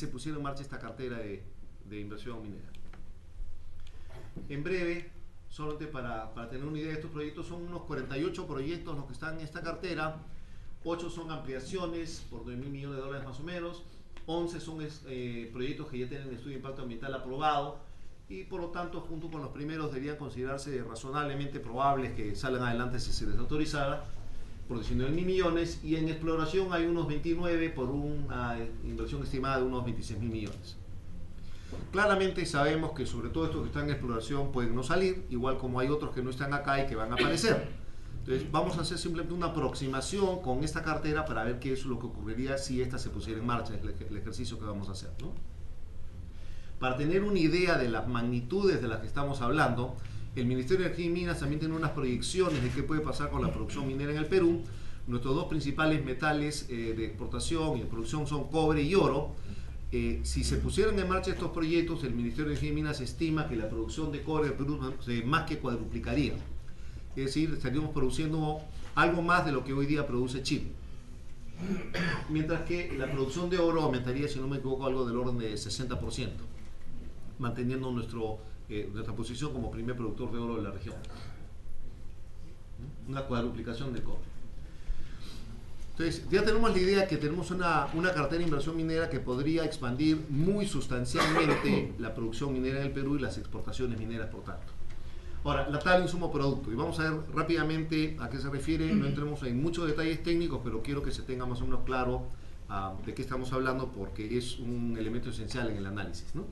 se pusiera en marcha esta cartera de inversión minera. En breve, solamente para tener una idea de estos proyectos, son unos 48 proyectos los que están en esta cartera. 8 son ampliaciones por $9.000 millones más o menos. 11 son proyectos que ya tienen el estudio de impacto ambiental aprobado y por lo tanto junto con los primeros deberían considerarse razonablemente probables que salgan adelante si se les autorizara por $19.000 millones, y en exploración hay unos 29 por una inversión estimada de unos $26.000 millones. Claramente sabemos que sobre todo estos que están en exploración pueden no salir, igual como hay otros que no están acá y que van a aparecer. Entonces vamos a hacer simplemente una aproximación con esta cartera para ver qué es lo que ocurriría si esta se pusiera en marcha, es el ejercicio que vamos a hacer, ¿no? Para tener una idea de las magnitudes de las que estamos hablando, el Ministerio de Energía y Minas también tiene unas proyecciones de qué puede pasar con la producción minera en el Perú. Nuestros dos principales metales de exportación y de producción son cobre y oro. Si se pusieran en marcha estos proyectos, el Ministerio de Energía y Minas estima que la producción de cobre del Perú se más que cuadruplicaría. Es decir, estaríamos produciendo algo más de lo que hoy día produce Chile. Mientras que la producción de oro aumentaría, si no me equivoco, algo del orden de 60%, manteniendo nuestra posición como primer productor de oro de la región. Una cuadruplicación del cobre. Entonces, ya tenemos la idea que tenemos una cartera de inversión minera que podría expandir muy sustancialmente la producción minera en el Perú y las exportaciones mineras, por tanto. Ahora, la tabla insumo producto, y vamos a ver rápidamente a qué se refiere. No entremos en muchos detalles técnicos, pero quiero que se tenga más o menos claro de qué estamos hablando, porque es un elemento esencial en el análisis, ¿no?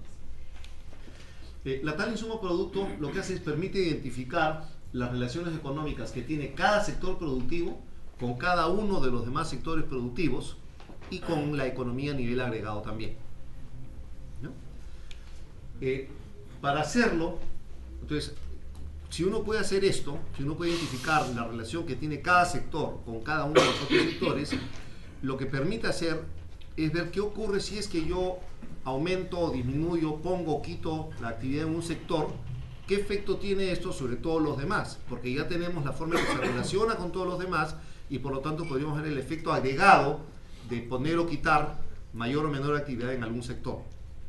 La tabla insumo producto lo que hace es permite identificar las relaciones económicas que tiene cada sector productivo con cada uno de los demás sectores productivos y con la economía a nivel agregado también, ¿no? Para hacerlo, entonces, si uno puede hacer esto, si uno puede identificar la relación que tiene cada sector con cada uno de los otros sectores, lo que permite hacer es ver qué ocurre si es que yo aumento, disminuyo, pongo o quito la actividad en un sector, qué efecto tiene esto sobre todos los demás, porque ya tenemos la forma en que se relaciona con todos los demás y por lo tanto podríamos ver el efecto agregado de poner o quitar mayor o menor actividad en algún sector.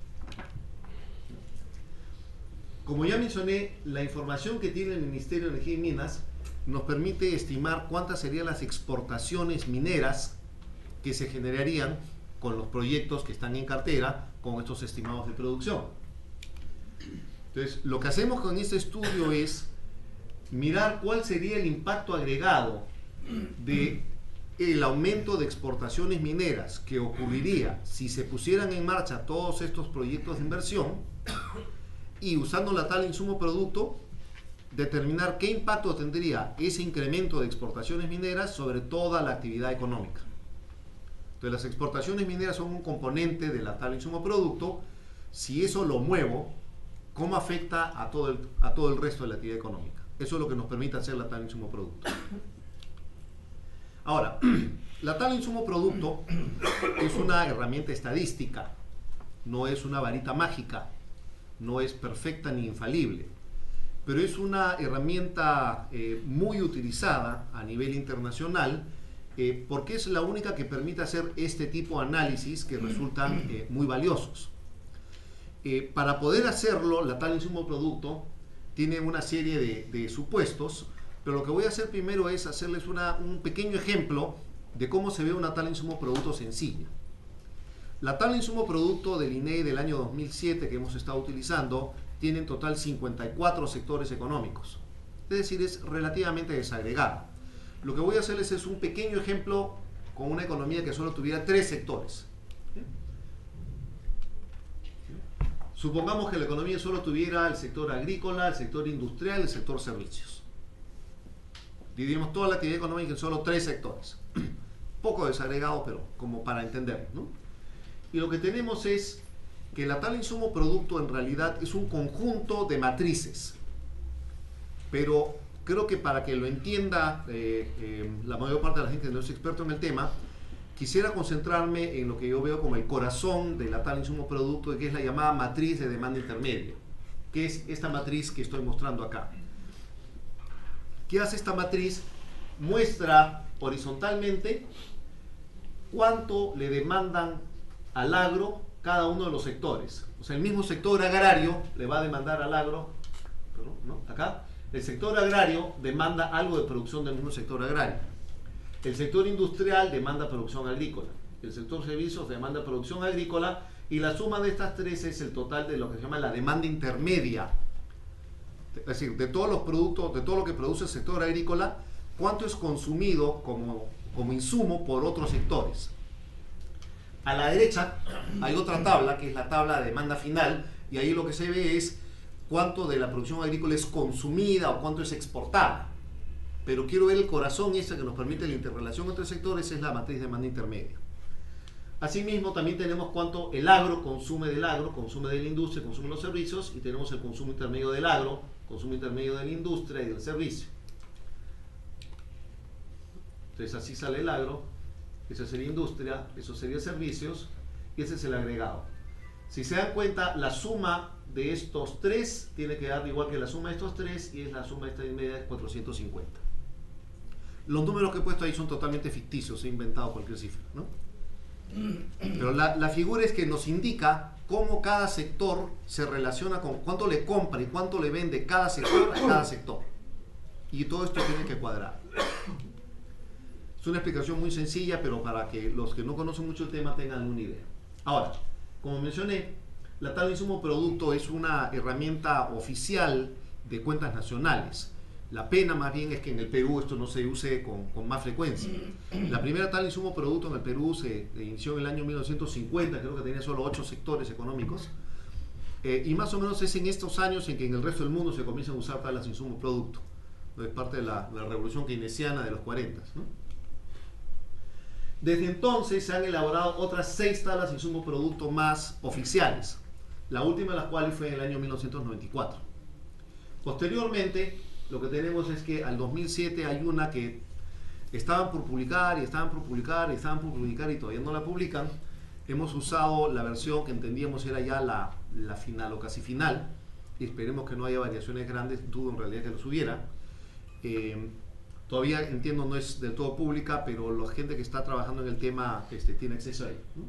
Como ya mencioné, la información que tiene el Ministerio de Energía y Minas nos permite estimar cuántas serían las exportaciones mineras que se generarían con los proyectos que están en cartera con estos estimados de producción. Entonces, lo que hacemos con este estudio es mirar cuál sería el impacto agregado del aumento de exportaciones mineras que ocurriría si se pusieran en marcha todos estos proyectos de inversión, y usando la tabla insumo producto determinar qué impacto tendría ese incremento de exportaciones mineras sobre toda la actividad económica. Entonces, las exportaciones mineras son un componente de la tabla insumo producto. Si eso lo muevo, ¿cómo afecta a todo el resto de la actividad económica? Eso es lo que nos permite hacer la tabla insumo producto. Ahora, la tabla insumo producto es una herramienta estadística, no es una varita mágica, no es perfecta ni infalible, pero es una herramienta muy utilizada a nivel internacional porque es la única que permite hacer este tipo de análisis que resultan muy valiosos. Para poder hacerlo, la tabla insumo producto tiene una serie de supuestos, pero lo que voy a hacer primero es hacerles un pequeño ejemplo de cómo se ve una tabla insumo producto sencilla. La tabla insumo producto del INEI del año 2007 que hemos estado utilizando tiene en total 54 sectores económicos, es decir, es relativamente desagregada. Lo que voy a hacerles es un pequeño ejemplo con una economía que solo tuviera 3 sectores. Supongamos que la economía solo tuviera el sector agrícola, el sector industrial, el sector servicios. Dividimos toda la actividad económica en solo 3 sectores. Poco desagregado, pero como para entender, ¿no? Y lo que tenemos es que la tabla insumo producto en realidad es un conjunto de matrices. Pero creo que para que lo entienda la mayor parte de la gente que no es experto en el tema, quisiera concentrarme en lo que yo veo como el corazón de la tabla insumo producto, que es la llamada matriz de demanda intermedia, que es esta matriz que estoy mostrando acá. ¿Qué hace esta matriz? Muestra horizontalmente cuánto le demandan al agro cada uno de los sectores. O sea, el mismo sector agrario le va a demandar al agro, pero, ¿no? Acá, el sector agrario demanda algo de producción del mismo sector agrario. El sector industrial demanda producción agrícola. El sector servicios demanda producción agrícola, y la suma de estas tres es el total de lo que se llama la demanda intermedia. Es decir, de todos los productos, de todo lo que produce el sector agrícola, cuánto es consumido como insumo por otros sectores. A la derecha hay otra tabla, que es la tabla de demanda final, y ahí lo que se ve es cuánto de la producción agrícola es consumida o cuánto es exportada. Pero quiero ver el corazón ese que nos permite la interrelación entre sectores, es la matriz de demanda intermedia. Asimismo, también tenemos cuánto el agro consume de la industria, consume los servicios, y tenemos el consumo intermedio del agro, consumo intermedio de la industria y del servicio. Entonces así sale el agro, eso sería industria, eso sería servicios, y ese es el agregado. Si se dan cuenta, la suma de estos tres tiene que dar igual que la suma de estos tres, y es la suma de esta media es 450. Los números que he puesto ahí son totalmente ficticios, he inventado cualquier cifra, ¿no? Pero la figura es que nos indica cómo cada sector se relaciona con cuánto le compra y cuánto le vende cada sector a cada sector. Y todo esto tiene que cuadrar. Es una explicación muy sencilla, pero para que los que no conocen mucho el tema tengan una idea. Ahora, como mencioné, la tabla de insumo producto es una herramienta oficial de cuentas nacionales. La pena más bien es que en el Perú esto no se use con más frecuencia. La primera tabla de insumo producto en el Perú se inició en el año 1950, creo que tenía solo 8 sectores económicos. Y más o menos es en estos años en que en el resto del mundo se comienzan a usar tablas de insumo producto. Es parte de la revolución keynesiana de los 40, ¿no? Desde entonces se han elaborado otras 6 tablas de insumo producto más oficiales, la última de las cuales fue en el año 1994. Posteriormente, lo que tenemos es que al 2007 hay una que estaban por publicar y todavía no la publican. Hemos usado la versión que entendíamos era ya la final o casi final, y esperemos que no haya variaciones grandes, dudo en realidad que los hubiera. Todavía entiendo no es del todo pública, pero la gente que está trabajando en el tema tiene acceso a ella, ¿no?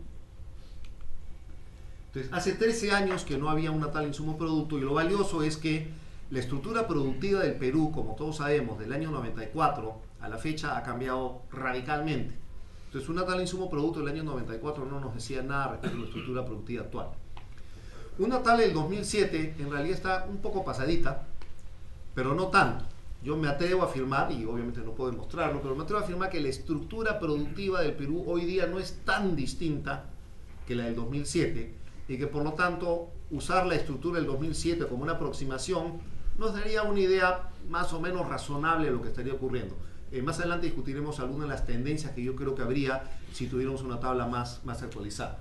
Entonces, hace 13 años que no había una tal insumo producto, y lo valioso es que la estructura productiva del Perú, como todos sabemos, del año 94 a la fecha ha cambiado radicalmente. Entonces, una tal insumo producto del año 94 no nos decía nada respecto a la estructura productiva actual. Una tal del 2007 en realidad está un poco pasadita, pero no tanto. Yo me atrevo a afirmar, y obviamente no puedo demostrarlo, pero me atrevo a afirmar que la estructura productiva del Perú hoy día no es tan distinta que la del 2007, y que por lo tanto usar la estructura del 2007 como una aproximación nos daría una idea más o menos razonable de lo que estaría ocurriendo. Más adelante discutiremos algunas de las tendencias que yo creo que habría si tuviéramos una tabla más actualizada.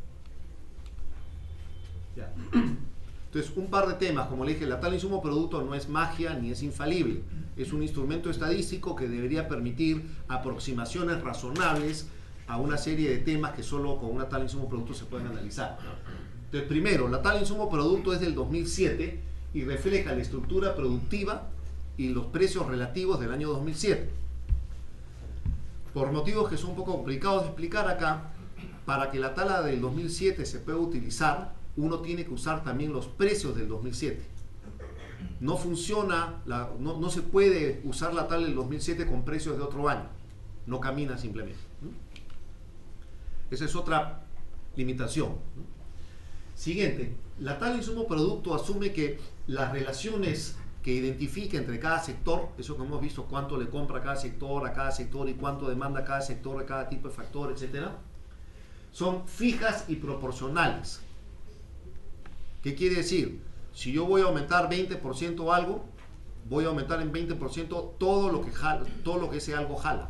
Ya. Entonces, un par de temas. Como le dije, la tabla de insumo producto no es magia ni es infalible. Es un instrumento estadístico que debería permitir aproximaciones razonables a una serie de temas que solo con una tabla de insumo producto se pueden analizar. Entonces, primero, la tabla de insumo producto es del 2007 y refleja la estructura productiva y los precios relativos del año 2007. Por motivos que son un poco complicados de explicar acá, para que la tabla del 2007 se pueda utilizar, uno tiene que usar también los precios del 2007. No funciona, no se puede usar la tabla del 2007 con precios de otro año. No camina simplemente. Esa es otra limitación. Siguiente, la tabla de insumo producto asume que las relaciones que identifica entre cada sector, eso que hemos visto, cuánto le compra cada sector a cada sector y cuánto demanda cada sector de cada tipo de factor, etcétera, son fijas y proporcionales. ¿Qué quiere decir? Si yo voy a aumentar 20% algo, voy a aumentar en 20% todo lo que ese algo jala.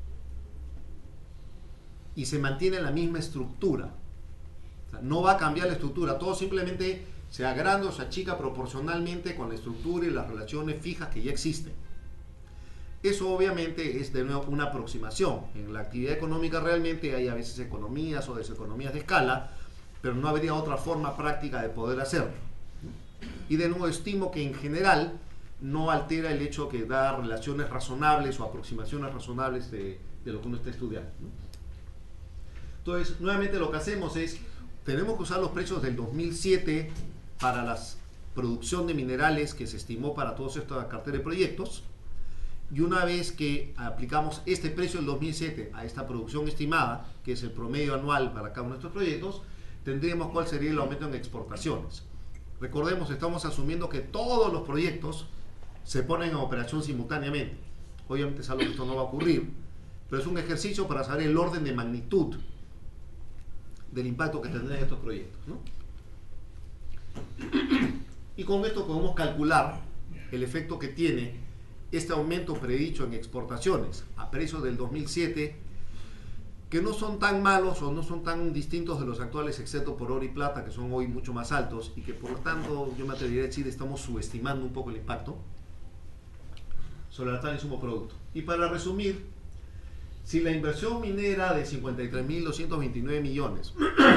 Y se mantiene la misma estructura. O sea, no va a cambiar la estructura, todo simplemente se agranda o se achica proporcionalmente con la estructura y las relaciones fijas que ya existen. Eso obviamente es de nuevo una aproximación. En la actividad económica realmente hay a veces economías o deseconomías de escala, pero no habría otra forma práctica de poder hacerlo. Y de nuevo estimo que en general no altera el hecho que da relaciones razonables o aproximaciones razonables de lo que uno está estudiando, ¿no? Entonces, nuevamente lo que hacemos es tenemos que usar los precios del 2007 para la producción de minerales que se estimó para toda esta cartera de proyectos. Y una vez que aplicamos este precio del 2007 a esta producción estimada, que es el promedio anual para cada uno de estos proyectos, tendríamos cuál sería el aumento en exportaciones. Recordemos, estamos asumiendo que todos los proyectos se ponen en operación simultáneamente. Obviamente es algo que esto no va a ocurrir, pero es un ejercicio para saber el orden de magnitud del impacto que tendrán estos proyectos, ¿no? Y con esto podemos calcular el efecto que tiene este aumento predicho en exportaciones a precios del 2007, que no son tan malos o no son tan distintos de los actuales, excepto por oro y plata, que son hoy mucho más altos, y que por lo tanto yo me atrevería a decir estamos subestimando un poco el impacto sobre la tal insumo producto. Y para resumir, si la inversión minera de 53.229 millones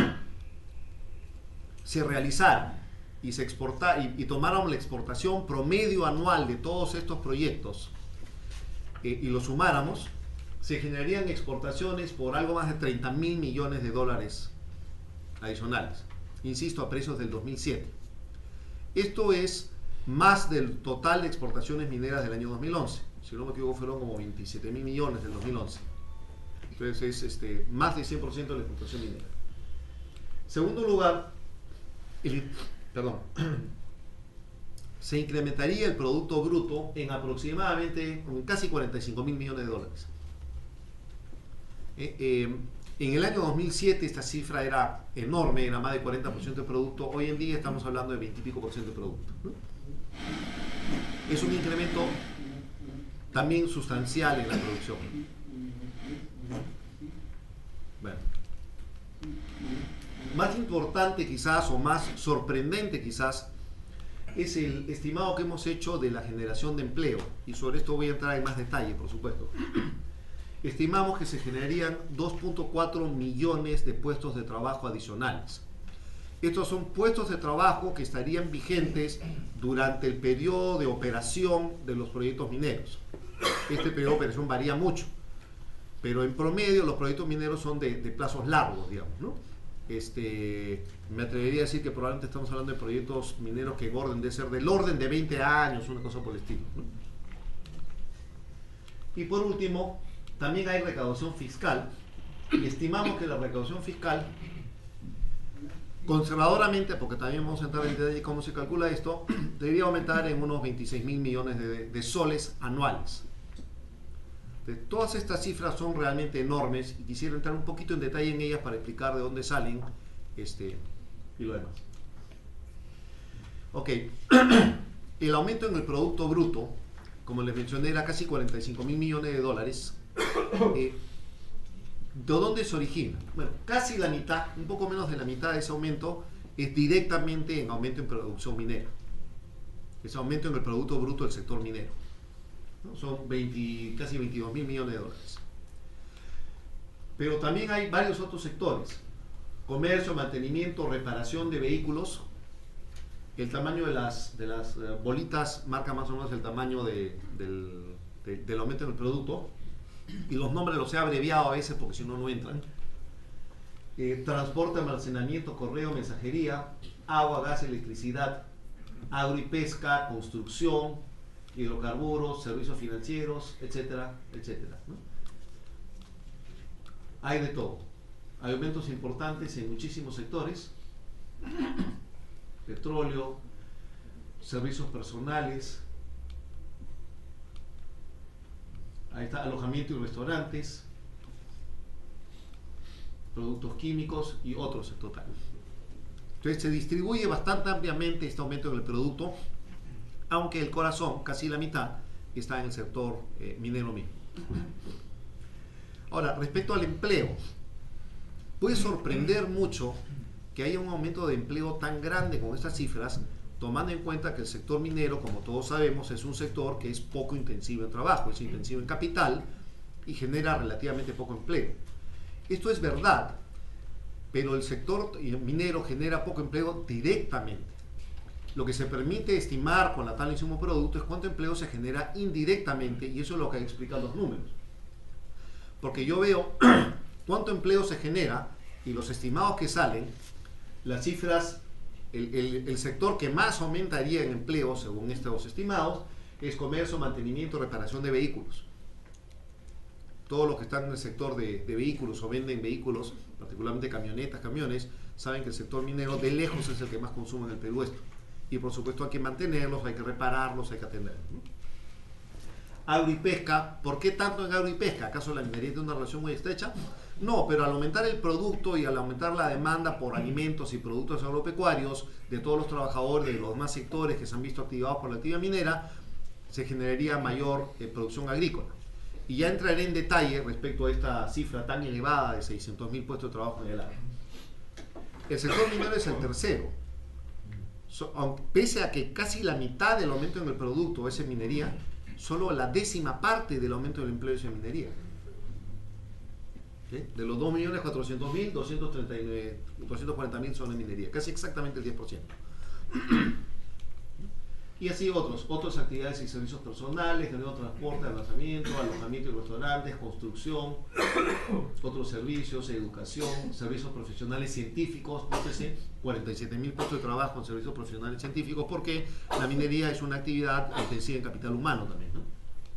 se realizara y se exportara y tomáramos la exportación promedio anual de todos estos proyectos y lo sumáramos, se generarían exportaciones por algo más de 30.000 millones de dólares adicionales, insisto, a precios del 2007. Esto es más del total de exportaciones mineras del año 2011. Si no me equivoco, fueron como 27.000 millones del 2011. Entonces es más del 100% de la exportación minera. Segundo lugar, se incrementaría el Producto Bruto en aproximadamente casi 45.000 millones de dólares. En el año 2007 esta cifra era enorme, era más de 40% de producto. Hoy en día estamos hablando de 20 y pico por ciento de producto, ¿no? Es un incremento también sustancial en la producción. Bueno, más importante quizás o más sorprendente quizás es el estimado que hemos hecho de la generación de empleo, y sobre esto voy a entrar en más detalle, por supuesto. Estimamos que se generarían 2.4 millones de puestos de trabajo adicionales. Estos son puestos de trabajo que estarían vigentes durante el periodo de operación de los proyectos mineros. Este periodo de operación varía mucho, pero en promedio los proyectos mineros son de plazos largos, digamos, ¿no? Me atrevería a decir que probablemente estamos hablando de proyectos mineros que deben ser del orden de 20 años, una cosa por el estilo, ¿no? Y por último, también hay recaudación fiscal, y estimamos que la recaudación fiscal, conservadoramente, porque también vamos a entrar en detalle cómo se calcula esto, debería aumentar en unos 26.000 millones de soles anuales. Entonces, todas estas cifras son realmente enormes y quisiera entrar un poquito en detalle en ellas para explicar de dónde salen y lo demás. Ok, el aumento en el Producto Bruto, como les mencioné, era casi 45.000 millones de dólares. ¿De dónde se origina? Bueno, casi la mitad, un poco menos de la mitad de ese aumento es directamente en aumento en producción minera. Es aumento en el Producto Bruto del sector minero, ¿no? Son casi 22.000 millones de dólares. Pero también hay varios otros sectores: comercio, mantenimiento, reparación de vehículos. El tamaño de las bolitas marca más o menos el tamaño del aumento en el producto, y los nombres los he abreviado a veces porque si no, no entran. Transporte, almacenamiento, correo, mensajería, agua, gas, electricidad, agro y pesca, construcción, hidrocarburos, servicios financieros, etcétera, etcétera, ¿no? Hay de todo. Hay aumentos importantes en muchísimos sectores: petróleo, servicios personales, ahí está, alojamiento y restaurantes, productos químicos y otros en total. Entonces se distribuye bastante ampliamente este aumento en el producto, aunque el corazón, casi la mitad, está en el sector minero mismo. Ahora, respecto al empleo, puede sorprender mucho que haya un aumento de empleo tan grande con estas cifras, tomando en cuenta que el sector minero, como todos sabemos, es un sector que es poco intensivo en trabajo, es intensivo en capital y genera relativamente poco empleo. Esto es verdad, pero el sector minero genera poco empleo directamente. Lo que se permite estimar con la tal insumo producto es cuánto empleo se genera indirectamente, y eso es lo que explican los números. Porque yo veo cuánto empleo se genera y los estimados que salen las cifras, el sector que más aumentaría en empleo, según estos estimados, es comercio, mantenimiento, reparación de vehículos. Todos los que están en el sector de vehículos o venden vehículos, particularmente camionetas, camiones, saben que el sector minero de lejos es el que más consume en el Perú esto. Y por supuesto hay que mantenerlos, hay que repararlos, hay que atenderlos, ¿no? Agro y pesca. ¿Por qué tanto en agro y pesca? ¿Acaso la minería tiene una relación muy estrecha? No, pero al aumentar el producto y al aumentar la demanda por alimentos y productos agropecuarios de todos los trabajadores de los demás sectores que se han visto activados por la actividad minera, se generaría mayor producción agrícola. Y ya entraré en detalle respecto a esta cifra tan elevada de 600.000 puestos de trabajo en el año. El sector minero es el tercero. Pese a que casi la mitad del aumento en el producto es en minería, solo la 10ª parte del aumento del empleo es en minería. ¿Sí? De los 2.400.000, 240.000 son en minería, casi exactamente el 10%. Y así otras actividades y servicios personales, transporte, alojamiento y restaurantes, construcción, otros servicios, educación, servicios profesionales científicos, nótese, 47.000 puestos de trabajo en servicios profesionales científicos, porque la minería es una actividad intensiva en capital humano también, ¿no?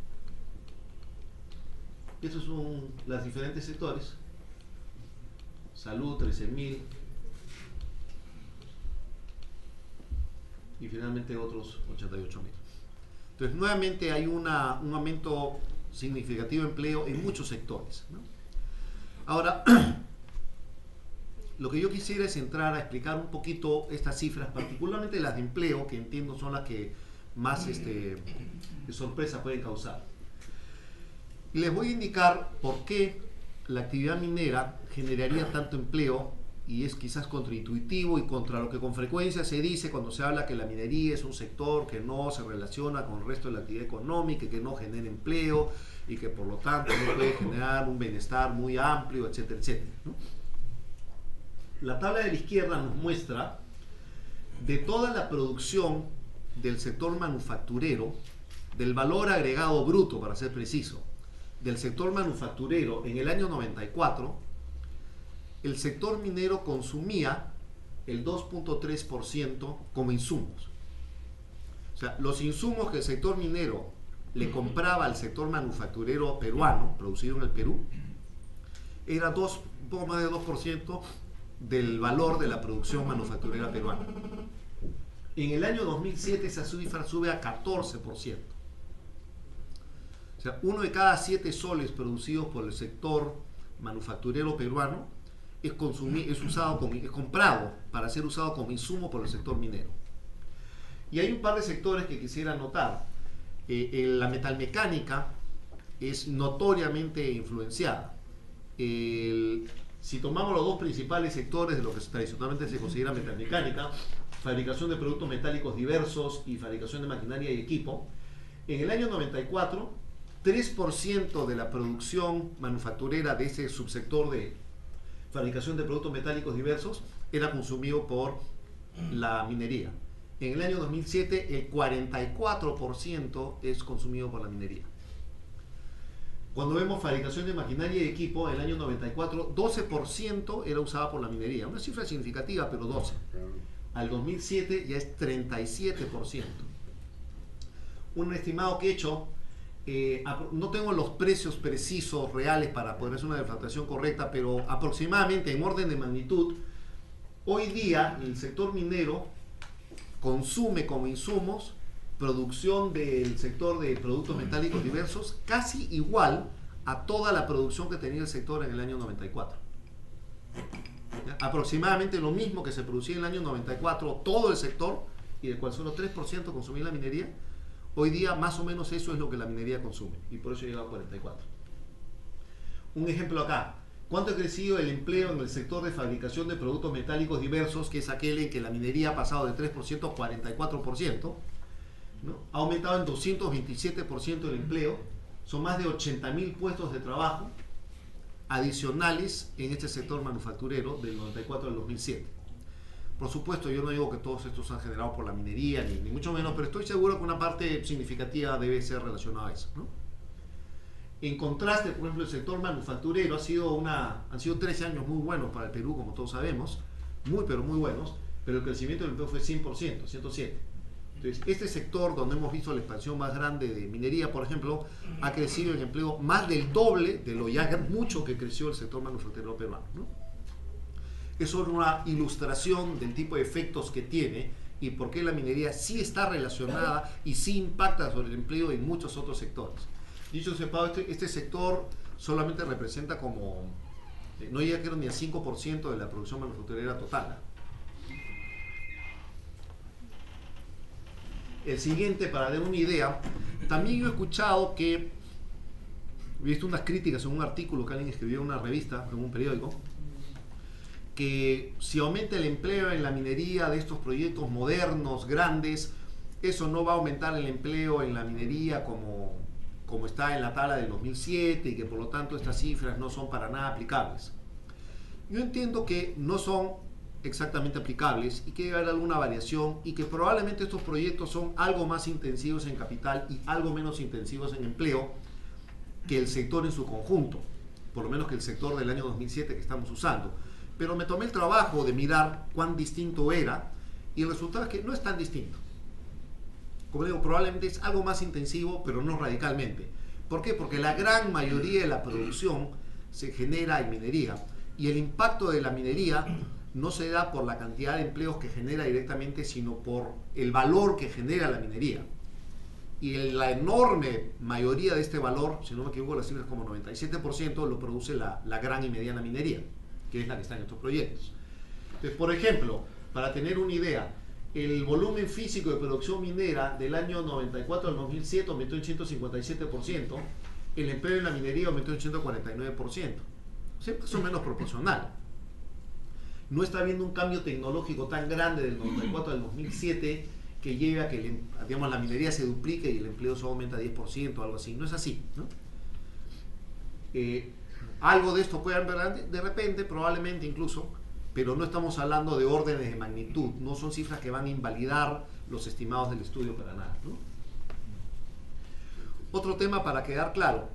Estos son los diferentes sectores. Salud, 13.000. Y finalmente otros 88.000. Entonces, nuevamente hay un aumento significativo de empleo en muchos sectores, ¿no? Ahora, lo que yo quisiera es entrar a explicar un poquito estas cifras, particularmente las de empleo, que entiendo son las que más de sorpresa pueden causar. Y les voy a indicar por qué la actividad minera generaría tanto empleo, y es quizás contraintuitivo y contra lo que con frecuencia se dice cuando se habla que la minería es un sector que no se relaciona con el resto de la actividad económica, que no genera empleo y que por lo tanto no puede generar un bienestar muy amplio, etcétera, etcétera, ¿no? La tabla de la izquierda nos muestra de toda la producción del sector manufacturero, del valor agregado bruto, para ser preciso, del sector manufacturero en el año 94, el sector minero consumía el 2.3% como insumos. O sea, los insumos que el sector minero le compraba al sector manufacturero peruano, producido en el Perú, era un poco más de 2% del valor de la producción manufacturera peruana. En el año 2007 esa cifra sube a 14%. O sea, 1 de cada 7 soles producidos por el sector manufacturero peruano es comprado para ser usado como insumo por el sector minero. Y hay un par de sectores que quisiera notar. La metalmecánica es notoriamente influenciada. Si tomamos los dos principales sectores de lo que tradicionalmente se considera metalmecánica, fabricación de productos metálicos diversos y fabricación de maquinaria y equipo, en el año 94, 3% de la producción manufacturera de ese subsector de fabricación de productos metálicos diversos era consumido por la minería. En el año 2007 el 44% es consumido por la minería. Cuando vemos fabricación de maquinaria y equipo, en el año 94 12% era usada por la minería, una cifra significativa, pero 12%. Al 2007 ya es 37%. Un estimado que he hecho, no tengo los precios precisos reales para poder hacer una deflactación correcta, pero aproximadamente en orden de magnitud, hoy día el sector minero consume como insumos producción del sector de productos metálicos diversos casi igual a toda la producción que tenía el sector en el año 94. ¿Ya? Aproximadamente lo mismo que se producía en el año 94 todo el sector, y del cual solo 3% consumía la minería. Hoy día más o menos eso es lo que la minería consume, y por eso llega a 44. Un ejemplo acá. ¿Cuánto ha crecido el empleo en el sector de fabricación de productos metálicos diversos, que es aquel en que la minería ha pasado de 3% a 44%? ¿No? Ha aumentado en 227% el empleo. Son más de 80.000 puestos de trabajo adicionales en este sector manufacturero del 94 al 2007. Por supuesto, yo no digo que todos estos se han generado por la minería, ni mucho menos, pero estoy seguro que una parte significativa debe ser relacionada a eso, ¿no? En contraste, por ejemplo, el sector manufacturero han sido 13 años muy buenos para el Perú, como todos sabemos, muy pero muy buenos, pero el crecimiento del empleo fue 100%, 107%. Entonces, este sector donde hemos visto la expansión más grande de minería, por ejemplo, ha crecido en empleo más del doble de lo ya mucho que creció el sector manufacturero peruano, ¿no? Eso es una ilustración del tipo de efectos que tiene y por qué la minería sí está relacionada y sí impacta sobre el empleo en muchos otros sectores. Dicho sea, este sector solamente representa como, no llega creo ni al 5% de la producción manufacturera total, ¿no? El siguiente, para dar una idea, también yo he escuchado que, he visto unas críticas en un artículo que alguien escribió en una revista, en un periódico, que si aumenta el empleo en la minería de estos proyectos modernos, grandes, eso no va a aumentar el empleo en la minería como está en la tabla del 2007 y que por lo tanto estas cifras no son para nada aplicables. Yo entiendo que no son exactamente aplicables y que debe haber alguna variación y que probablemente estos proyectos son algo más intensivos en capital y algo menos intensivos en empleo que el sector en su conjunto, por lo menos que el sector del año 2007 que estamos usando. Pero me tomé el trabajo de mirar cuán distinto era y el resultado es que no es tan distinto. Como digo, probablemente es algo más intensivo, pero no radicalmente. ¿Por qué? Porque la gran mayoría de la producción se genera en minería y el impacto de la minería no se da por la cantidad de empleos que genera directamente, sino por el valor que genera la minería. Y la enorme mayoría de este valor, si no me equivoco, las cifras como 97%, lo produce la gran y mediana minería, que es la que está en estos proyectos. Entonces, por ejemplo, para tener una idea, el volumen físico de producción minera del año 94 al 2007 aumentó en 157%, el empleo en la minería aumentó en 149%. O sea, más o menos proporcional. No está habiendo un cambio tecnológico tan grande del 94 al 2007 que lleve a que digamos, la minería se duplique y el empleo solo aumenta 10% o algo así. No es así, ¿no? Algo de esto puede haber de repente, probablemente incluso, pero no estamos hablando de órdenes de magnitud, no son cifras que van a invalidar los estimados del estudio para nada, ¿no? Otro tema para quedar claro,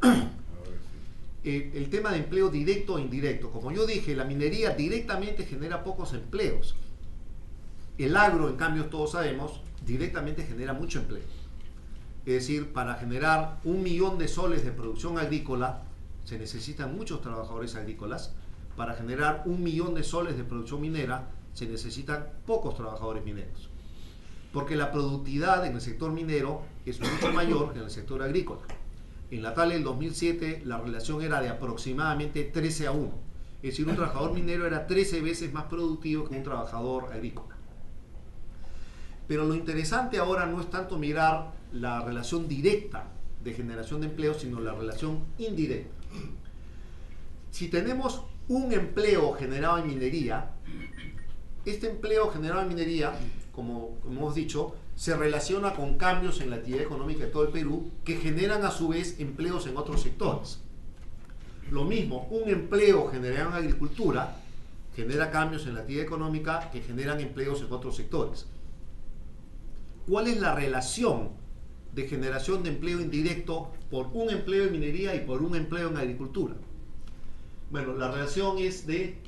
el tema de empleo directo o indirecto. Como yo dije, la minería directamente genera pocos empleos. El agro, en cambio, todos sabemos, directamente genera mucho empleo. Es decir, para generar 1 millón de soles de producción agrícola, se necesitan muchos trabajadores agrícolas. Para generar 1 millón de soles de producción minera, se necesitan pocos trabajadores mineros. Porque la productividad en el sector minero es mucho mayor que en el sector agrícola. En la tabla del 2007 la relación era de aproximadamente 13:1. Es decir, un trabajador minero era 13 veces más productivo que un trabajador agrícola. Pero lo interesante ahora no es tanto mirar la relación directa de generación de empleo, sino la relación indirecta. Si tenemos un empleo generado en minería, este empleo generado en minería, como hemos dicho, se relaciona con cambios en la actividad económica de todo el Perú que generan a su vez empleos en otros sectores. Lo mismo, un empleo generado en agricultura genera cambios en la actividad económica que generan empleos en otros sectores. ¿Cuál es la relación de generación de empleo indirecto por un empleo en minería y por un empleo en agricultura? Bueno, la relación es de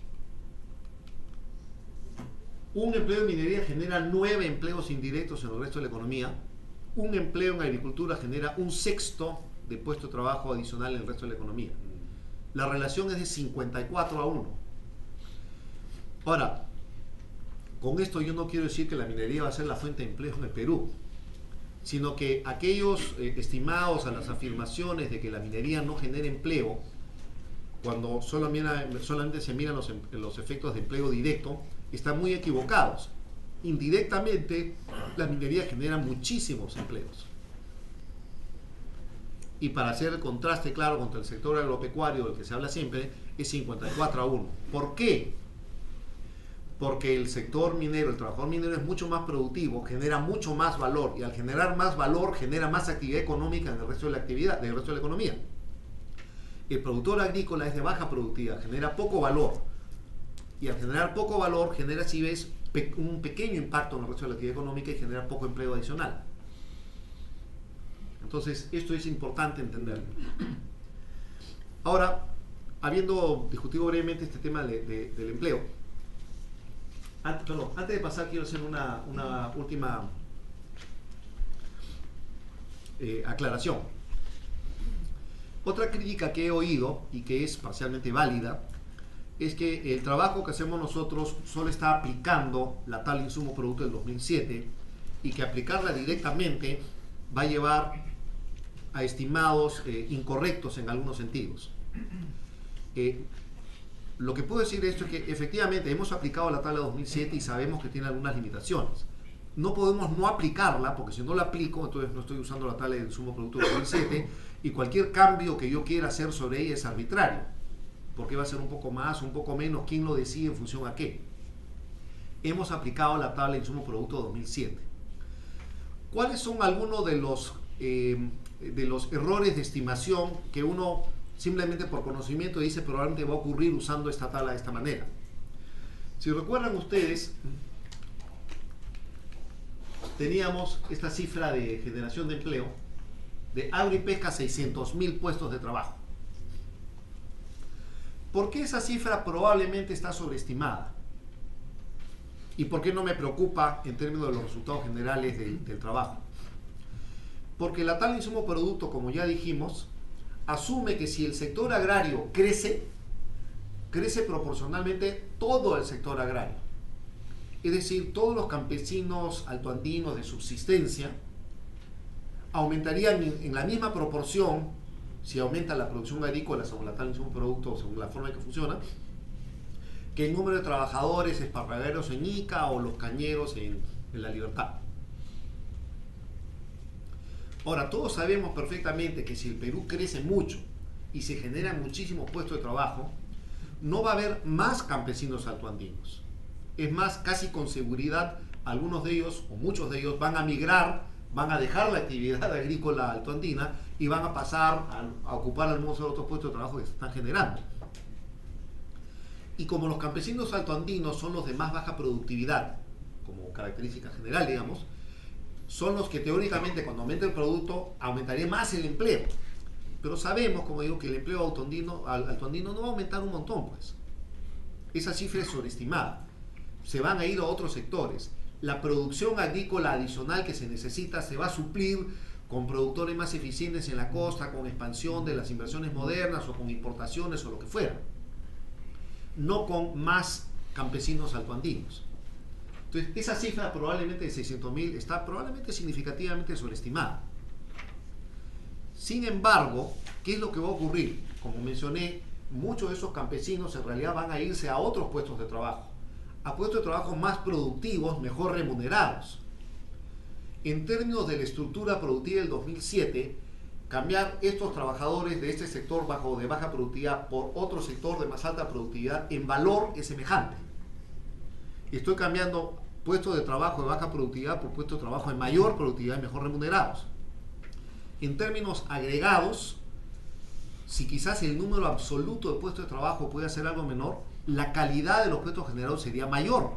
un empleo en minería genera 9 empleos indirectos en el resto de la economía. Un empleo en agricultura genera 1/6 de puesto de trabajo adicional en el resto de la economía. La relación es de 54:1. Ahora, con esto yo no quiero decir que la minería va a ser la fuente de empleo en el Perú, sino que aquellos estimados a las afirmaciones de que la minería no genera empleo, cuando solamente se miran los efectos de empleo directo, están muy equivocados. Indirectamente, la minería genera muchísimos empleos. Y para hacer el contraste claro contra el sector agropecuario del que se habla siempre, es 54:1. ¿Por qué? Porque el sector minero, el trabajador minero es mucho más productivo, genera mucho más valor, y al generar más valor genera más actividad económica en el resto de la actividad, del resto de la economía. El productor agrícola es de baja productividad, genera poco valor, y al generar poco valor genera, si ves, un pequeño impacto en el resto de la actividad económica y genera poco empleo adicional. Entonces, esto es importante entenderlo. Ahora, habiendo discutido brevemente este tema del empleo, Antes de pasar quiero hacer una última aclaración. Otra crítica que he oído y que es parcialmente válida es que el trabajo que hacemos nosotros solo está aplicando la tabla insumo producto del 2007 y que aplicarla directamente va a llevar a estimados incorrectos en algunos sentidos. Lo que puedo decir de esto es que efectivamente hemos aplicado la tabla 2007 y sabemos que tiene algunas limitaciones. No podemos no aplicarla, porque si no la aplico, entonces no estoy usando la tabla de insumo producto del 2007 y cualquier cambio que yo quiera hacer sobre ella es arbitrario, porque va a ser un poco más, un poco menos, ¿quién lo decide en función a qué? Hemos aplicado la tabla de insumo producto 2007. ¿Cuáles son algunos de los errores de estimación que uno simplemente por conocimiento dice probablemente va a ocurrir usando esta tabla de esta manera? Si recuerdan ustedes, teníamos esta cifra de generación de empleo de agro y pesca, 600.000 puestos de trabajo. ¿Por qué esa cifra probablemente está sobreestimada? ¿Y por qué no me preocupa en términos de los resultados generales del trabajo? Porque la tabla de insumo producto, como ya dijimos, asume que si el sector agrario crece, crece proporcionalmente todo el sector agrario. Es decir, todos los campesinos altoandinos de subsistencia aumentarían en la misma proporción si aumenta la producción agrícola según la tabla de insumo producto, según la forma en que funciona, que el número de trabajadores esparragueros en Ica o los cañeros en La Libertad. Ahora, todos sabemos perfectamente que si el Perú crece mucho y se generan muchísimos puestos de trabajo, no va a haber más campesinos altoandinos. Es más, casi con seguridad, algunos de ellos, o muchos de ellos, van a migrar, van a dejar la actividad agrícola altoandina y van a pasar a ocupar algunos otros puestos de trabajo que se están generando. Y como los campesinos altoandinos son los de más baja productividad, como característica general, digamos, son los que teóricamente cuando aumenta el producto aumentaría más el empleo. Pero sabemos, como digo, que el empleo altoandino no va a aumentar un montón, pues. Esa cifra es sobreestimada. Se van a ir a otros sectores. La producción agrícola adicional que se necesita se va a suplir con productores más eficientes en la costa, con expansión de las inversiones modernas o con importaciones o lo que fuera. No con más campesinos altoandinos. Entonces, esa cifra probablemente de 600.000 está probablemente significativamente sobreestimada. Sin embargo, ¿qué es lo que va a ocurrir? Como mencioné, muchos de esos campesinos en realidad van a irse a otros puestos de trabajo, a puestos de trabajo más productivos, mejor remunerados. En términos de la estructura productiva del 2007, cambiar estos trabajadores de este sector de baja productividad por otro sector de más alta productividad en valor es semejante. Estoy cambiando puestos de trabajo de baja productividad por puestos de trabajo de mayor productividad y mejor remunerados. En términos agregados, si quizás el número absoluto de puestos de trabajo puede ser algo menor, la calidad de los puestos generados sería mayor.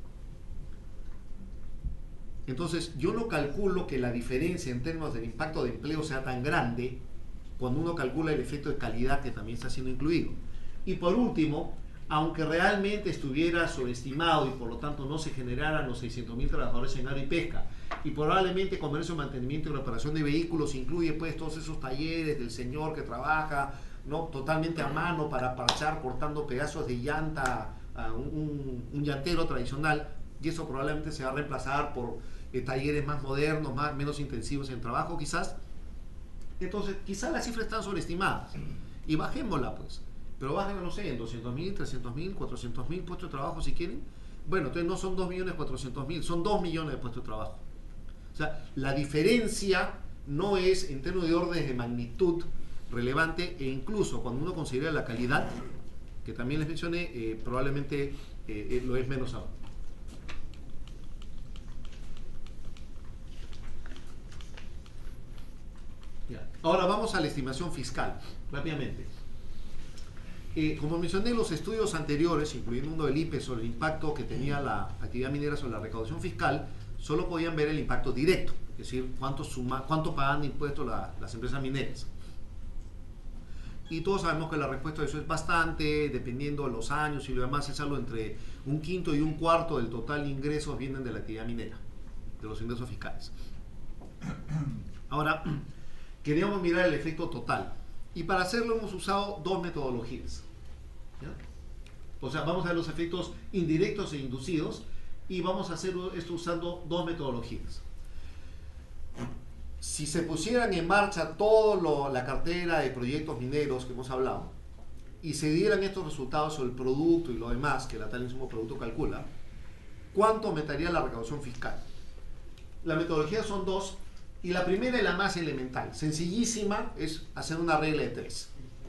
Entonces, yo no calculo que la diferencia en términos del impacto de empleo sea tan grande cuando uno calcula el efecto de calidad que también está siendo incluido. Y por último, aunque realmente estuviera sobreestimado y por lo tanto no se generaran los 600.000 trabajadores en agro y pesca, y probablemente comercio, mantenimiento y reparación de vehículos incluye pues todos esos talleres del señor que trabaja, ¿no?, totalmente a mano para parchar cortando pedazos de llanta a un llantero tradicional, y eso probablemente se va a reemplazar por talleres más modernos, menos intensivos en trabajo quizás. Entonces quizás las cifras están sobreestimadas y bajémosla pues, pero bájenla, no sé, en 200.000, 300.000, 400.000 puestos de trabajo si quieren. Bueno, entonces no son 2.400.000, son 2 millones de puestos de trabajo. O sea, la diferencia no es en términos de órdenes de magnitud relevante, e incluso cuando uno considera la calidad, que también les mencioné, probablemente lo es menos aún. Ahora vamos a la estimación fiscal, rápidamente. Como mencioné en los estudios anteriores, incluyendo uno del IPE sobre el impacto que tenía la actividad minera sobre la recaudación fiscal, solo podían ver el impacto directo, es decir, cuánto pagan de impuestos las empresas mineras. Y todos sabemos que la respuesta a eso es bastante, dependiendo de los años y lo demás, es algo entre un quinto y un cuarto del total de ingresos vienen de la actividad minera, de los ingresos fiscales. Ahora, queríamos mirar el efecto total. Y para hacerlo hemos usado dos metodologías. ¿Ya? O sea, vamos a ver los efectos indirectos e inducidos y vamos a hacer esto usando dos metodologías. Si se pusieran en marcha toda la cartera de proyectos mineros que hemos hablado y se dieran estos resultados sobre el producto y lo demás que la tal insumo producto calcula, ¿cuánto aumentaría la recaudación fiscal? La metodología son dos y la primera es la más elemental, sencillísima, es hacer una regla de 3.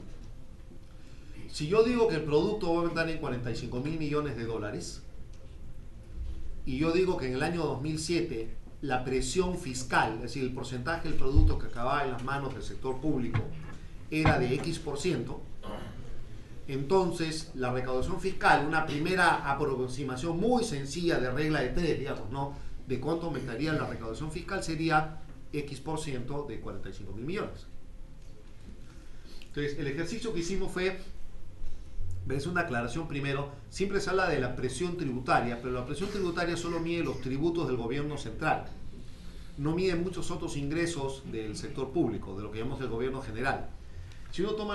Si yo digo que el producto va a aumentar en 45.000 millones de dólares y yo digo que en el año 2007 la presión fiscal, es decir, el porcentaje del producto que acababa en las manos del sector público era de X%, entonces la recaudación fiscal, una primera aproximación muy sencilla de regla de 3, digamos, ¿no?, de cuánto aumentaría la recaudación fiscal sería X% de 45.000 millones. Entonces, el ejercicio que hicimos fue, es una aclaración primero, siempre se habla de la presión tributaria, pero la presión tributaria solo mide los tributos del gobierno central, no mide muchos otros ingresos del sector público, de lo que llamamos el gobierno general. Si uno toma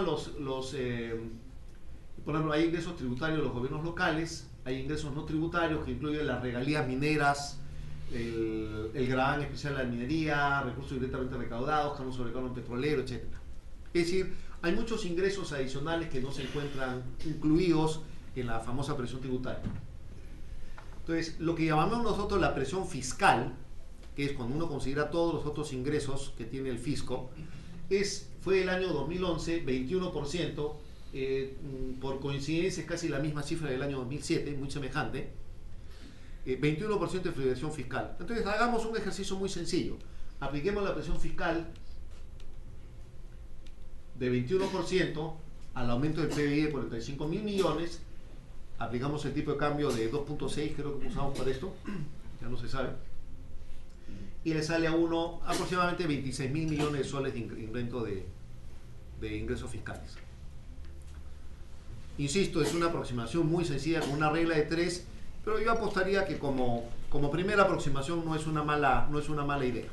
por ejemplo, hay ingresos tributarios de los gobiernos locales, hay ingresos no tributarios que incluyen las regalías mineras, el gravamen especial de la minería, recursos directamente recaudados, canon sobre canon petrolero, etc. Es decir, hay muchos ingresos adicionales que no se encuentran incluidos en la famosa presión tributaria. Entonces, lo que llamamos nosotros la presión fiscal, que es cuando uno considera todos los otros ingresos que tiene el fisco, fue el año 2011, 21%, por coincidencia es casi la misma cifra del año 2007, muy semejante, 21% de fluctuación fiscal. Entonces, hagamos un ejercicio muy sencillo. Apliquemos la presión fiscal de 21% al aumento del PBI de 45.000 millones, aplicamos el tipo de cambio de 2.6, creo que usamos para esto, ya no se sabe, y le sale a uno aproximadamente 26.000 millones de soles de incremento de ingresos fiscales. Insisto, es una aproximación muy sencilla con una regla de 3, pero yo apostaría que como primera aproximación no es una mala idea.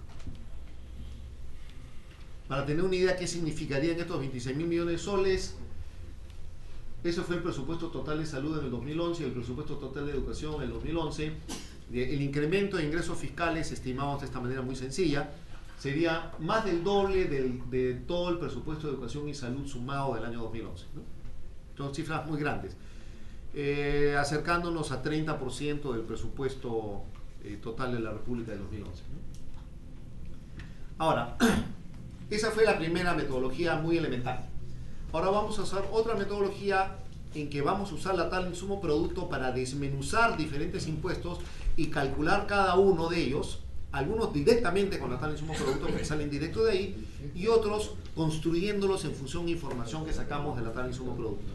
Para tener una idea qué significarían estos 26.000 millones de soles, eso fue el presupuesto total de salud en el 2011 y el presupuesto total de educación en el 2011. El incremento de ingresos fiscales, estimamos de esta manera muy sencilla, sería más del doble de todo el presupuesto de educación y salud sumado del año 2011, ¿no? Son cifras muy grandes, acercándonos a 30% del presupuesto total de la República del 2011, ¿no? Ahora, esa fue la primera metodología muy elemental. Ahora vamos a usar otra metodología en que vamos a usar la tal insumo producto para desmenuzar diferentes impuestos y calcular cada uno de ellos, algunos directamente con la tal insumo producto que salen directo de ahí y otros construyéndolos en función de información que sacamos de la tal insumo producto.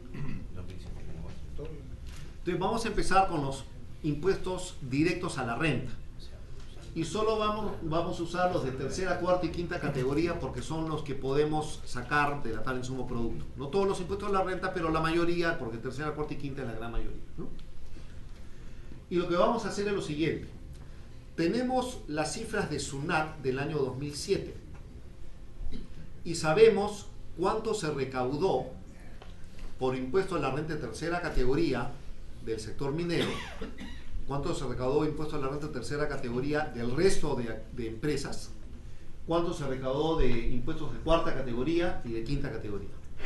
Entonces vamos a empezar con los impuestos directos a la renta. Y solo vamos a usar los de tercera, cuarta y quinta categoría porque son los que podemos sacar de la tal insumo producto. No todos los impuestos a la renta, pero la mayoría, porque tercera, cuarta y quinta es la gran mayoría, ¿no? Y lo que vamos a hacer es lo siguiente. Tenemos las cifras de SUNAT del año 2007 y sabemos cuánto se recaudó por impuesto a la renta de tercera categoría del sector minero, cuánto se recaudó impuesto a la renta de tercera categoría del resto de empresas, cuánto se recaudó de impuestos de cuarta categoría y de quinta categoría.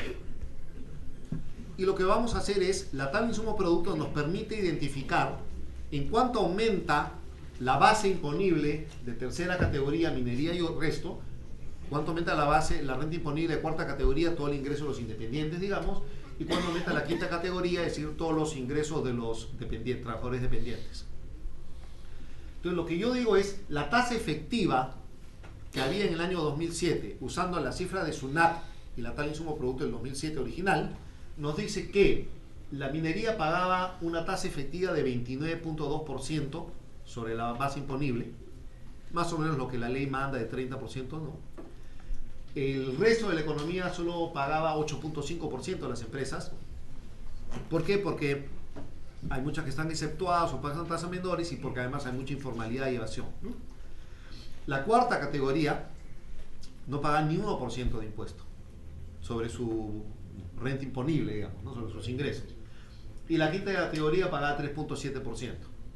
Y lo que vamos a hacer es, la tal insumo producto nos permite identificar en cuánto aumenta la base imponible de tercera categoría, minería y el resto, cuánto aumenta la renta imponible de cuarta categoría, todo el ingreso de los independientes, digamos, y cuánto aumenta la quinta categoría, es decir, todos los ingresos de los trabajadores dependientes. Entonces, lo que yo digo es, la tasa efectiva que había en el año 2007, usando la cifra de SUNAT y la tal insumo producto del 2007 original, nos dice que la minería pagaba una tasa efectiva de 29.2% sobre la base imponible, más o menos lo que la ley manda de 30%, ¿no? El resto de la economía solo pagaba 8.5% de las empresas. ¿Por qué? Porque hay muchas que están exceptuadas o pagan tasas menores y porque además hay mucha informalidad y evasión, ¿no? La cuarta categoría no paga ni 1% de impuesto sobre su renta imponible, digamos, ¿no? Sobre sus ingresos. Y la quinta categoría paga 3.7%.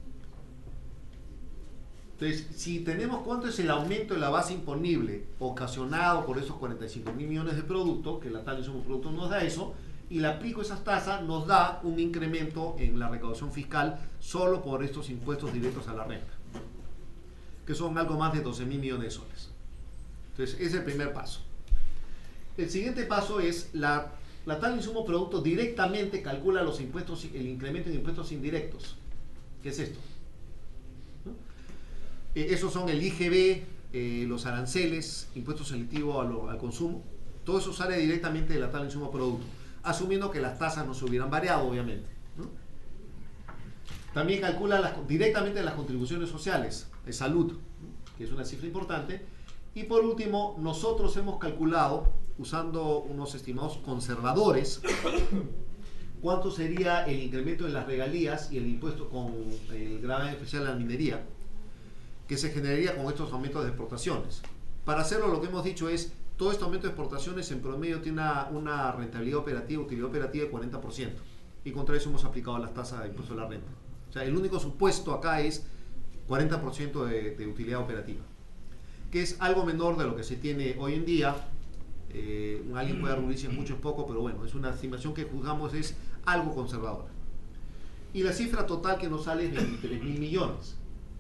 Entonces, si tenemos cuánto es el aumento de la base imponible ocasionado por esos 45.000 millones de productos, que la tasa de insumos productos nos da eso, y le aplico esas tasas, nos da un incremento en la recaudación fiscal solo por estos impuestos directos a la renta, que son algo más de 12.000 millones de soles. Entonces, ese es el primer paso. El siguiente paso es la tasa de insumos productos directamente calcula los impuestos, el incremento en impuestos indirectos. ¿Qué es esto? Esos son el IGB, los aranceles, impuestos selectivos al consumo. Todo eso sale directamente de la tasa de insumos productos, asumiendo que las tasas no se hubieran variado, obviamente, ¿no? También calcula directamente las contribuciones sociales, de salud, ¿no? Que es una cifra importante. Y por último, nosotros hemos calculado, usando unos estimados conservadores, cuánto sería el incremento en las regalías y el impuesto con el gravamen especial a la minería, que se generaría con estos aumentos de exportaciones. Para hacerlo, lo que hemos dicho es, todo este aumento de exportaciones en promedio tiene una rentabilidad operativa, utilidad operativa de 40%. Y contra eso hemos aplicado las tasas de impuesto a la renta. O sea, el único supuesto acá es 40% de utilidad operativa, que es algo menor de lo que se tiene hoy en día. Alguien puede arguir si es mucho o es poco, pero bueno, es una estimación que juzgamos es algo conservadora. Y la cifra total que nos sale es 23.000 millones.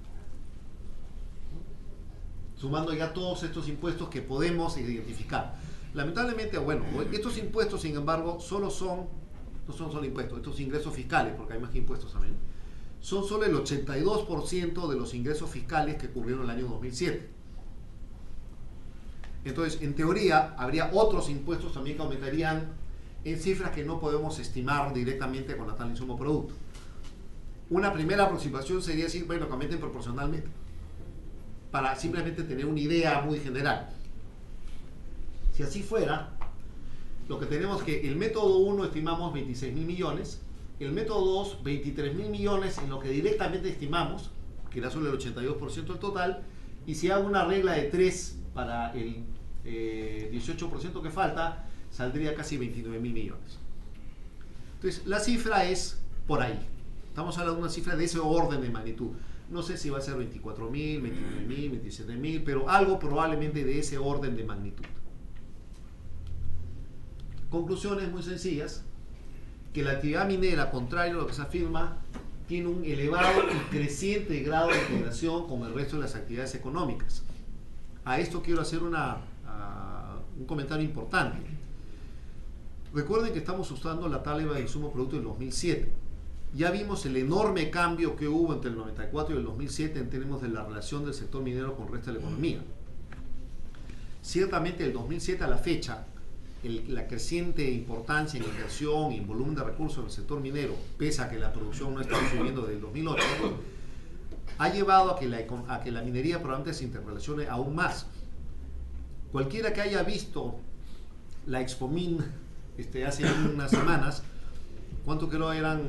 Sumando ya todos estos impuestos que podemos identificar. Lamentablemente, bueno, estos impuestos, sin embargo, no son solo impuestos, estos ingresos fiscales, porque hay más que impuestos también, son solo el 82% de los ingresos fiscales que ocurrieron en el año 2007. Entonces, en teoría, habría otros impuestos también que aumentarían en cifras que no podemos estimar directamente con la tasa de insumo producto. Una primera aproximación sería decir, bueno, que aumenten proporcionalmente, para simplemente tener una idea muy general. Si así fuera, lo que tenemos es que el método 1 estimamos 26.000 millones, el método 2 23.000 millones en lo que directamente estimamos, que era solo el 82% del total, y si hago una regla de 3 para el 18% que falta, saldría casi 29.000 millones. Entonces, la cifra es por ahí. Estamos hablando de una cifra de ese orden de magnitud. No sé si va a ser 24.000, 29.000, 27.000, pero algo probablemente de ese orden de magnitud. Conclusiones muy sencillas, que la actividad minera, contrario a lo que se afirma, tiene un elevado y creciente grado de integración con el resto de las actividades económicas. A esto quiero hacer un comentario importante. Recuerden que estamos usando la tabla de insumo producto del 2007. Ya vimos el enorme cambio que hubo entre el 94 y el 2007 en términos de la relación del sector minero con el resto de la economía. Ciertamente, del 2007 a la fecha, la creciente importancia en inversión y en volumen de recursos en el sector minero, pese a que la producción no está subiendo desde el 2008, ha llevado a que la minería probablemente se interrelacione aún más. Cualquiera que haya visto la Expomin hace unas semanas, ¿cuánto creo eran?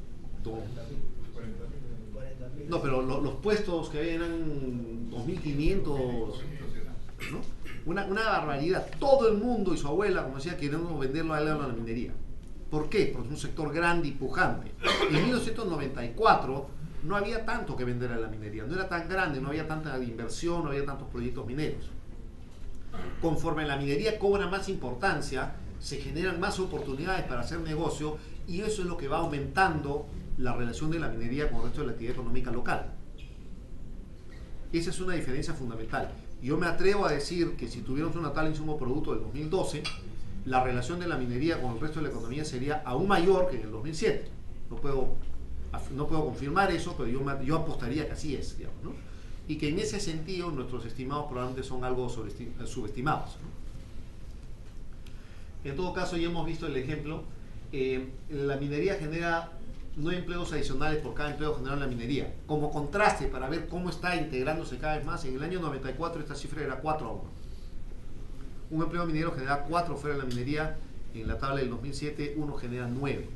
No, pero los puestos que eran 2.500, ¿no? Una barbaridad. Todo el mundo y su abuela, como decía, queriendo venderlo a la minería. ¿Por qué? Porque es un sector grande y pujante. En 1994 no había tanto que vender a la minería, no era tan grande, no había tanta inversión, no había tantos proyectos mineros. Conforme la minería cobra más importancia, se generan más oportunidades para hacer negocio, y eso es lo que va aumentando la relación de la minería con el resto de la actividad económica local. Esa es una diferencia fundamental. Yo me atrevo a decir que si tuviéramos una tal insumo producto del 2012, la relación de la minería con el resto de la economía sería aún mayor que en el 2007. No puedo confirmar eso, pero yo apostaría que así es, digamos, ¿no? Y que en ese sentido nuestros estimados probablemente son algo subestimados, ¿no? En todo caso, ya hemos visto el ejemplo. La minería genera 9 empleos adicionales por cada empleo generado en la minería. Como contraste, para ver cómo está integrándose cada vez más, en el año 94 esta cifra era 4 a 1. Un empleo minero genera 4 fuera de la minería. En la tabla del 2007, uno genera 9.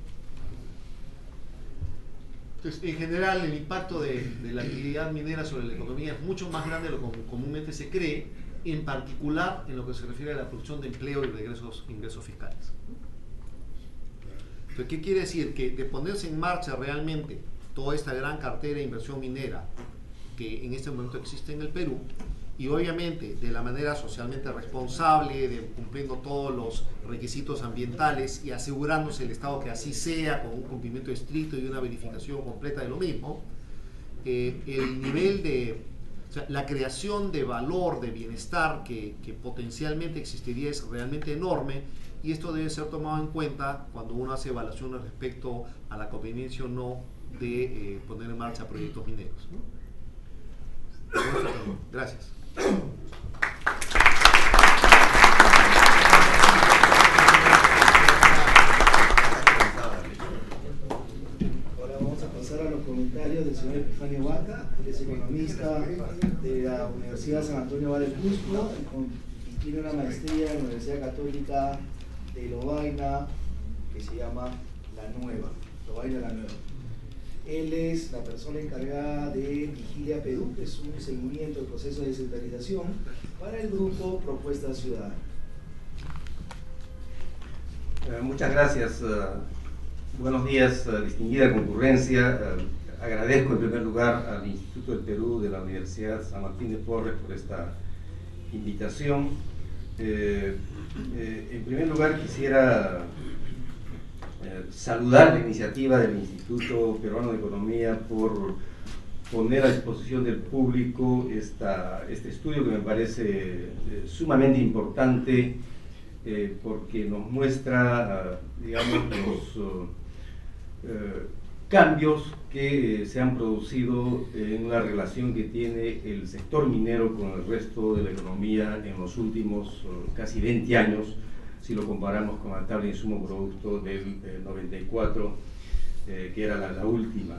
Entonces, en general, el impacto de la actividad minera sobre la economía es mucho más grande de lo que comúnmente se cree, en particular en lo que se refiere a la producción de empleo y de ingresos fiscales. Entonces, ¿qué quiere decir? Que de ponerse en marcha realmente toda esta gran cartera de inversión minera que en este momento existe en el Perú, y obviamente de la manera socialmente responsable, cumpliendo todos los requisitos ambientales y asegurándose el Estado que así sea, con un cumplimiento estricto y una verificación completa de lo mismo, el nivel de, o sea, la creación de valor, de bienestar que potencialmente existiría es realmente enorme, y esto debe ser tomado en cuenta cuando uno hace evaluaciones respecto a la conveniencia o no de poner en marcha proyectos mineros, ¿no? Gracias. Ahora vamos a pasar a los comentarios del señor Epifanio Vaca, que es economista de la Universidad San Antonio Valle Cusco y tiene una maestría en la Universidad Católica de Lovaina, que se llama La Nueva, Lovaina La Nueva. Él es la persona encargada de Vigilia Perú, que es un seguimiento del proceso de descentralización para el grupo Propuesta Ciudadana. Muchas gracias. Buenos días, distinguida concurrencia. Agradezco en primer lugar al Instituto del Perú de la Universidad San Martín de Porres por esta invitación. En primer lugar quisiera saludar la iniciativa del Instituto Peruano de Economía por poner a disposición del público este estudio que me parece sumamente importante, porque nos muestra, digamos, los cambios que se han producido en la relación que tiene el sector minero con el resto de la economía en los últimos casi 20 años, si lo comparamos con la tabla de insumo producto del 94, que era la última.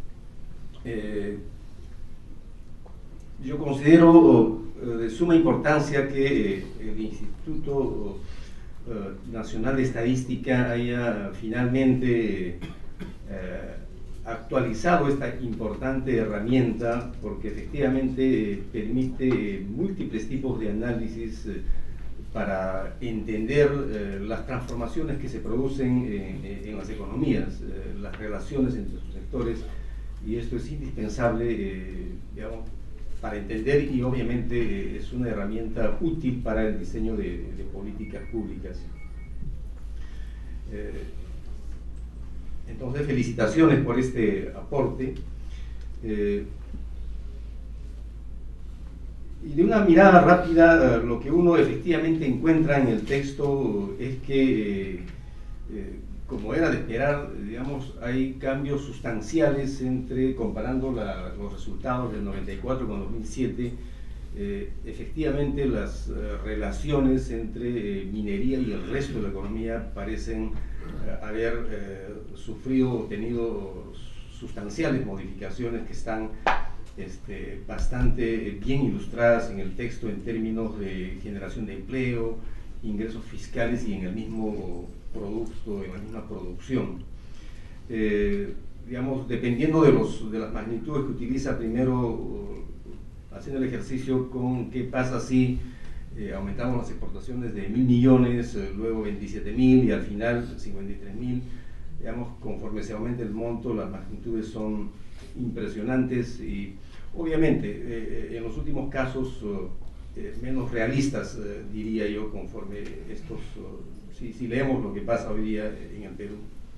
Yo considero de suma importancia que el Instituto Nacional de Estadística haya finalmente actualizado esta importante herramienta, porque efectivamente permite múltiples tipos de análisis para entender las transformaciones que se producen en las economías, las relaciones entre sus sectores, y esto es indispensable, digamos, para entender, y obviamente es una herramienta útil para el diseño de políticas públicas. Entonces, felicitaciones por este aporte. Y de una mirada rápida, lo que uno efectivamente encuentra en el texto es que, como era de esperar, digamos, hay cambios sustanciales comparando los resultados del 94 con 2007. Efectivamente, las relaciones entre minería y el resto de la economía parecen haber sufrido o tenido sustanciales modificaciones que están bastante bien ilustradas en el texto en términos de generación de empleo, ingresos fiscales y en el mismo producto, en la misma producción. Digamos, dependiendo de las magnitudes que utiliza, primero haciendo el ejercicio con qué pasa si aumentamos las exportaciones de 1.000 millones, luego 27.000 y al final 53.000, digamos, conforme se aumenta el monto, las magnitudes son impresionantes y obviamente en los últimos casos menos realistas, diría yo, conforme estos, si leemos lo que pasa hoy día en el Perú.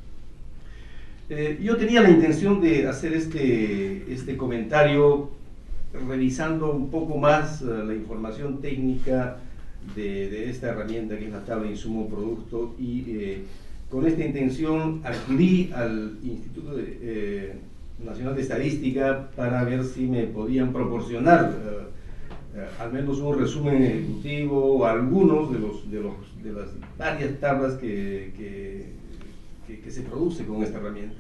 Yo tenía la intención de hacer este comentario revisando un poco más la información técnica de esta herramienta que es la tabla de insumo producto, y con esta intención acudí al Instituto Nacional de Estadística para ver si me podían proporcionar al menos un resumen ejecutivo o algunos de las varias tablas que se produce con esta herramienta.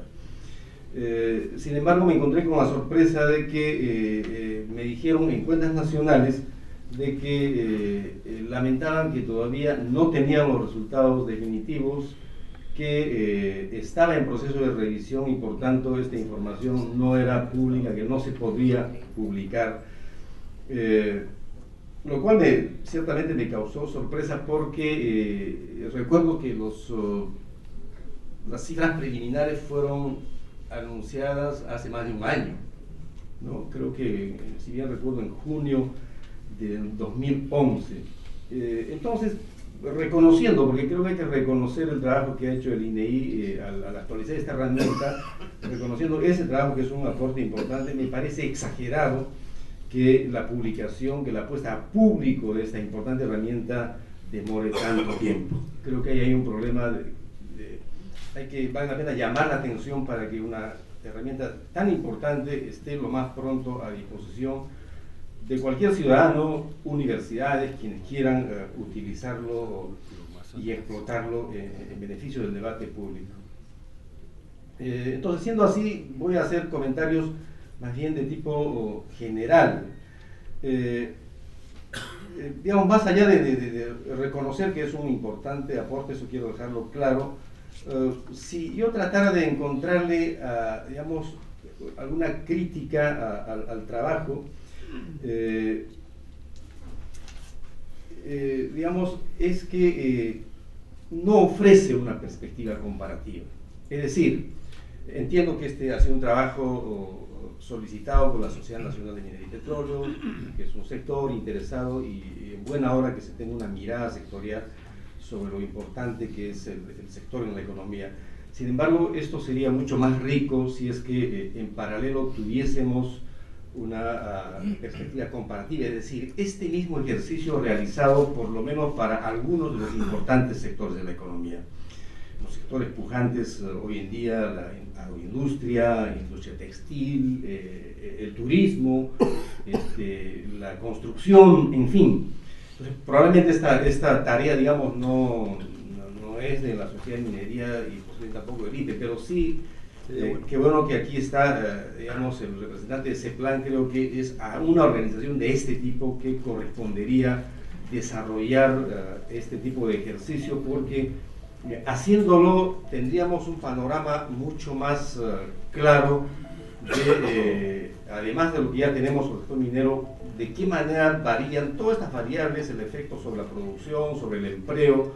Sin embargo, me encontré con la sorpresa de que me dijeron en cuentas nacionales de que lamentaban que todavía no tenían los resultados definitivos, que estaba en proceso de revisión y por tanto esta información no era pública, que no se podía publicar, lo cual ciertamente me causó sorpresa porque recuerdo que las cifras preliminares fueron anunciadas hace más de un año, ¿no? Creo que, si bien recuerdo, en junio del 2011. Entonces, reconociendo, porque creo que hay que reconocer el trabajo que ha hecho el INEI al actualizar esta herramienta, reconociendo ese trabajo que es un aporte importante, me parece exagerado que la publicación, que la puesta a público de esta importante herramienta demore tanto tiempo. Creo que ahí hay un problema vale la pena llamar la atención para que una herramienta tan importante esté lo más pronto a disposición de cualquier ciudadano, universidades, quienes quieran utilizarlo y explotarlo en beneficio del debate público. Entonces, siendo así, voy a hacer comentarios más bien de tipo general. Digamos, más allá de reconocer que es un importante aporte, eso quiero dejarlo claro, si yo tratara de encontrarle, digamos, alguna crítica al trabajo, digamos, es que no ofrece una perspectiva comparativa. Es decir, entiendo que este ha sido un trabajo solicitado por la Sociedad Nacional de Minería y Petróleo, que es un sector interesado y en buena hora que se tenga una mirada sectorial sobre lo importante que es el sector en la economía. Sin embargo, esto sería mucho más rico si es que en paralelo tuviésemos una perspectiva comparativa, es decir, este mismo ejercicio realizado por lo menos para algunos de los importantes sectores de la economía. Los sectores pujantes hoy en día, la agroindustria, industria textil, el turismo, la construcción, en fin. Entonces, probablemente esta tarea, digamos, no es de la Sociedad de Minería y posiblemente tampoco del IPE, pero sí, qué bueno que aquí está, digamos, el representante de ese plan. Creo que es a una organización de este tipo que correspondería desarrollar este tipo de ejercicio, porque haciéndolo tendríamos un panorama mucho más claro de, además de lo que ya tenemos sobre el sector minero, de qué manera varían todas estas variables, el efecto sobre la producción, sobre el empleo,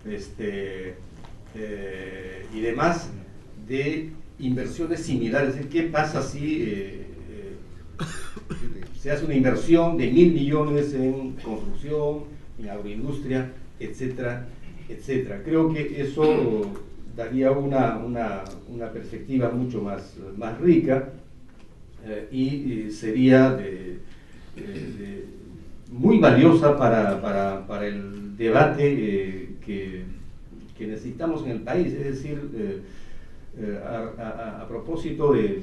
y demás, de inversiones similares. Es decir, ¿qué pasa si se hace una inversión de 1.000 millones en construcción, en agroindustria, etcétera, etcétera? Creo que eso daría una perspectiva mucho más rica y sería muy valiosa para el debate que necesitamos en el país. Es decir, a propósito de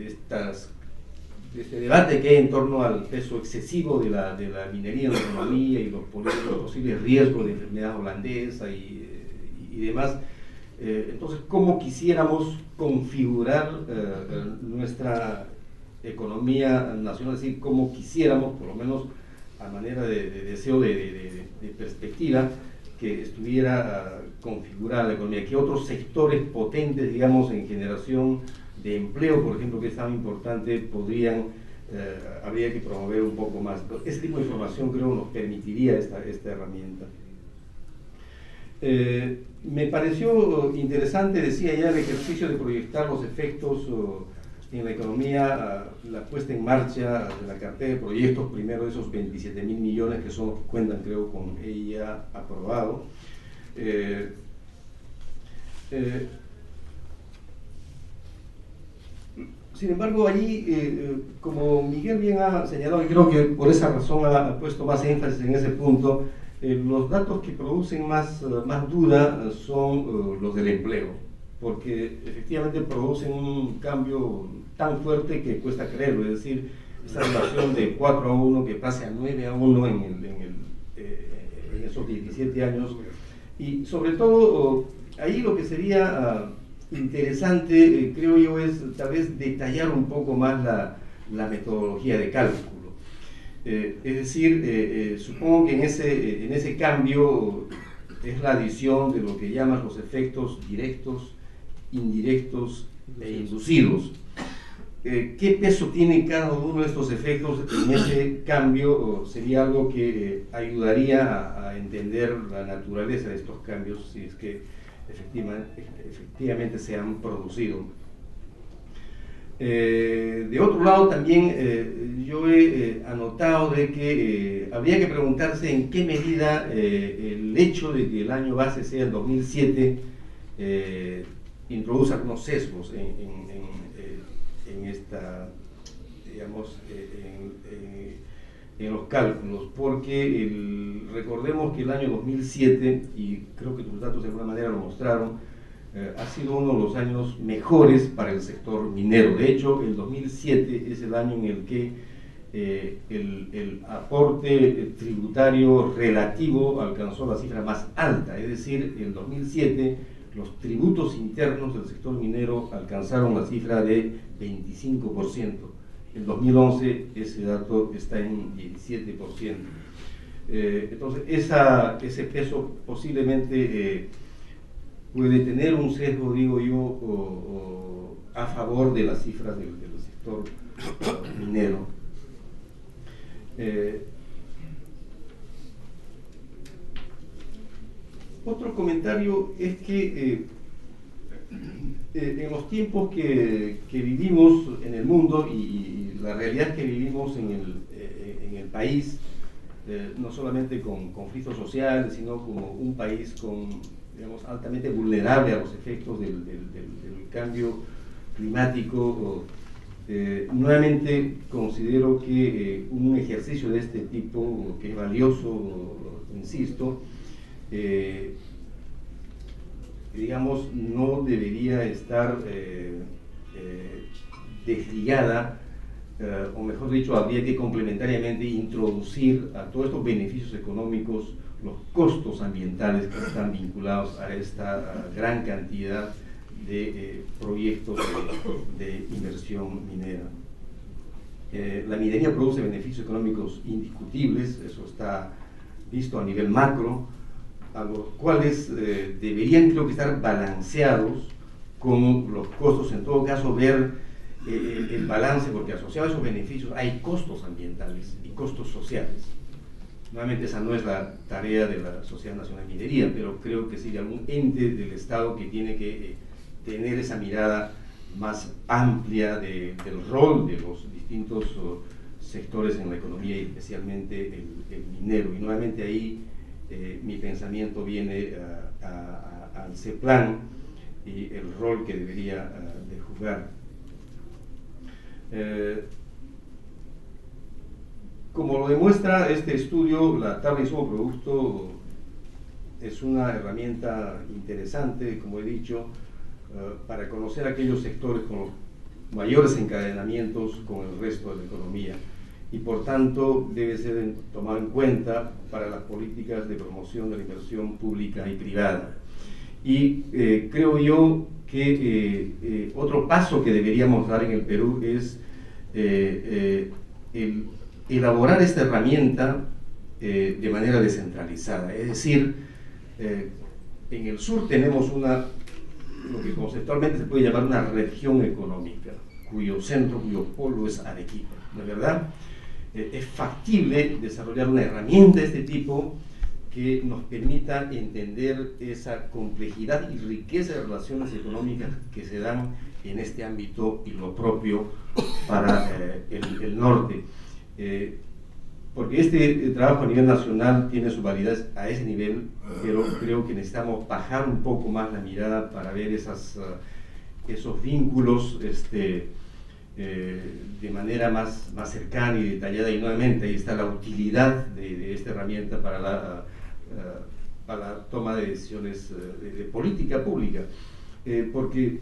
este debate que hay en torno al peso excesivo de la minería en la economía y los posibles riesgos de enfermedad holandesa y demás, entonces, ¿cómo quisiéramos configurar nuestra economía nacional? Es decir, ¿cómo quisiéramos, por lo menos a manera de deseo de perspectiva, que estuviera configurada la economía? ¿Qué otros sectores potentes, digamos, en generación de empleo, por ejemplo, que es tan importante, habría que promover un poco más? Este tipo de información creo nos permitiría esta herramienta. Me pareció interesante, decía ya, el ejercicio de proyectar los efectos en la economía, la puesta en marcha de la cartera de proyectos, primero de esos 27.000 millones que son los que cuentan, creo, con ella aprobado. Sin embargo, allí, como Miguel bien ha señalado, y creo que por esa razón ha puesto más énfasis en ese punto, los datos que producen más duda son los del empleo, porque efectivamente producen un cambio tan fuerte que cuesta creerlo. Es decir, esa relación de 4-1 que pase a 9-1 en esos 17 años. Y sobre todo, ahí lo que sería interesante, creo yo, es tal vez detallar un poco más la metodología de cálculo. Es decir, supongo que en ese cambio es la adición de lo que llaman los efectos directos, indirectos e inducidos. ¿Qué peso tiene cada uno de estos efectos en ese cambio? Sería algo que ayudaría a entender la naturaleza de estos cambios, si es que efectivamente se han producido. De otro lado también yo he anotado de que habría que preguntarse en qué medida el hecho de que el año base sea el 2007 introduce algunos sesgos en esta, digamos, en los cálculos, porque recordemos que el año 2007, y creo que tus datos de alguna manera lo mostraron, ha sido uno de los años mejores para el sector minero. De hecho, el 2007 es el año en el que el aporte tributario relativo alcanzó la cifra más alta, es decir, en 2007 los tributos internos del sector minero alcanzaron la cifra de 25%. En 2011 ese dato está en 17%. Entonces, ese peso posiblemente puede tener un sesgo, digo yo, a favor de las cifras del sector minero. Otro comentario es que en los tiempos que vivimos en el mundo y la realidad que vivimos en el país, no solamente con conflictos sociales, sino como un país digamos, altamente vulnerable a los efectos del cambio climático, nuevamente considero que un ejercicio de este tipo, que es valioso, insisto, digamos, no debería estar desligada, o mejor dicho, habría que complementariamente introducir a todos estos beneficios económicos los costos ambientales que están vinculados a esta gran cantidad de proyectos de inversión minera. La minería produce beneficios económicos indiscutibles, eso está visto a nivel macro, a los cuales deberían, creo que, estar balanceados con los costos. En todo caso, ver el balance, porque asociado a esos beneficios hay costos ambientales y costos sociales. Nuevamente, esa no es la tarea de la Sociedad Nacional de Minería, pero creo que sí de algún ente del Estado que tiene que tener esa mirada más amplia del rol de los distintos sectores en la economía, y especialmente el minero. Y nuevamente ahí mi pensamiento viene al CEPLAN y el rol que debería de jugar. Como lo demuestra este estudio, la tabla de insumo producto es una herramienta interesante, como he dicho, para conocer aquellos sectores con los mayores encadenamientos con el resto de la economía, y por tanto debe ser tomado en cuenta para las políticas de promoción de la inversión pública y privada. Y creo yo que otro paso que deberíamos dar en el Perú es el elaborar esta herramienta de manera descentralizada. Es decir, en el sur tenemos lo que conceptualmente se puede llamar una región económica, cuyo centro, cuyo polo es Arequipa, ¿no es verdad? Es factible desarrollar una herramienta de este tipo que nos permita entender esa complejidad y riqueza de relaciones económicas que se dan en este ámbito, y lo propio para el norte. Porque este trabajo a nivel nacional tiene su validez a ese nivel, pero creo que necesitamos bajar un poco más la mirada para ver esos vínculos de manera más cercana y detallada. Y nuevamente ahí está la utilidad de esta herramienta para la toma de decisiones de política pública, porque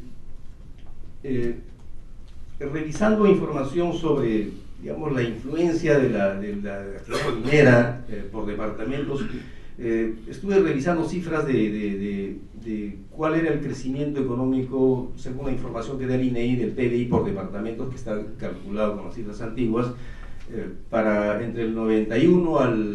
revisando información sobre, digamos, la influencia de la actividad minera por departamentos, estuve revisando cifras de cuál era el crecimiento económico según la información que da el INEI del PBI por departamentos, que está calculado con las cifras antiguas. para entre el 91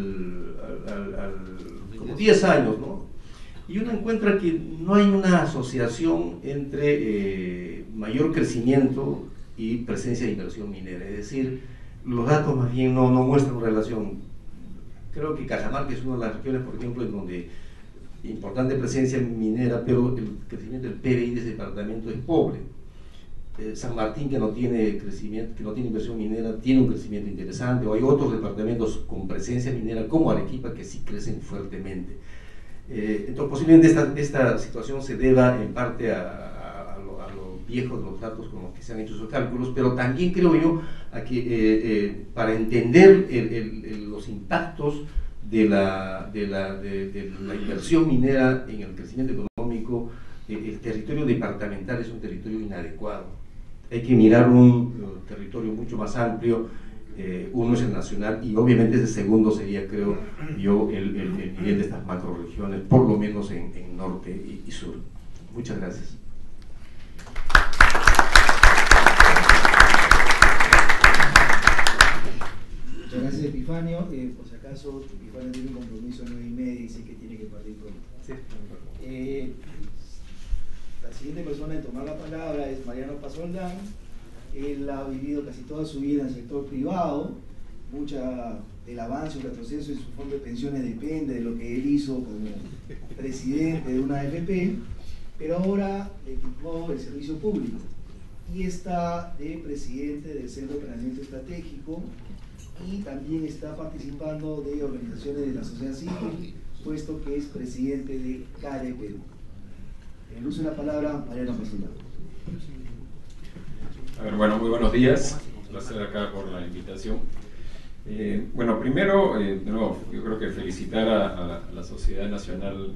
como 10 años, ¿no? Y uno encuentra que no hay una asociación entre mayor crecimiento y presencia de inversión minera, es decir, los datos más bien no muestran relación. Creo que Cajamarca es una de las regiones, por ejemplo, en donde importante presencia minera, pero el crecimiento del PBI de ese departamento es pobre. San Martín, que no tiene crecimiento, que no tiene inversión minera, tiene un crecimiento interesante, o hay otros departamentos con presencia minera como Arequipa que sí crecen fuertemente. Entonces posiblemente esta situación se deba en parte a los viejos los datos con los que se han hecho esos cálculos, pero también creo yo a que para entender los impactos de la inversión minera en el crecimiento económico, el territorio departamental es un territorio inadecuado. Hay que mirar un territorio mucho más amplio. Uno es el nacional y obviamente ese segundo sería, creo yo, el nivel de estas macroregiones, por lo menos en norte y sur. Muchas gracias. Muchas gracias, Epifanio. Por si acaso, Epifanio tiene un compromiso a 9:30 y sé que tiene que partir pronto. Sí. La siguiente persona en tomar la palabra es Mariano Pazoldán. Él ha vivido casi toda su vida en el sector privado. Mucha del avance o retroceso en su fondo de pensiones depende de lo que él hizo como presidente de una AFP, pero ahora le tocó el servicio público y está de presidente del Centro de Planeamiento Estratégico y también está participando de organizaciones de la sociedad civil, puesto que es presidente de CARE Perú. En uso de la palabra, Mariano Pazoldán. A ver, bueno, muy buenos días. Un placer acá por la invitación. Bueno, primero, de nuevo, yo creo que felicitar a la Sociedad Nacional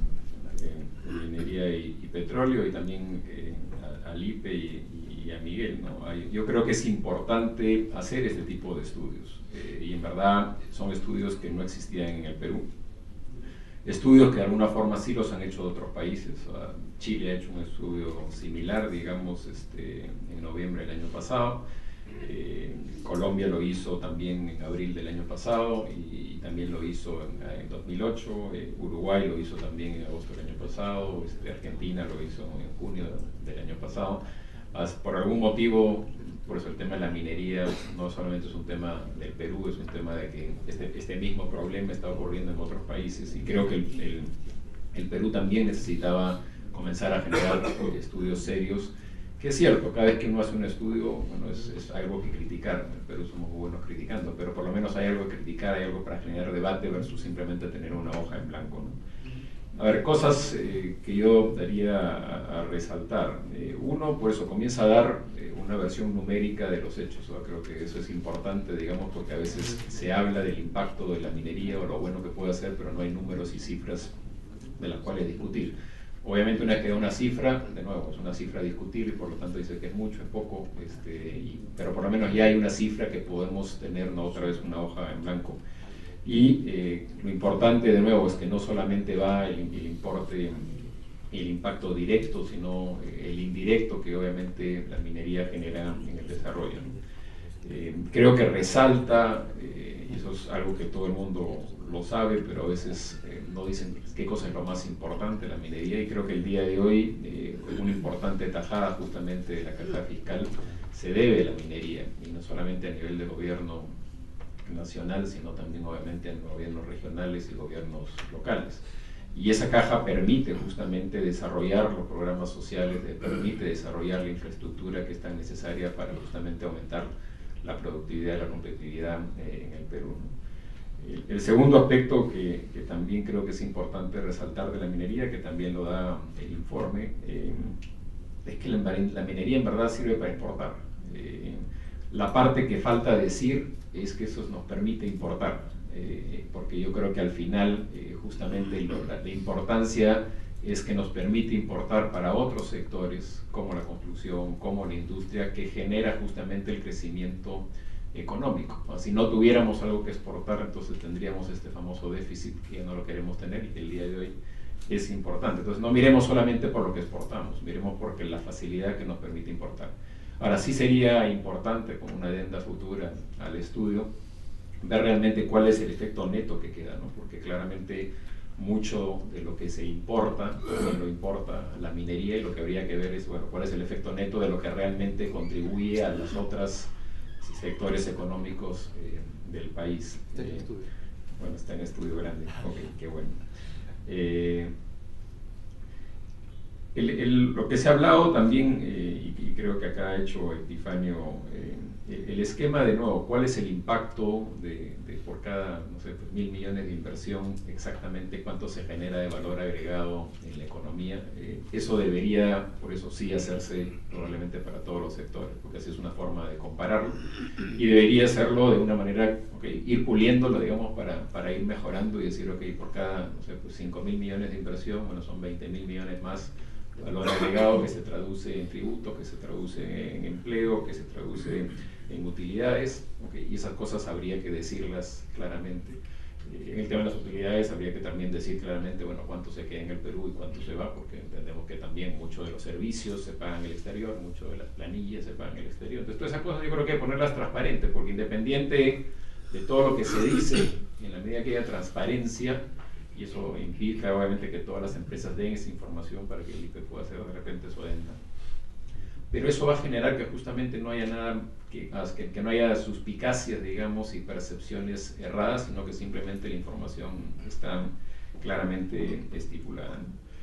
de Minería y Petróleo y también al IPE y a Miguel, ¿no? Yo creo que es importante hacer este tipo de estudios y en verdad son estudios que no existían en el Perú. Estudios que de alguna forma sí los han hecho otros países. Chile ha hecho un estudio similar, digamos, en noviembre del año pasado. Colombia lo hizo también en abril del año pasado y también lo hizo en 2008. Uruguay lo hizo también en agosto del año pasado. Argentina lo hizo en junio del año pasado. Por algún motivo, por eso el tema de la minería no solamente es un tema del Perú, es un tema de que este mismo problema está ocurriendo en otros países y creo que el Perú también necesitaba comenzar a generar estudios serios, que es cierto, cada vez que uno hace un estudio, bueno, es algo que criticar. En el Perú somos muy buenos criticando, pero por lo menos hay algo que criticar, hay algo para generar debate versus simplemente tener una hoja en blanco, ¿no? A ver, cosas que yo daría a resaltar. Uno, por eso, comienza a dar una versión numérica de los hechos. Creo que eso es importante, digamos, porque a veces se habla del impacto de la minería o lo bueno que puede hacer, pero no hay números y cifras de las cuales discutir. Obviamente una vez que da una cifra, de nuevo, es una cifra discutible, por lo tanto dice que es mucho, es poco, pero por lo menos ya hay una cifra que podemos tener, no otra vez una hoja en blanco. Y lo importante, de nuevo, es que no solamente va el importe, el impacto directo, sino el indirecto que obviamente la minería genera en el desarrollo, ¿no? Creo que resalta, y eso es algo que todo el mundo lo sabe, pero a veces no dicen qué cosa es lo más importante de la minería, y creo que el día de hoy una importante tajada justamente de la carga fiscal se debe a la minería, y no solamente a nivel de gobierno nacional, sino también obviamente en gobiernos regionales y gobiernos locales. Y esa caja permite justamente desarrollar los programas sociales, permite desarrollar la infraestructura que es tan necesaria para justamente aumentar la productividad y la competitividad en el Perú, ¿no? El segundo aspecto que también creo que es importante resaltar de la minería, que también lo da el informe, es que la minería en verdad sirve para importar. La parte que falta decir es que eso nos permite importar, porque yo creo que al final justamente la importancia es que nos permite importar para otros sectores como la construcción, como la industria, que genera justamente el crecimiento económico. Si no tuviéramos algo que exportar, entonces tendríamos este famoso déficit que ya no lo queremos tener y que el día de hoy es importante. Entonces no miremos solamente por lo que exportamos, miremos por la facilidad que nos permite importar. Ahora sí sería importante, como una adenda futura al estudio, ver realmente cuál es el efecto neto que queda, ¿no? Porque claramente mucho de lo que se importa, también lo importa la minería, y lo que habría que ver es, bueno, cuál es el efecto neto de lo que realmente contribuye a los otros sectores económicos del país. Está en estudio. Bueno, está en estudio grande, ok, qué bueno. Lo que se ha hablado también, y creo que acá ha hecho Epifanio, el esquema de nuevo, cuál es el impacto de por cada, no sé, pues 1.000 millones de inversión, exactamente cuánto se genera de valor agregado en la economía. Eso debería, por eso sí, hacerse probablemente para todos los sectores, porque así es una forma de compararlo, y debería hacerlo de una manera, ir puliéndolo, digamos, para ir mejorando y decir, por cada, no sé, pues 5.000 millones de inversión, bueno, son 20.000 millones más de valor agregado que se traduce en tributos, que se traduce en empleo, que se traduce en utilidades, y esas cosas habría que decirlas claramente. En el tema de las utilidades habría que también decir claramente, bueno, cuánto se queda en el Perú y cuánto se va, porque entendemos que también muchos de los servicios se pagan en el exterior, muchas de las planillas se pagan en el exterior. Entonces, todas esas cosas yo creo que hay que ponerlas transparentes, porque independiente de todo lo que se dice, en la medida que haya transparencia, y eso implica obviamente que todas las empresas den esa información para que el IPE pueda hacer de repente su adenda. Pero eso va a generar que justamente no haya nada, que no haya suspicacias, digamos, y percepciones erradas, sino que simplemente la información está claramente estipulada.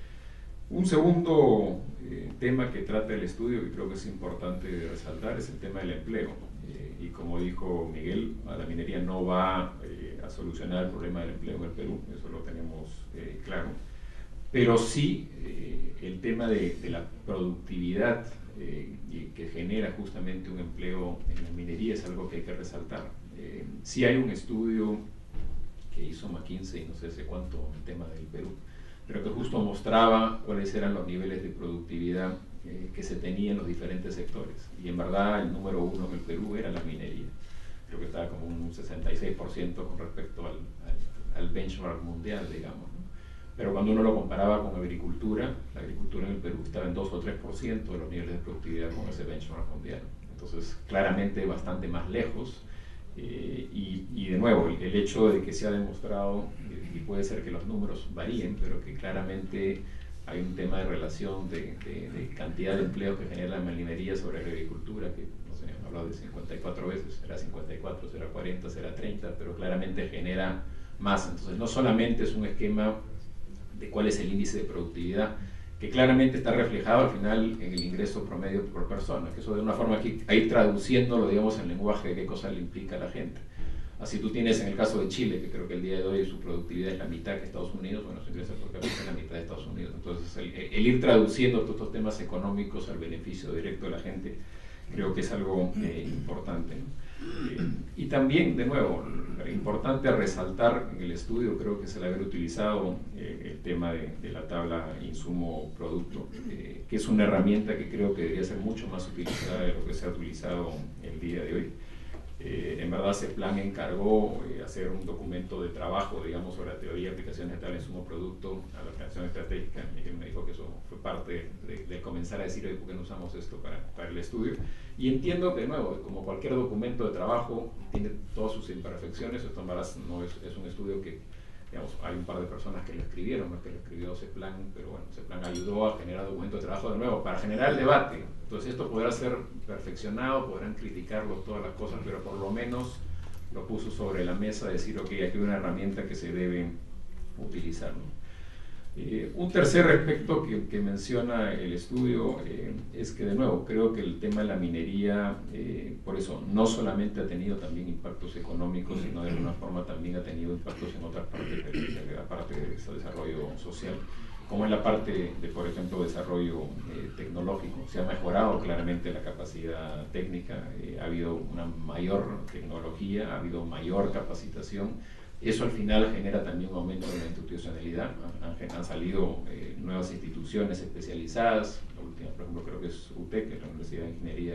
Un segundo tema que trata el estudio, que creo que es importante resaltar, es el tema del empleo. Y como dijo Miguel, la minería no va a solucionar el problema del empleo en el Perú, eso lo tenemos claro. Pero sí el tema de la productividad que genera justamente un empleo en la minería es algo que hay que resaltar. Sí hay un estudio que hizo McKinsey, no sé hace cuánto, el tema del Perú, pero que justo mostraba cuáles eran los niveles de productividad que se tenía en los diferentes sectores. Y en verdad el número uno en el Perú era la minería. Creo que estaba como un 66% con respecto al benchmark mundial, digamos, ¿no? Pero cuando uno lo comparaba con agricultura, la agricultura en el Perú estaba en 2 o 3% de los niveles de productividad con ese benchmark mundial. Entonces, claramente bastante más lejos. Y de nuevo, el hecho de que se ha demostrado, y puede ser que los números varíen, pero que claramente hay un tema de relación de cantidad de empleos que genera la minería sobre la agricultura, que no sé, han hablado de 54 veces, será 54, será 40, será 30, pero claramente genera más. Entonces, no solamente es un esquema de cuál es el índice de productividad, que claramente está reflejado al final en el ingreso promedio por persona, que eso de una forma aquí, ahí traduciéndolo, digamos, en lenguaje de qué cosa le implica a la gente. Así tú tienes en el caso de Chile, que creo que el día de hoy su productividad es la mitad que Estados Unidos, bueno, su ingreso por cápita es la mitad de Estados Unidos. Entonces, el ir traduciendo todos estos temas económicos al beneficio directo de la gente, creo que es algo importante, ¿no? Y también, de nuevo, importante resaltar en el estudio, creo que es el haber utilizado el tema de la tabla insumo-producto, que es una herramienta que creo que debería ser mucho más utilizada de lo que se ha utilizado el día de hoy. En verdad, CEPLAN encargó hacer un documento de trabajo, digamos, sobre la teoría y aplicaciones de tabla insumo-producto a la planeación estratégica. Miguel me dijo que eso fue parte de comenzar a decir, ¿por qué no usamos esto para el estudio? Y entiendo que, de nuevo, como cualquier documento de trabajo, tiene todas sus imperfecciones. Esto en verdad no es un estudio que, digamos, hay un par de personas que lo escribieron, no es que lo escribió CEPLAN, pero bueno, CEPLAN ayudó a generar documento de trabajo de nuevo, para generar el debate. Entonces esto podrá ser perfeccionado, podrán criticarlo, todas las cosas, pero por lo menos lo puso sobre la mesa, decir, ok, aquí hay una herramienta que se debe utilizar, ¿no? Un tercer aspecto que menciona el estudio es que, de nuevo, creo que el tema de la minería, por eso, no solamente ha tenido también impactos económicos, sino de alguna forma también ha tenido impactos en otras partes, aparte de ese desarrollo social, como en la parte de, por ejemplo, desarrollo tecnológico. Se ha mejorado claramente la capacidad técnica, ha habido una mayor tecnología, ha habido mayor capacitación. Eso al final genera también un aumento de la institucionalidad. Han salido nuevas instituciones especializadas. La última, por ejemplo, creo que es UTEC, que es la Universidad de Ingeniería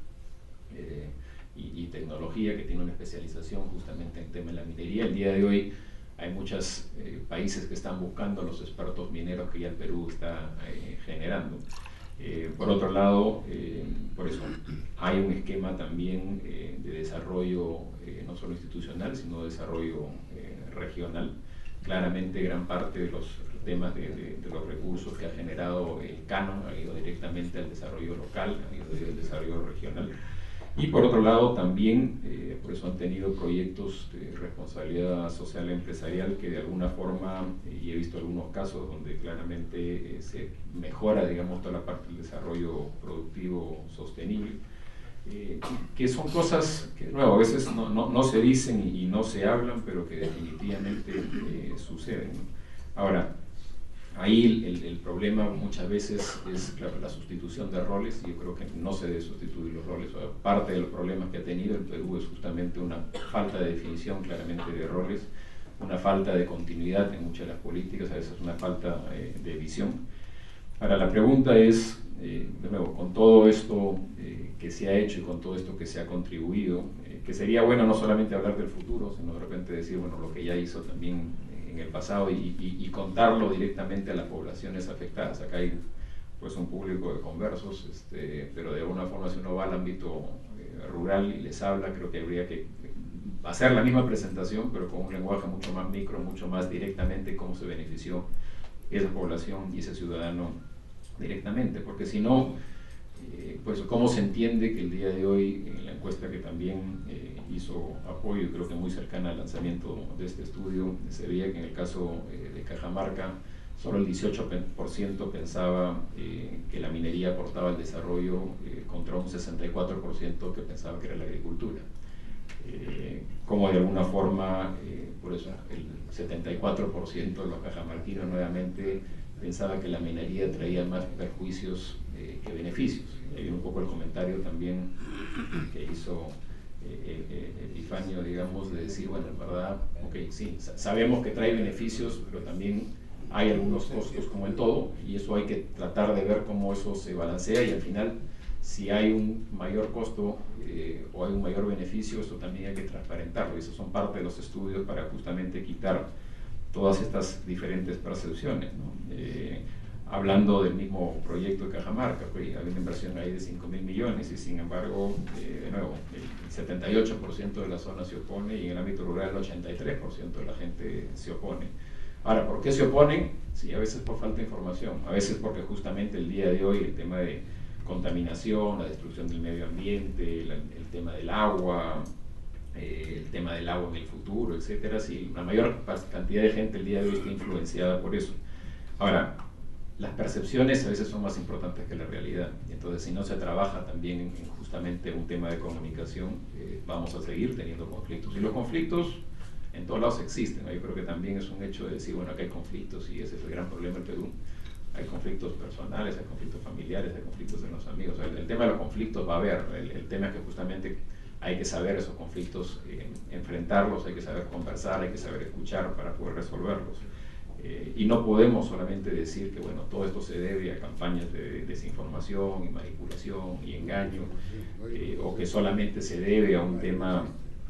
y Tecnología, que tiene una especialización justamente en tema de la minería. El día de hoy hay muchos países que están buscando los expertos mineros que ya el Perú está generando. Por otro lado, por eso hay un esquema también de desarrollo no solo institucional, sino de desarrollo regional. Claramente gran parte de los temas de los recursos que ha generado el canon ha ido directamente al desarrollo local, ha ido al desarrollo regional. Y por otro lado también, por eso han tenido proyectos de responsabilidad social empresarial que de alguna forma, y he visto algunos casos donde claramente se mejora, digamos, toda la parte del desarrollo productivo sostenible, que son cosas que, nuevo, a veces no se dicen y no se hablan, pero que definitivamente suceden, ¿no? Ahora, ahí el problema muchas veces es, claro, la sustitución de roles. Yo creo que no se debe sustituir los roles. O sea, parte de los problemas que ha tenido el Perú es justamente una falta de definición claramente de roles, una falta de continuidad en muchas de las políticas, a veces una falta de visión. Ahora, la pregunta es, de nuevo, con todo esto que se ha hecho y con todo esto que se ha contribuido, que sería bueno no solamente hablar del futuro, sino de repente decir, bueno, lo que ya hizo también en el pasado y contarlo directamente a las poblaciones afectadas. Acá hay pues un público de conversos, pero de alguna forma si uno va al ámbito rural y les habla, creo que habría que hacer la misma presentación, pero con un lenguaje mucho más micro, mucho más directamente cómo se benefició esa población y ese ciudadano directamente, porque si no, pues cómo se entiende que el día de hoy, en la encuesta que también hizo apoyo, creo que muy cercana al lanzamiento de este estudio, se veía que en el caso de Cajamarca, solo el 18% pensaba que la minería aportaba al desarrollo, contra un 64% que pensaba que era la agricultura. Como de alguna forma, por eso el 74% de los cajamarquinos nuevamente pensaba que la minería traía más perjuicios que beneficios. Hay un poco el comentario también que hizo Epifanio, digamos, de decir, bueno, en verdad, ok, sí, sabemos que trae beneficios, pero también hay algunos costos como en todo, y eso hay que tratar de ver cómo eso se balancea, y al final, si hay un mayor costo o hay un mayor beneficio, eso también hay que transparentarlo, y eso son parte de los estudios para justamente quitar todas estas diferentes percepciones, ¿no? Hablando del mismo proyecto de Cajamarca, pues, había una inversión ahí de 5.000 millones y sin embargo, de nuevo, el 78% de la zona se opone y en el ámbito rural el 83% de la gente se opone. Ahora, ¿por qué se oponen? Sí, a veces por falta de información, a veces porque justamente el día de hoy el tema de contaminación, la destrucción del medio ambiente, el tema del agua, el tema del agua en el futuro, etcétera, sí, la mayor cantidad de gente el día de hoy está influenciada por eso. Ahora, las percepciones a veces son más importantes que la realidad, y entonces si no se trabaja también en justamente un tema de comunicación, vamos a seguir teniendo conflictos, y los conflictos en todos lados existen, ¿no? Yo creo que también es un hecho de decir, bueno, acá hay conflictos y ese es el gran problema del Perú. Hay conflictos personales, hay conflictos familiares, hay conflictos de los amigos. El tema de los conflictos va a haber, el tema es que justamente hay que saber esos conflictos, enfrentarlos, hay que saber conversar, hay que saber escuchar para poder resolverlos. Y no podemos solamente decir que bueno, todo esto se debe a campañas de desinformación y manipulación y engaño, o que solamente se debe a un tema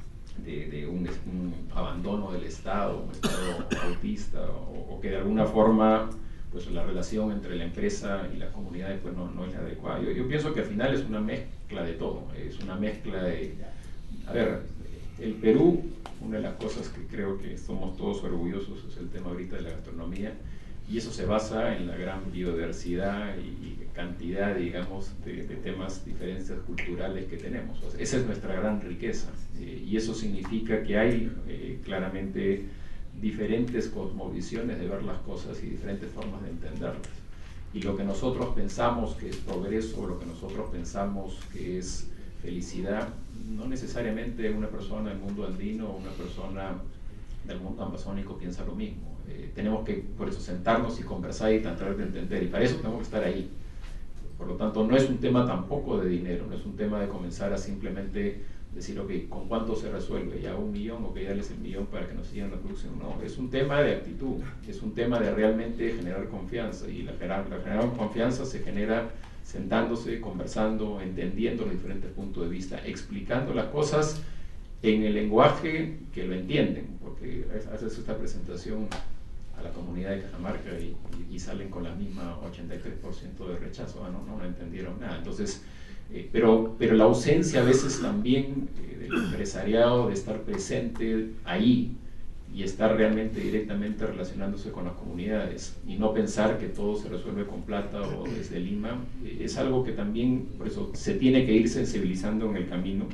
de un abandono del Estado, un Estado autista, o que de alguna forma pues la relación entre la empresa y las comunidades pues no es la adecuada. Yo pienso que al final es una mezcla de todo, es una mezcla de... A ver, el Perú, una de las cosas que creo que somos todos orgullosos es el tema ahorita de la gastronomía, y eso se basa en la gran biodiversidad y cantidad, digamos, de temas, diferencias culturales que tenemos. O sea, esa es nuestra gran riqueza, y eso significa que hay claramente diferentes cosmovisiones de ver las cosas y diferentes formas de entenderlas. Y lo que nosotros pensamos que es progreso, lo que nosotros pensamos que es felicidad, no necesariamente una persona del mundo andino o una persona del mundo amazónico piensa lo mismo. Tenemos que, por eso, sentarnos y conversar y tratar de entender, y para eso tenemos que estar ahí. Por lo tanto, no es un tema tampoco de dinero, no es un tema de comenzar a simplemente decir, ok, ¿con cuánto se resuelve? Ya 1 millón, ok, dale ese 1 millón para que nos sigan la producción. No, es un tema de actitud, es un tema de realmente generar confianza, y la generar confianza se genera sentándose, conversando, entendiendo los diferentes puntos de vista, explicando las cosas en el lenguaje que lo entienden, porque haces esta presentación a la comunidad de Cajamarca y salen con la misma 83% de rechazo, no entendieron nada. Entonces, pero la ausencia a veces también del empresariado de estar presente ahí y estar realmente directamente relacionándose con las comunidades y no pensar que todo se resuelve con plata o desde Lima, es algo que también, por eso, se tiene que ir sensibilizando en el camino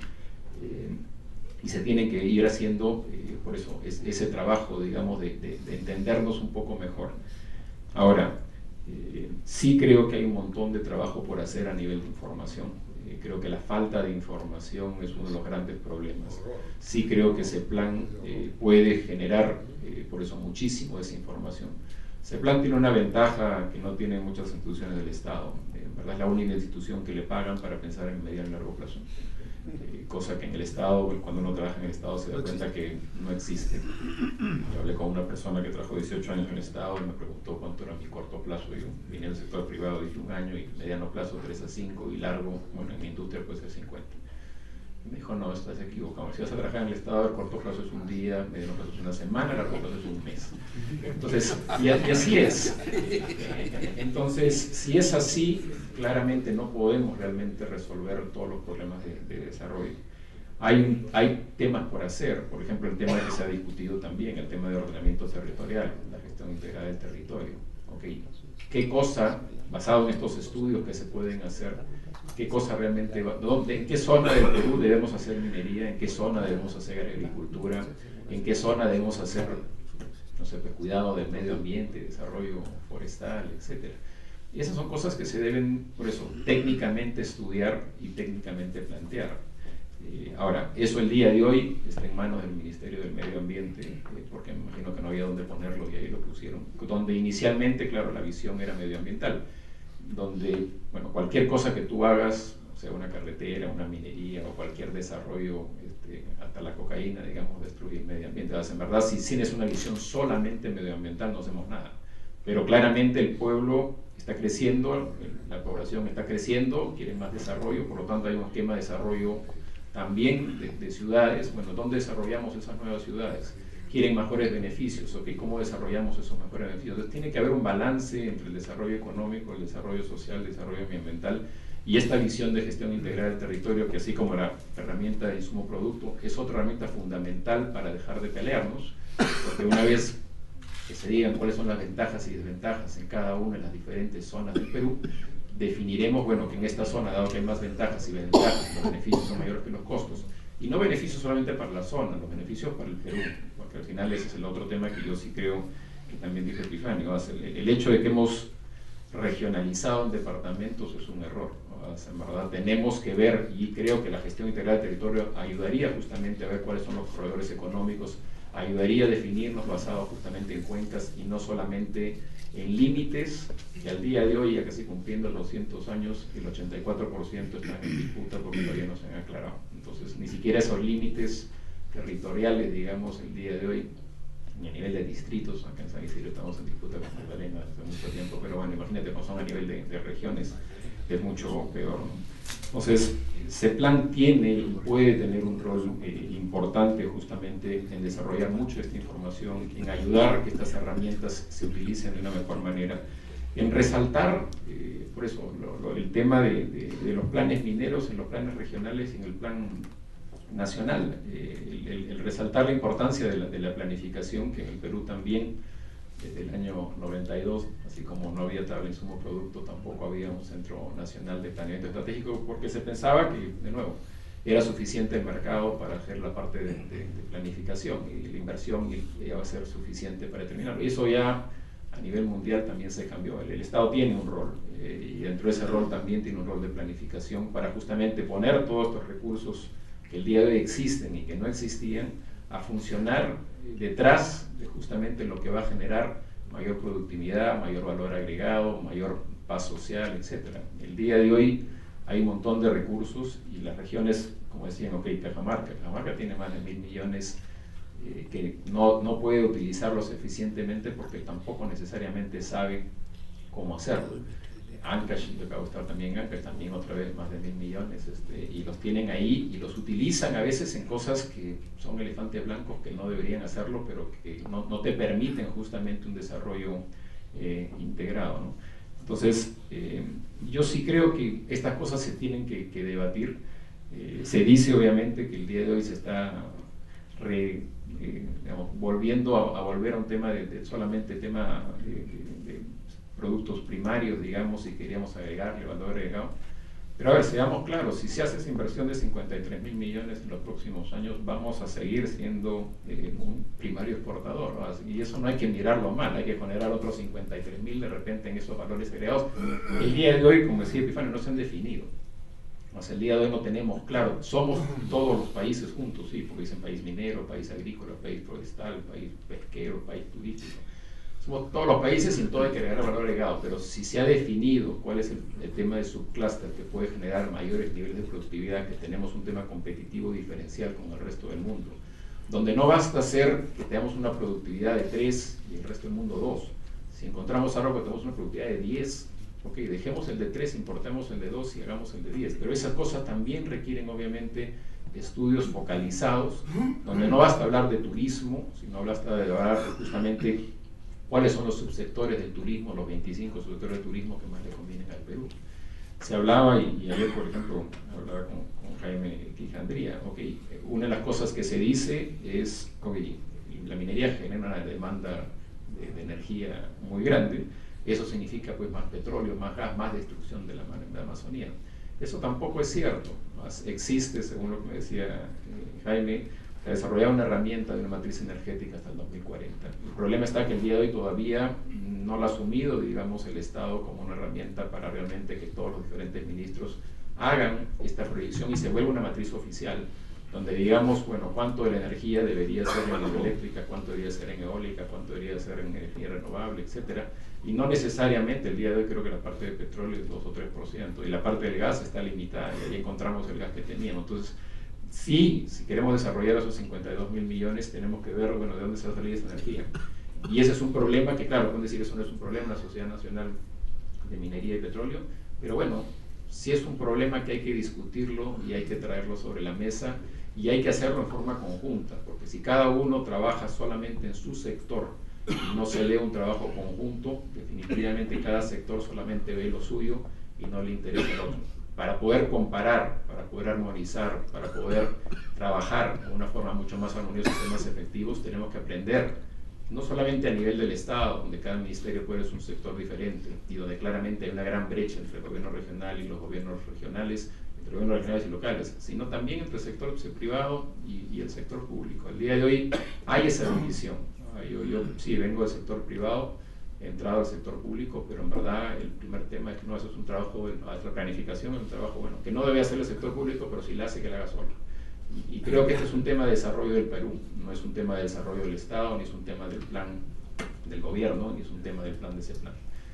y se tiene que ir haciendo, por eso, ese trabajo, digamos, de entendernos un poco mejor. Ahora, sí creo que hay un montón de trabajo por hacer a nivel de información. Creo que la falta de información es uno de los grandes problemas. Sí creo que ese plan puede generar, por eso, muchísimo desinformación. Ese plan tiene una ventaja que no tienen muchas instituciones del Estado. En verdad es la única institución que le pagan para pensar en mediano y largo plazo. Cosa que en el Estado, cuando uno trabaja en el Estado, se da cuenta que no existe. Yo hablé con una persona que trabajó 18 años en el Estado y me preguntó cuánto era mi corto plazo. Yo vine del sector privado, dije 1 año, y mediano plazo 3 a 5, y largo, bueno, en mi industria puede ser 50. Y me dijo, no, estás equivocado. Si vas a trabajar en el Estado, el corto plazo es 1 día, mediano plazo es 1 semana, el largo plazo es 1 mes. Entonces, y así es. Entonces, si es así, claramente no podemos realmente resolver todos los problemas de desarrollo. Hay temas por hacer, por ejemplo, el tema que se ha discutido también, el tema de ordenamiento territorial, la gestión integrada del territorio. ¿Okay? ¿Qué cosa, basado en estos estudios que se pueden hacer, qué cosa realmente, en qué zona del Perú debemos hacer minería, en qué zona debemos hacer agricultura, en qué zona debemos hacer, no sé, cuidado del medio ambiente, desarrollo forestal, etcétera? Y esas son cosas que se deben, por eso, técnicamente estudiar y técnicamente plantear. Ahora, eso el día de hoy está en manos del Ministerio del Medio Ambiente, porque me imagino que no había dónde ponerlo y ahí lo pusieron, donde inicialmente, claro, la visión era medioambiental, donde, bueno, cualquier cosa que tú hagas, o sea, una carretera, una minería o cualquier desarrollo, hasta la cocaína, digamos, destruye el medio ambiente. En verdad, si tienes una visión solamente medioambiental, no hacemos nada. Pero claramente el pueblo está creciendo, la población está creciendo, quieren más desarrollo, por lo tanto hay un esquema de desarrollo también de ciudades. Bueno, ¿dónde desarrollamos esas nuevas ciudades? Quieren mejores beneficios, ¿ok? ¿Cómo desarrollamos esos mejores beneficios? Entonces tiene que haber un balance entre el desarrollo económico, el desarrollo social, el desarrollo ambiental y esta visión de gestión integrada del territorio, que así como la herramienta de insumo producto, es otra herramienta fundamental para dejar de pelearnos, porque una vez que se digan cuáles son las ventajas y desventajas en cada una de las diferentes zonas del Perú, definiremos, bueno, que en esta zona, dado que hay más ventajas y desventajas, los beneficios son mayores que los costos. Y no beneficios solamente para la zona, los beneficios para el Perú, porque al final ese es el otro tema que yo sí creo que también dijo Epifanio. El hecho de que hemos regionalizado en departamentos es un error, ¿no? En verdad tenemos que ver, y creo que la gestión integral del territorio ayudaría justamente a ver cuáles son los corredores económicos, ayudaría a definirnos basado justamente en cuencas y no solamente en límites, que al día de hoy, ya casi cumpliendo los 200 años, el 84% están en disputa porque todavía no se han aclarado. Entonces, ni siquiera esos límites territoriales, digamos, el día de hoy, ni a nivel de distritos, acá en San Isidro estamos en disputa con Magdalena hace mucho tiempo, pero bueno, imagínate cuando son a nivel de regiones, es mucho peor, ¿no? Entonces, CEPLAN tiene y puede tener un rol importante justamente en desarrollar mucho esta información, en ayudar a que estas herramientas se utilicen de una mejor manera, en resaltar, por eso, el tema de los planes mineros en los planes regionales y en el plan nacional, el resaltar la importancia de la planificación, que en el Perú también, desde el año 92, así como no había tabla de insumo producto, tampoco había un Centro Nacional de Planeamiento Estratégico, porque se pensaba que, de nuevo, era suficiente el mercado para hacer la parte de planificación y la inversión iba a ser suficiente para terminarlo. Y eso ya a nivel mundial también se cambió. El Estado tiene un rol y dentro de ese rol también tiene un rol de planificación para justamente poner todos estos recursos que el día de hoy existen y que no existían a funcionar detrás de justamente lo que va a generar mayor productividad, mayor valor agregado, mayor paz social, etc. El día de hoy hay un montón de recursos y las regiones, como decían, ok, Cajamarca tiene más de 1.000 millones que no puede utilizarlos eficientemente porque tampoco necesariamente sabe cómo hacerlo. Ancash, yo acabo de estar también en Ancash, también otra vez más de 1.000 millones, y los tienen ahí y los utilizan a veces en cosas que son elefantes blancos que no deberían hacerlo, pero que no te permiten justamente un desarrollo integrado, ¿no? Entonces, yo sí creo que estas cosas se tienen que debatir. Se dice obviamente que el día de hoy se está volviendo a volver a un tema solamente tema de productos primarios, digamos, si queríamos agregarle valor agregado. Pero a ver, seamos claros, si se hace esa inversión de 53.000 millones en los próximos años, vamos a seguir siendo un primario exportador, ¿no? Y eso no hay que mirarlo mal, hay que generar otros 53.000 de repente en esos valores agregados. El día de hoy, como decía Epifanio, no se han definido. O sea, el día de hoy no tenemos claro, somos todos los países juntos, sí, porque dicen país minero, país agrícola, país forestal, país pesquero, país turístico. Somos todos los países y en todo hay que agregar valor agregado, pero si se ha definido cuál es el tema de subcluster que puede generar mayores niveles de productividad, que tenemos un tema competitivo diferencial con el resto del mundo, donde no basta ser que tengamos una productividad de 3 y el resto del mundo 2. Si encontramos algo que tenemos una productividad de 10, ok, dejemos el de 3, importemos el de 2 y hagamos el de 10, pero esas cosas también requieren obviamente estudios focalizados, donde no basta hablar de turismo, sino basta de hablar justamente cuáles son los subsectores del turismo, los 25 subsectores del turismo que más le convienen al Perú. Se hablaba, y ayer por ejemplo hablaba con Jaime Quijandría, okay, una de las cosas que se dice es que la minería genera una demanda de energía muy grande, eso significa pues más petróleo, más gas, más destrucción de la Amazonía. Eso tampoco es cierto. Existe, según lo que me decía Jaime, desarrollar una herramienta de una matriz energética hasta el 2040. El problema está que el día de hoy todavía no lo ha asumido, digamos, el Estado como una herramienta para realmente que todos los diferentes ministros hagan esta proyección y se vuelva una matriz oficial, donde digamos, bueno, cuánto de la energía debería ser en hidroeléctrica, cuánto debería ser en eólica, cuánto debería ser en energía renovable, etcétera. Y no necesariamente, el día de hoy creo que la parte de petróleo es 2 o 3%, y la parte del gas está limitada, y ahí encontramos el gas que teníamos. Entonces, sí, si queremos desarrollar esos 52.000 millones, tenemos que ver, bueno, de dónde se va a salir esa energía. Y ese es un problema que, claro, pueden decir eso no es un problema en la Sociedad Nacional de Minería y Petróleo, pero bueno, sí es un problema que hay que discutirlo y hay que traerlo sobre la mesa y hay que hacerlo en forma conjunta, porque si cada uno trabaja solamente en su sector y no se lee un trabajo conjunto, definitivamente cada sector solamente ve lo suyo y no le interesa el otro. Para poder comparar, para poder armonizar, para poder trabajar de una forma mucho más armoniosa y más efectivos, tenemos que aprender, no solamente a nivel del Estado, donde cada ministerio puede ser un sector diferente y donde claramente hay una gran brecha entre el gobierno regional y los gobiernos regionales, entre gobiernos regionales y locales, sino también entre el sector privado y el sector público. El día de hoy hay esa división. Yo sí vengo del sector privado, he entrado al sector público, pero en verdad el primer tema es que no, eso es un trabajo, la planificación es un trabajo bueno, que no debe hacer el sector público, pero si la hace, que la haga solo. Y creo que este es un tema de desarrollo del Perú, no es un tema de desarrollo del Estado, ni es un tema del plan del gobierno, ni es un tema del plan de ese plan.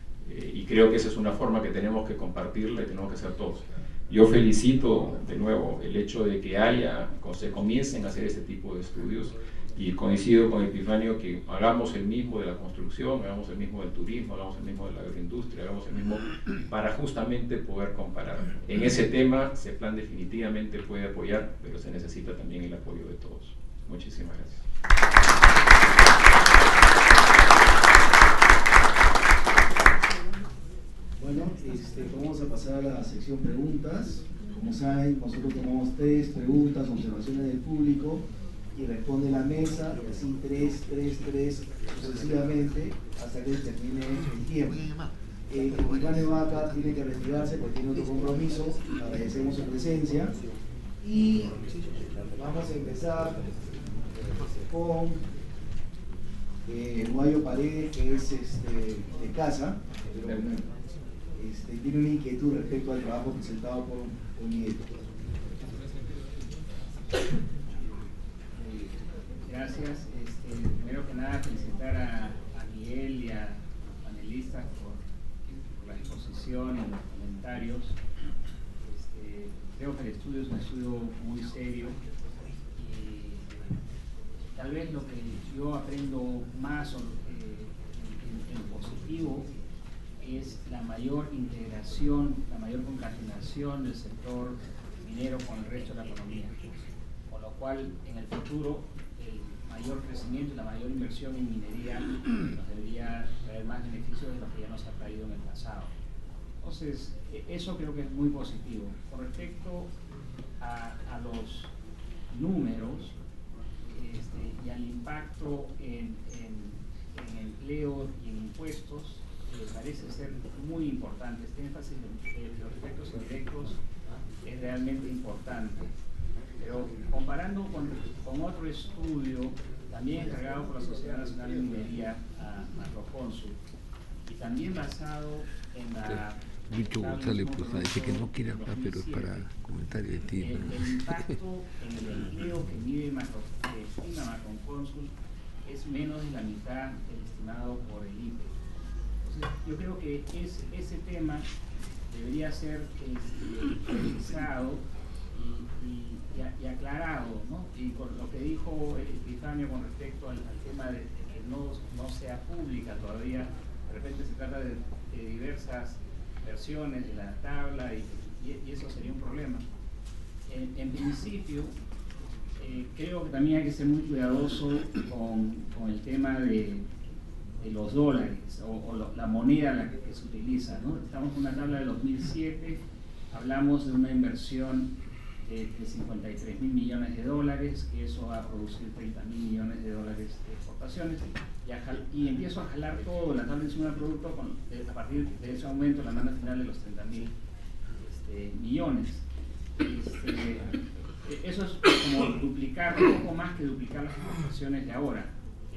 Y creo que esa es una forma que tenemos que compartirla y tenemos que hacer todos. Yo felicito de nuevo el hecho de que se comiencen a hacer este tipo de estudios, y coincido con Epifanio que hagamos el mismo de la construcción, hagamos el mismo del turismo, hagamos el mismo de la agroindustria, hagamos el mismo para justamente poder comparar. En ese tema, CEPLAN definitivamente puede apoyar, pero se necesita también el apoyo de todos. Muchísimas gracias. Bueno, vamos a pasar a la sección preguntas. Como saben, nosotros tomamos 3 preguntas, observaciones del público, y responde la mesa, y así 3, sucesivamente, hasta que termine el tiempo. Epifanio Vaca tiene que retirarse porque tiene otro compromiso, agradecemos su presencia, y vamos a empezar con Guayo Paredes, que es de casa, pero tiene una inquietud respecto al trabajo presentado por Miguel. Gracias. Primero que nada, felicitar a Miguel y a los panelistas por la exposición y los comentarios. Creo que el estudio es un estudio muy serio y tal vez lo que yo aprendo más en positivo es la mayor integración, la mayor concatenación del sector minero con el resto de la economía, con lo cual en el futuro el mayor crecimiento y la mayor inversión en minería nos debería traer más beneficios de los que ya nos ha traído en el pasado. Entonces, eso creo que es muy positivo. Con respecto a los números y al impacto en empleo y en impuestos, parece ser muy importante. Este énfasis de los efectos indirectos es realmente importante. Pero comparando con otro estudio, también encargado por la Sociedad Nacional de Minería, Macroconsult, y también basado en la... Bicho González pues dice que no quiere hablar, pero es para comentario de ti. El impacto en el empleo que estima Macroconsult es menos de la mitad del estimado por el IPE. Entonces, yo creo que ese tema debería ser revisado y aclarado, ¿no? Y con lo que dijo Epifanio con respecto al tema de que no sea pública todavía, de repente se trata de diversas versiones de la tabla y eso sería un problema. En principio, creo que también hay que ser muy cuidadoso con el tema de los dólares o la moneda en la que se utiliza, ¿no? Estamos con una tabla de 2007, hablamos de una inversión de 53.000 millones de dólares, que eso va a producir 30.000 millones de dólares de exportaciones, y empiezo a jalar todo la tabla de insumo del producto a partir de ese aumento, la demanda final de los 30.000 millones. Eso es como duplicar, un poco más que duplicar las exportaciones de ahora.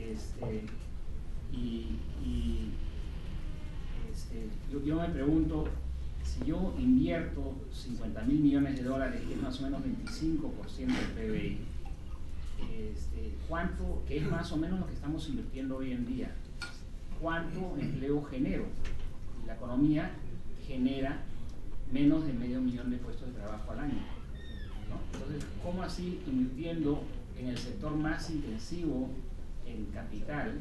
Yo me pregunto, si yo invierto 50.000 millones de dólares, que es más o menos 25% del PBI, ¿cuánto, que es más o menos lo que estamos invirtiendo hoy en día? ¿Cuánto empleo genero? Y la economía genera menos de 500.000 de puestos de trabajo al año, ¿no? Entonces, ¿cómo así invirtiendo en el sector más intensivo en capital,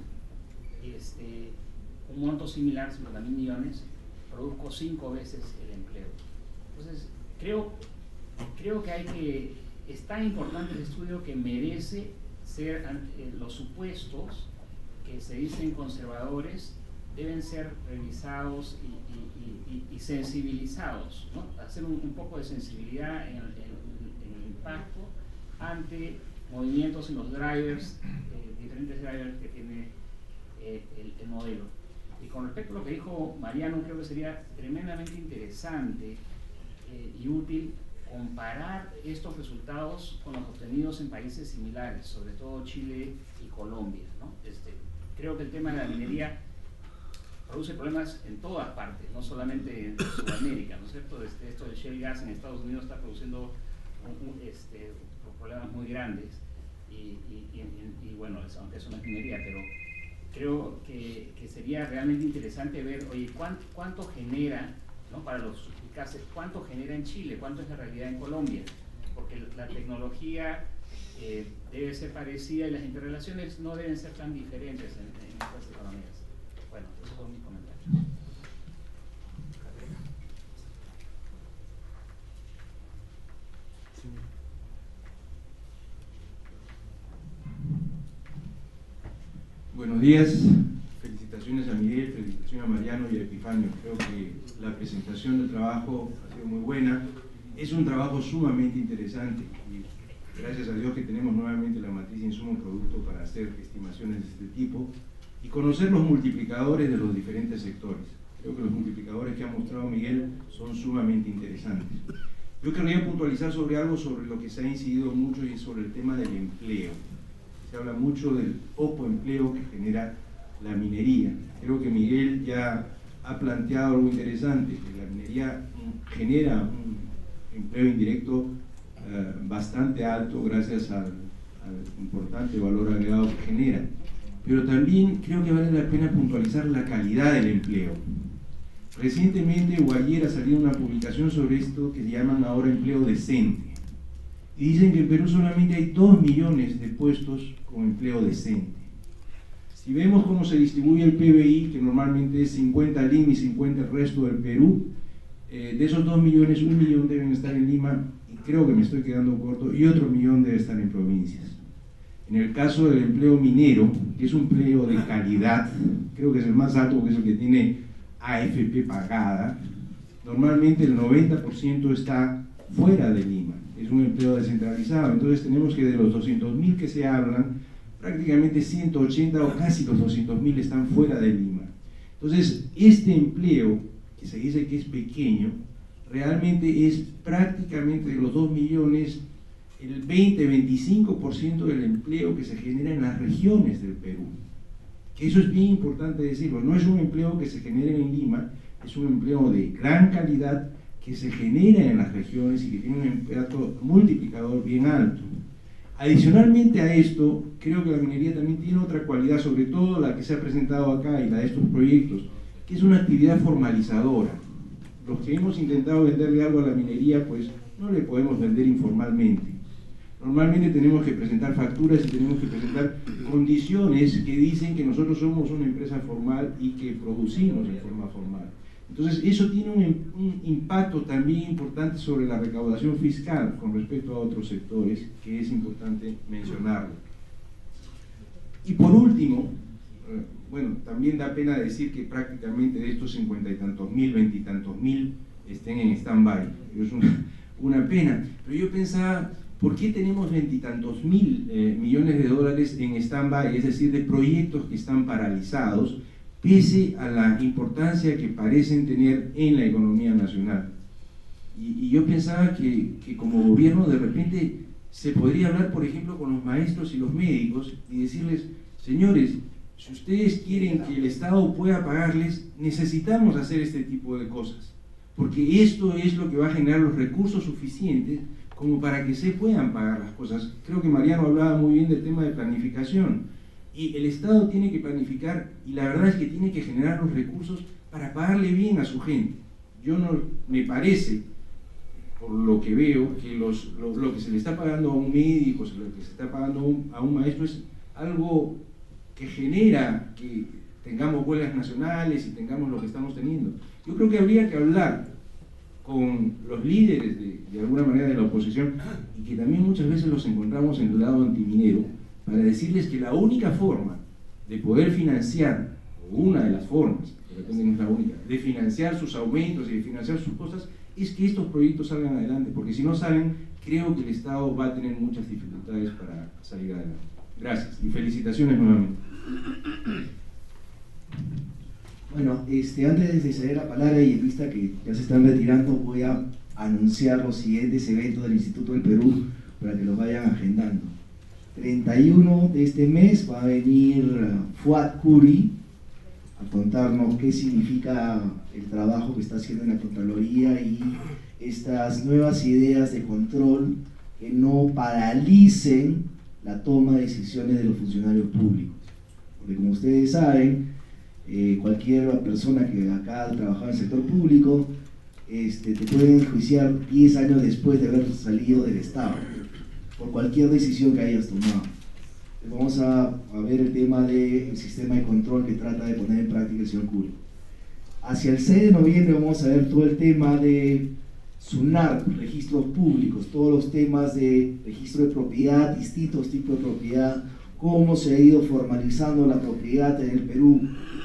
un monto similar, 50.000 millones, produzco 5 veces el empleo? Entonces, creo que es tan importante el estudio que merece ser, los supuestos que se dicen conservadores deben ser revisados y sensibilizados, ¿no? Hacer un poco de sensibilidad en el impacto ante movimientos en los drivers, diferentes drivers que tiene el modelo. Y con respecto a lo que dijo Mariano, creo que sería tremendamente interesante y útil comparar estos resultados con los obtenidos en países similares, sobre todo Chile y Colombia, ¿no? Creo que el tema de la minería produce problemas en todas partes, no solamente en Sudamérica, ¿no es cierto? Esto del shale gas en Estados Unidos está produciendo problemas muy grandes y bueno, aunque eso no es minería, pero creo que sería realmente interesante ver, oye, cuánto genera, ¿no? Para los suplicaces, cuánto genera en Chile, cuánto es la realidad en Colombia, porque la tecnología debe ser parecida y las interrelaciones no deben ser tan diferentes en estas economías. Bueno, esos son mis comentarios. Buenos días, felicitaciones a Miguel, felicitaciones a Mariano y a Epifanio. Creo que la presentación del trabajo ha sido muy buena, es un trabajo sumamente interesante y gracias a Dios que tenemos nuevamente la matriz de insumo producto para hacer estimaciones de este tipo y conocer los multiplicadores de los diferentes sectores. Creo que los multiplicadores que ha mostrado Miguel son sumamente interesantes. Yo querría puntualizar sobre algo sobre lo que se ha incidido mucho y sobre el tema del empleo. Se habla mucho del poco empleo que genera la minería. Creo que Miguel ya ha planteado algo interesante, que la minería genera un empleo indirecto bastante alto gracias al importante valor agregado que genera. Pero también creo que vale la pena puntualizar la calidad del empleo. Recientemente o ayer ha salido una publicación sobre esto que se llaman ahora empleo decente. Y dicen que en Perú solamente hay 2 millones de puestos con empleo decente. Si vemos cómo se distribuye el PBI, que normalmente es 50 Lima y 50 el resto del Perú, de esos 2 millones, 1 millón deben estar en Lima, y creo que me estoy quedando corto, y otro millón debe estar en provincias. En el caso del empleo minero, que es un empleo de calidad, creo que es el más alto porque es el que tiene AFP pagada, normalmente el 90% está fuera de Lima, es un empleo descentralizado. Entonces tenemos que de los 200.000 que se hablan, prácticamente 180 o casi los 200.000 están fuera de Lima. Entonces este empleo, que se dice que es pequeño, realmente es prácticamente de los 2 millones, el 20-25% del empleo que se genera en las regiones del Perú. Que eso es bien importante decirlo, no es un empleo que se genere en Lima, es un empleo de gran calidad que se genera en las regiones y que tiene un impacto multiplicador bien alto. Adicionalmente a esto, creo que la minería también tiene otra cualidad, sobre todo la que se ha presentado acá y la de estos proyectos, que es una actividad formalizadora. Los que hemos intentado venderle algo a la minería, pues no le podemos vender informalmente. Normalmente tenemos que presentar facturas y tenemos que presentar condiciones que dicen que nosotros somos una empresa formal y que producimos en forma formal. Entonces eso tiene un impacto también importante sobre la recaudación fiscal con respecto a otros sectores, que es importante mencionarlo. Y por último, bueno, también da pena decir que prácticamente de estos 50 y tantos mil, 20 y tantos mil estén en stand-by. Es una pena, pero yo pensaba, ¿por qué tenemos 20 y tantos mil millones de dólares en stand-by, es decir, de proyectos que están paralizados, pese a la importancia que parecen tener en la economía nacional? Y yo pensaba que como gobierno de repente se podría hablar, por ejemplo, con los maestros y los médicos y decirles, señores, si ustedes quieren que el Estado pueda pagarles, necesitamos hacer este tipo de cosas, porque esto es lo que va a generar los recursos suficientes como para que se puedan pagar las cosas. Creo que Mariano hablaba muy bien del tema de planificación, y el Estado tiene que planificar, y la verdad es que tiene que generar los recursos para pagarle bien a su gente. Yo no me parece, por lo que veo, que lo que se le está pagando a un médico, lo que se está pagando a un maestro es algo que genera que tengamos huelgas nacionales y tengamos lo que estamos teniendo. Yo creo que habría que hablar con los líderes de alguna manera de la oposición, y que también muchas veces los encontramos en el lado antiminero, para decirles que la única forma de poder financiar, o una de las formas, de repente no es la única, de financiar sus aumentos y de financiar sus cosas, es que estos proyectos salgan adelante, porque si no salen, creo que el Estado va a tener muchas dificultades para salir adelante. Gracias y felicitaciones nuevamente. Bueno, antes de ceder la palabra y en vista que ya se están retirando, voy a anunciar los siguientes eventos del Instituto del Perú para que los vayan agendando. 31 de este mes va a venir Fuad Curi a contarnos qué significa el trabajo que está haciendo en la Contraloría y estas nuevas ideas de control que no paralicen la toma de decisiones de los funcionarios públicos. Porque como ustedes saben, cualquier persona que acá ha trabajado en el sector público te pueden enjuiciar 10 años después de haber salido del Estado por cualquier decisión que hayas tomado. Vamos a ver el tema del sistema de control que trata de poner en práctica el señor Curi. Hacia el 6 de noviembre vamos a ver todo el tema de SUNAR, registros públicos, todos los temas de registro de propiedad, distintos tipos de propiedad, cómo se ha ido formalizando la propiedad en el Perú.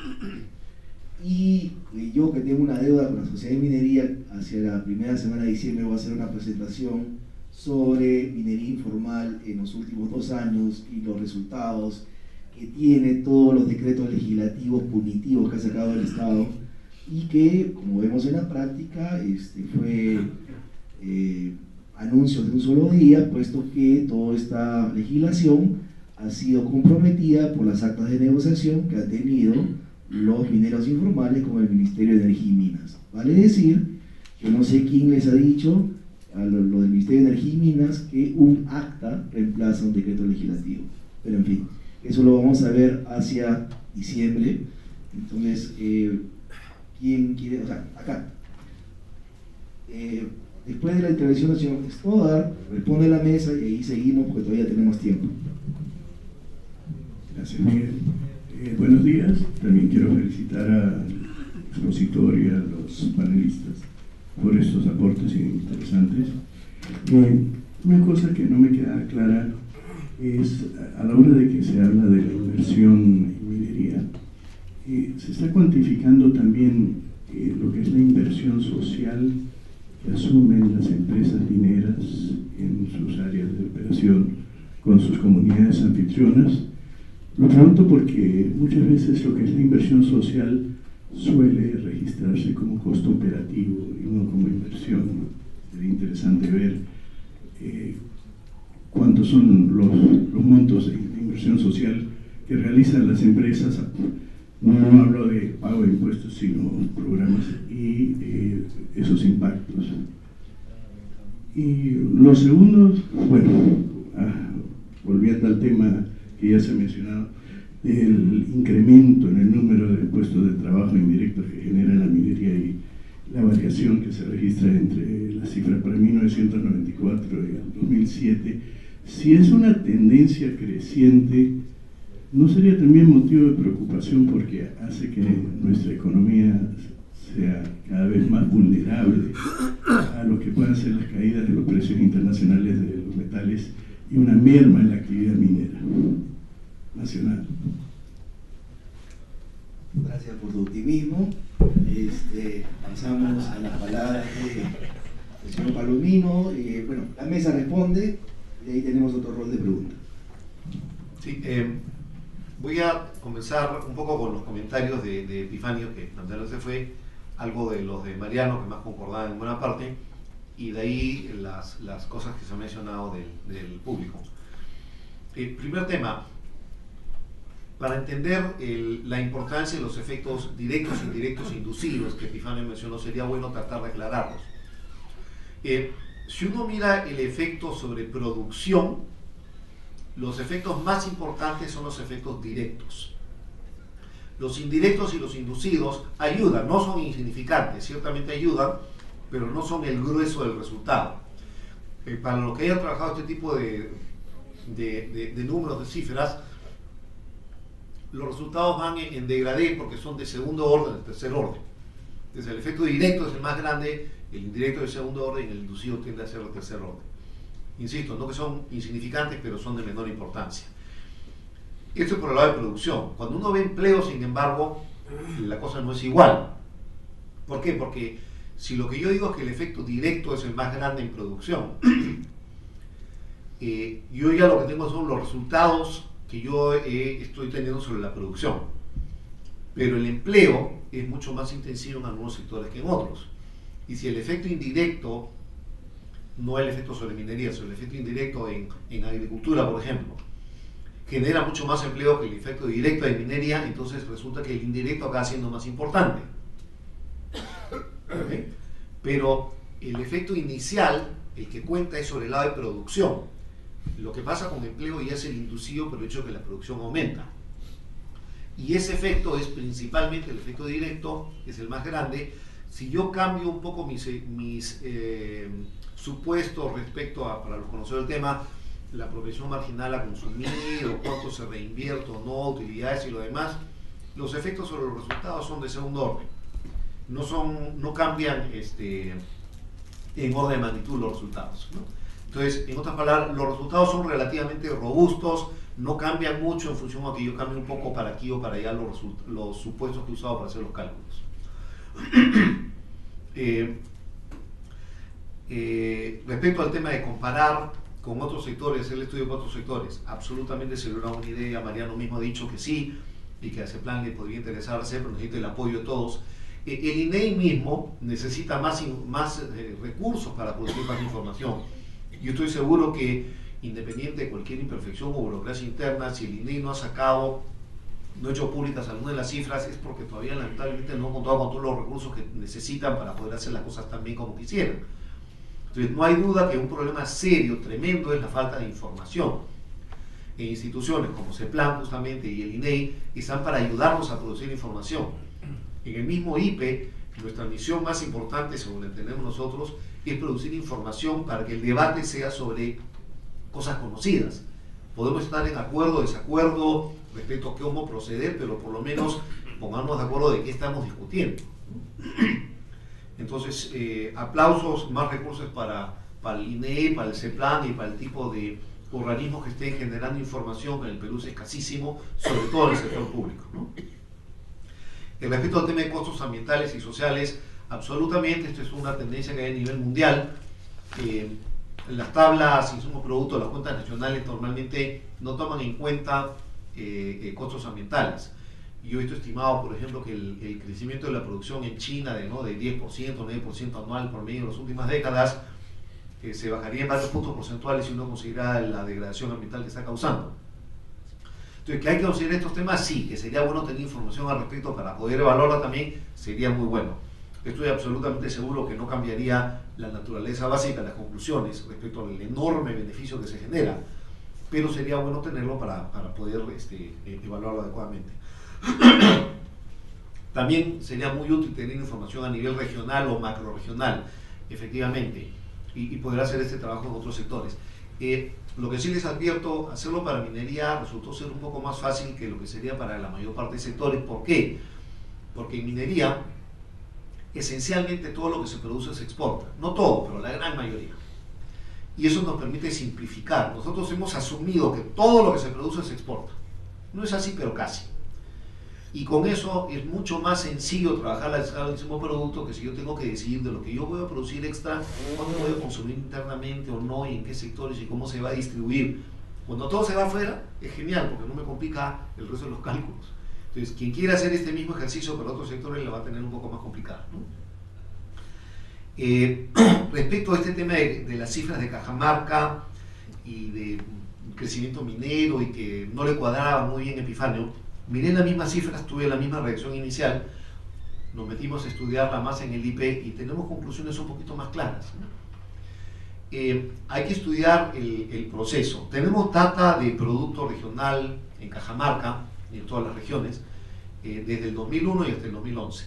Y yo, que tengo una deuda con la Sociedad de Minería, hacia la primera semana de diciembre voy a hacer una presentación sobre minería informal en los últimos 2 años y los resultados que tiene todos los decretos legislativos punitivos que ha sacado el Estado, y que, como vemos en la práctica, fue anuncios de un solo día, puesto que toda esta legislación ha sido comprometida por las actas de negociación que han tenido los mineros informales con el Ministerio de Energía y Minas. Vale decir, yo no sé quién les ha dicho a lo del Ministerio de Energía y Minas que un acta reemplaza un decreto legislativo, pero en fin, eso lo vamos a ver hacia diciembre. Entonces, ¿quién quiere? O sea, acá, después de la intervención del señor Stodar, responde la mesa y ahí seguimos porque todavía tenemos tiempo. Gracias, Miguel. Buenos días, también quiero felicitar al expositor y a los panelistas por estos aportes interesantes. Una cosa que no me queda clara es, a la hora de que se habla de la inversión en minería, se está cuantificando también lo que es la inversión social que asumen las empresas mineras en sus áreas de operación con sus comunidades anfitrionas. Lo pregunto porque muchas veces lo que es la inversión social suele registrarse como costo operativo y no como inversión. Sería interesante ver cuántos son los montos de inversión social que realizan las empresas. No hablo de pago de impuestos, sino programas y esos impactos. Y lo segundo, bueno, volviendo al tema que ya se ha mencionado, el incremento en el número de puestos de trabajo indirectos que genera la minería y la variación que se registra entre la cifra para 1994 y el 2007, si es una tendencia creciente, ¿no sería también motivo de preocupación porque hace que nuestra economía sea cada vez más vulnerable a lo que puedan ser las caídas de los precios internacionales de los metales y una merma en la actividad minera nacional? Gracias por tu optimismo. Pasamos a las palabras del señor Palomino. Bueno, la mesa responde y ahí tenemos otro rol de pregunta. Sí, voy a comenzar un poco con los comentarios de Epifanio, que lamentablemente fue algo de los de Mariano, que más concordaba en buena parte, y de ahí las cosas que se han mencionado del público. Primer tema, para entender la importancia de los efectos directos, indirectos e inducidos que Epifanio mencionó, sería bueno tratar de aclararlos. Si uno mira el efecto sobre producción, los efectos más importantes son los efectos directos. Los indirectos y los inducidos ayudan, no son insignificantes, ciertamente ayudan, pero no son el grueso del resultado. Para los que hayan trabajado este tipo de números, de cifras, los resultados van en degradé porque son de segundo orden, de tercer orden. Entonces el efecto directo es el más grande, el indirecto es de segundo orden y el inducido tiende a ser de tercer orden. Insisto, no que son insignificantes, pero son de menor importancia. Esto es por el lado de producción. Cuando uno ve empleo, sin embargo, la cosa no es igual. ¿Por qué? Porque si lo que yo digo es que el efecto directo es el más grande en producción, yo ya lo que tengo son los resultados que yo estoy teniendo sobre la producción. Pero el empleo es mucho más intensivo en algunos sectores que en otros. Y si el efecto indirecto, no el efecto sobre minería, sino el efecto indirecto en agricultura, por ejemplo, genera mucho más empleo que el efecto directo de minería, entonces resulta que el indirecto acaba siendo más importante. ¿Okay? Pero el efecto inicial, el que cuenta, es sobre el lado de producción. Lo que pasa con empleo ya es el inducido por el hecho de que la producción aumenta. Y ese efecto es principalmente el efecto directo, es el más grande. Si yo cambio un poco mis supuestos respecto a, para los conocedores del tema, la proporción marginal a consumir, o cuánto se reinvierte o no, utilidades y lo demás, los efectos sobre los resultados son de segundo orden. No cambian en orden de magnitud los resultados, ¿no? Entonces, en otras palabras, los resultados son relativamente robustos, no cambian mucho en función a que yo cambie un poco para aquí o para allá los supuestos que he usado para hacer los cálculos. Respecto al tema de comparar con otros sectores, el estudio con otros sectores, absolutamente se logra una idea. Mariano mismo ha dicho que sí, y que a ese plan le podría interesar hacer, pero necesita el apoyo de todos. El INEI mismo necesita más recursos para producir más información. Yo estoy seguro que, independiente de cualquier imperfección o burocracia interna, si el INEI no ha hecho públicas algunas de las cifras, es porque todavía lamentablemente no ha contado con todos los recursos que necesitan para poder hacer las cosas tan bien como quisieran. Entonces, no hay duda que un problema serio, tremendo, es la falta de información. En instituciones como CEPLAN justamente y el INEI están para ayudarnos a producir información. En el mismo IPE, nuestra misión más importante, según la entendemos nosotros, es producir información para que el debate sea sobre cosas conocidas. Podemos estar en acuerdo o desacuerdo respecto a cómo proceder, pero por lo menos pongámonos de acuerdo de qué estamos discutiendo. Entonces, aplausos, más recursos para el INE, para el CEPLAN y para el tipo de organismos que estén generando información, que en el Perú es escasísimo, sobre todo en el sector público, ¿no? Respecto al tema de costos ambientales y sociales, absolutamente, esto es una tendencia que hay a nivel mundial. Las tablas, insumos productos, las cuentas nacionales normalmente no toman en cuenta costos ambientales. Yo he visto estimado, por ejemplo, que el crecimiento de la producción en China de 10%, 9% anual por medio en las últimas décadas se bajaría en varios puntos porcentuales si uno considera la degradación ambiental que está causando. Entonces, ¿que hay que considerar estos temas? Sí, que sería bueno tener información al respecto para poder evaluarla también, sería muy bueno. Estoy absolutamente seguro que no cambiaría la naturaleza básica de las conclusiones respecto al enorme beneficio que se genera, pero sería bueno tenerlo para poder evaluarlo adecuadamente. También sería muy útil tener información a nivel regional o macroregional, efectivamente, y poder hacer este trabajo en otros sectores. Lo que sí les advierto, hacerlo para minería resultó ser un poco más fácil que lo que sería para la mayor parte de sectores. ¿Por qué? Porque en minería, esencialmente todo lo que se produce se exporta. No todo, pero la gran mayoría. Y eso nos permite simplificar. Nosotros hemos asumido que todo lo que se produce se exporta. No es así, pero casi. Y con eso es mucho más sencillo trabajar la escala del mismo producto que si yo tengo que decidir de lo que yo voy a producir extra, cuándo voy a consumir internamente o no, y en qué sectores y cómo se va a distribuir. Cuando todo se va afuera, es genial porque no me complica el resto de los cálculos. Entonces, quien quiera hacer este mismo ejercicio para otros sectores la va a tener un poco más complicada, ¿no? Respecto a este tema de las cifras de Cajamarca y de crecimiento minero y que no le cuadraba muy bien Epifanio, miré las mismas cifras, tuve la misma reacción inicial, nos metimos a estudiarla más en el IP y tenemos conclusiones un poquito más claras, ¿no? Hay que estudiar el proceso. Tenemos data de producto regional en Cajamarca y en todas las regiones desde el 2001 y hasta el 2011.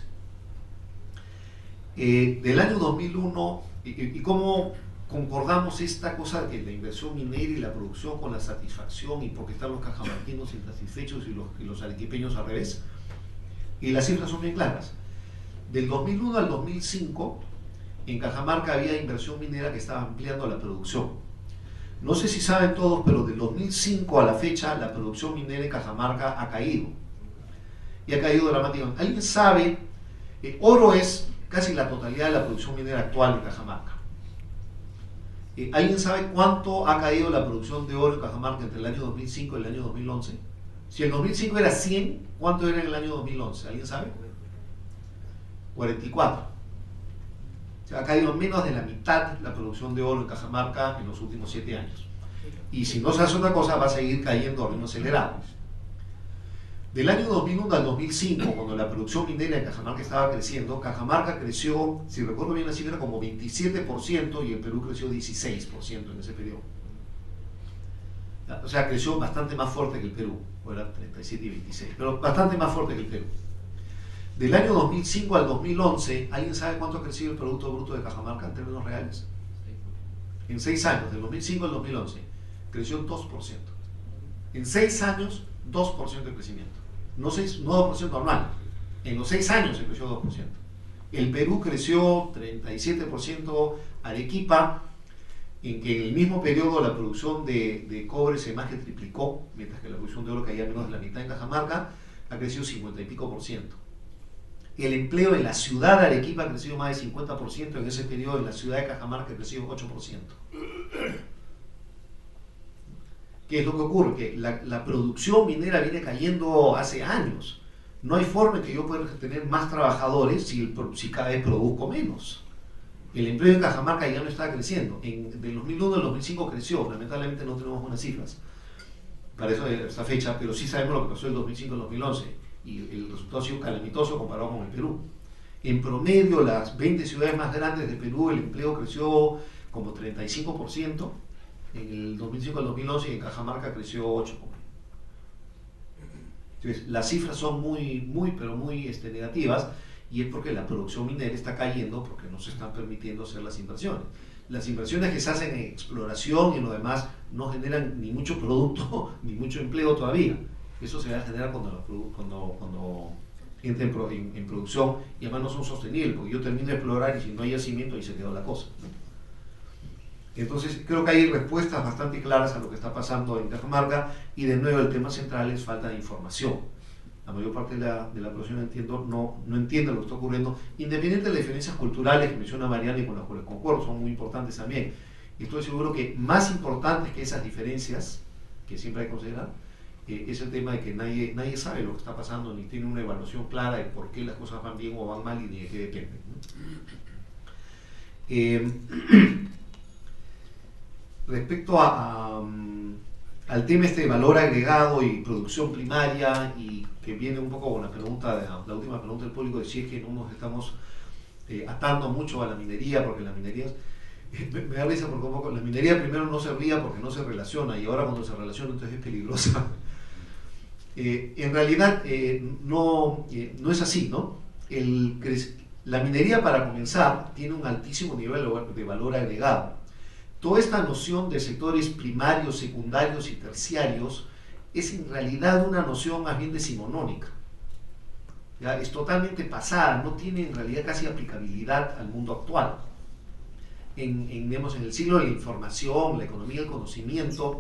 Del año 2001, y cómo concordamos esta cosa de la inversión minera y la producción con la satisfacción, y porque están los cajamarquinos insatisfechos y los arequipeños al revés, y las cifras son bien claras. Del 2001 al 2005 en Cajamarca había inversión minera que estaba ampliando la producción. No sé si saben todos, pero del 2005 a la fecha la producción minera en Cajamarca ha caído, y ha caído dramáticamente. ¿Alguien sabe? Oro es casi la totalidad de la producción minera actual en Cajamarca. ¿Alguien sabe cuánto ha caído la producción de oro en Cajamarca entre el año 2005 y el año 2011? Si el 2005 era 100, ¿cuánto era en el año 2011? ¿Alguien sabe? 44. O sea, ha caído menos de la mitad la producción de oro en Cajamarca en los últimos 7 años. Y si no se hace otra cosa, va a seguir cayendo a ritmo acelerado. Del año 2001 al 2005, cuando la producción minera en Cajamarca estaba creciendo, Cajamarca creció, si recuerdo bien la cifra, como 27% y el Perú creció 16% en ese periodo. O sea, creció bastante más fuerte que el Perú, o era 37 y 26, pero bastante más fuerte que el Perú. Del año 2005 al 2011, ¿alguien sabe cuánto ha crecido el Producto Bruto de Cajamarca en términos reales? En 6 años, del 2005 al 2011, creció 2%. En 6 años, 2% de crecimiento. No 2% anual, en los 6 años se creció 2%. El Perú creció 37%, Arequipa, en que en el mismo periodo la producción de cobre se más que triplicó, mientras que la producción de oro caía menos de la mitad en Cajamarca, ha crecido 50 y pico %. El empleo en la ciudad de Arequipa ha crecido más de 50%, en ese periodo en la ciudad de Cajamarca ha crecido 8%. ¿Qué es lo que ocurre? Que la producción minera viene cayendo hace años. No hay forma en que yo pueda tener más trabajadores si cada vez produzco menos. El empleo en Cajamarca ya no está creciendo. Del 2001 al 2005 creció. Lamentablemente no tenemos buenas cifras para esa fecha, pero sí sabemos lo que pasó del 2005 al 2011. Y el resultado ha sido calamitoso comparado con el Perú. En promedio, las 20 ciudades más grandes de Perú, el empleo creció como 35%. En el 2005 al 2011 y en Cajamarca creció 8%. Entonces, las cifras son muy negativas, y es porque la producción minera está cayendo porque no se están permitiendo hacer las inversiones. Las inversiones que se hacen en exploración y en lo demás no generan ni mucho producto ni mucho empleo todavía. Eso se va a generar cuando entre en producción, y además no son sostenibles, porque yo termino de explorar y si no hay yacimiento ahí se quedó la cosa, ¿no? Entonces creo que hay respuestas bastante claras a lo que está pasando en Cajamarca, y de nuevo el tema central es falta de información. La mayor parte de la población no entiende lo que está ocurriendo, independiente de las diferencias culturales que menciona Mariano y con las cuales concuerdo, son muy importantes también. Y estoy seguro que más importantes que esas diferencias, que siempre hay que considerar, es el tema de que nadie sabe lo que está pasando, ni tiene una evaluación clara de por qué las cosas van bien o van mal y de qué dependen, ¿no? Respecto al tema de valor agregado y producción primaria, y que viene un poco con la última pregunta del público, de si es que no nos estamos atando mucho a la minería, porque la minería me da risa porque un poco la minería primero no se ría porque no se relaciona, y ahora cuando se relaciona entonces es peligrosa. En realidad no es así, ¿no? La minería, para comenzar, tiene un altísimo nivel de valor agregado. Toda esta noción de sectores primarios, secundarios y terciarios es en realidad una noción más bien decimonónica. ¿Ya? Es totalmente pasada, no tiene en realidad casi aplicabilidad al mundo actual. En el siglo de la información, la economía del conocimiento,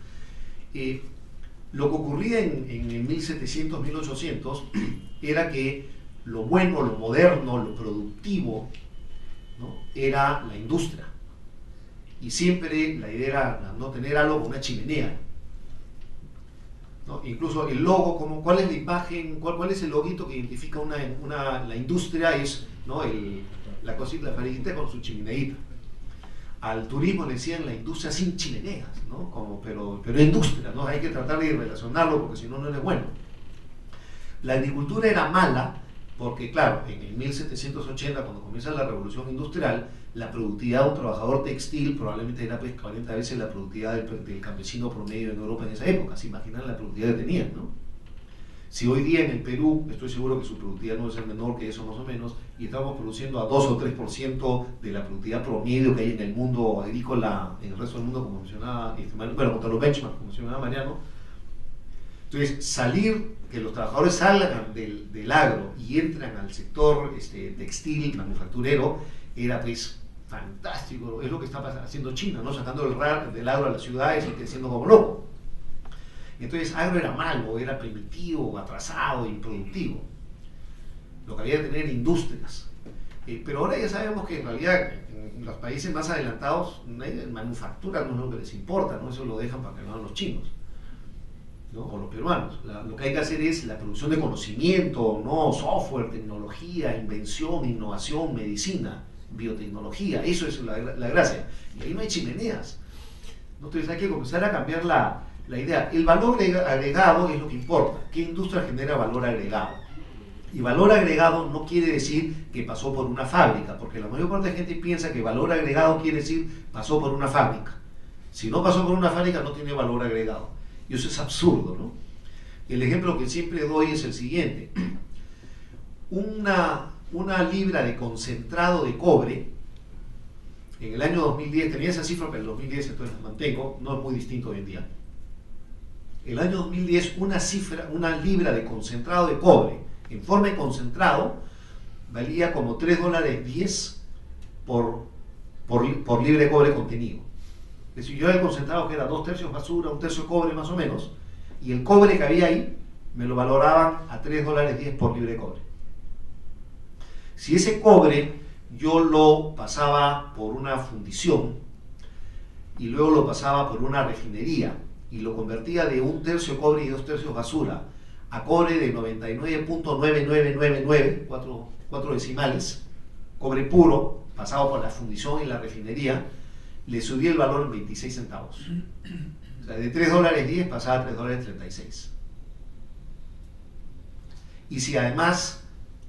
lo que ocurría en 1700, 1800 era que lo bueno, lo moderno, lo productivo, ¿no?, era la industria. Y siempre la idea era no tener algo como una chimenea, ¿no? Incluso el logo, ¿cuál es la imagen, cuál es el loguito que identifica la industria? Es, ¿no?, la cosita, la farejita con su chimeneita. Al turismo le decían la industria sin chimeneas, ¿no? Pero industria, ¿no? Hay que tratar de relacionarlo porque si no, no es bueno. La agricultura era mala porque, claro, en el 1780, cuando comienza la revolución industrial, la productividad de un trabajador textil probablemente era 40 veces la productividad del campesino promedio en Europa en esa época. Se imaginan la productividad que tenían, ¿no? Si hoy día en el Perú, estoy seguro que su productividad no es el menor que eso más o menos, y estamos produciendo a 2 o 3% de la productividad promedio que hay en el mundo agrícola, en el resto del mundo, como mencionaba, bueno, contra los benchmarks, como mencionaba Mariano. Entonces, que los trabajadores salgan del agro y entran al sector textil, manufacturero, era pues fantástico. Es lo que está haciendo China, ¿no?, sacando del agro a las ciudades y creciendo como loco. Entonces, agro era malo, era primitivo, atrasado, improductivo. Lo que había que tener era industrias. Pero ahora ya sabemos que en realidad en los países más adelantados manufactura no es lo que les importa, ¿no? Eso lo dejan para que lo hagan los chinos, ¿no?, o los peruanos. Lo que hay que hacer es la producción de conocimiento, ¿no?, software, tecnología, invención, innovación, medicina, biotecnología. Eso es la gracia. Y ahí no hay chimeneas, ¿no? Entonces hay que comenzar a cambiar la idea. El valor agregado es lo que importa. ¿Qué industria genera valor agregado? Y valor agregado no quiere decir que pasó por una fábrica, porque la mayor parte de la gente piensa que valor agregado quiere decir pasó por una fábrica. Si no pasó por una fábrica, no tiene valor agregado. Y eso es absurdo, ¿no? El ejemplo que siempre doy es el siguiente. Una libra de concentrado de cobre, en el año 2010, tenía esa cifra, pero en el 2010 entonces la mantengo, no es muy distinto hoy en día. El año 2010, una libra de concentrado de cobre en forma de concentrado valía como $3.10 por libra de cobre contenido. Es decir, yo había concentrado que era 2/3 basura, 1/3 cobre más o menos, y el cobre que había ahí me lo valoraban a $3.10 por libra de cobre. Si ese cobre yo lo pasaba por una fundición y luego lo pasaba por una refinería y lo convertía de 1/3 cobre y 2/3 basura a cobre de 99.9999, 4 decimales, cobre puro, pasado por la fundición y la refinería, le subía el valor en 26 centavos. O sea, de $3.10 pasaba a $3.36. Y si además,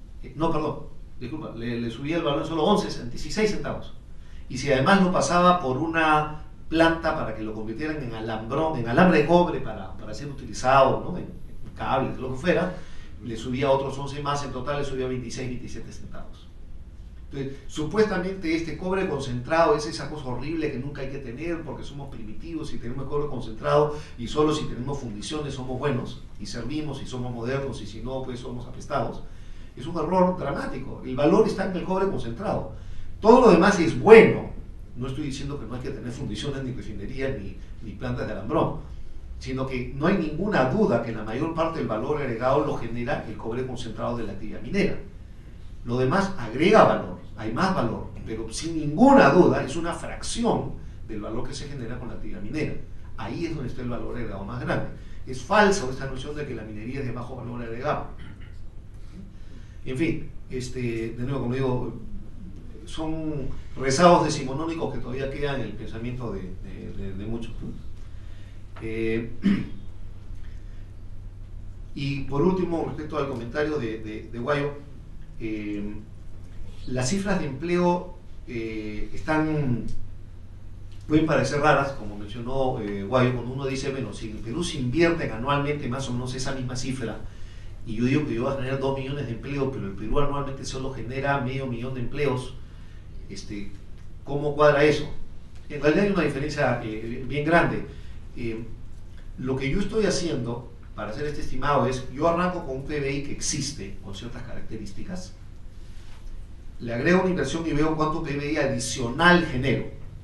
le subía el valor solo 16 centavos. Y si además lo pasaba por una planta para que lo convirtieran en alambre de cobre para ser utilizado, ¿no?, en cables, lo que fuera, le subía otros 11 más, en total le subía 26, 27 centavos. Entonces, supuestamente este cobre concentrado es esa cosa horrible que nunca hay que tener porque somos primitivos y tenemos cobre concentrado y solo si tenemos fundiciones somos buenos y servimos y somos modernos y si no pues somos apestados. Es un error dramático. El valor está en el cobre concentrado. Todo lo demás es bueno. No estoy diciendo que no hay que tener fundiciones ni refinerías ni plantas de alambrón, sino que no hay ninguna duda que la mayor parte del valor agregado lo genera el cobre concentrado de la actividad minera. Lo demás agrega valor, hay más valor, pero sin ninguna duda es una fracción del valor que se genera con la actividad minera. Ahí es donde está el valor agregado más grande. Es falsa esta noción de que la minería es de bajo valor agregado. En fin, de nuevo, como digo, son rezagos decimonónicos que todavía quedan en el pensamiento de muchos. Y por último, respecto al comentario de Guayo, las cifras de empleo pueden parecer raras, como mencionó Guayo, cuando uno dice, bueno, si en Perú se invierten anualmente más o menos esa misma cifra, y yo digo que yo voy a generar 2 millones de empleos, pero el Perú anualmente solo genera 500.000 de empleos, ¿cómo cuadra eso? En realidad hay una diferencia bien grande. Lo que yo estoy haciendo para hacer este estimado es, yo arranco con un PBI que existe, con ciertas características, le agrego una inversión y veo cuánto PBI adicional genero.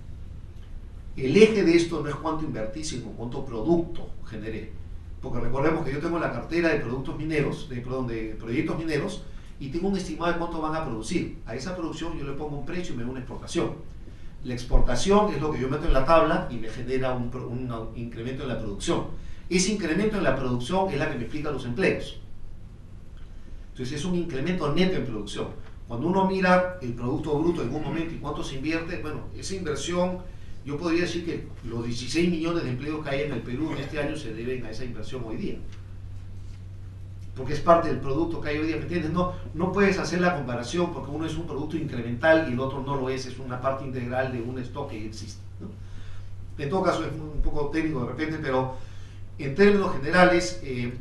El eje de esto no es cuánto invertí, sino cuánto producto generé. Porque recordemos que yo tengo la cartera de productos mineros, de proyectos mineros, y tengo un estimado de cuánto van a producir. A esa producción yo le pongo un precio y me da una exportación. La exportación es lo que yo meto en la tabla y me genera un incremento en la producción. Ese incremento en la producción es la que me explica los empleos. Entonces es un incremento neto en producción. Cuando uno mira el Producto Bruto en un momento y cuánto se invierte, bueno, esa inversión, yo podría decir que los 16 millones de empleos que hay en el Perú en este año se deben a esa inversión hoy día. Porque es parte del producto que hay hoy día, ¿me entiendes? No puedes hacer la comparación porque uno es un producto incremental y el otro no lo es una parte integral de un stock que existe, ¿no? En todo caso es un poco técnico de repente, pero en términos generales,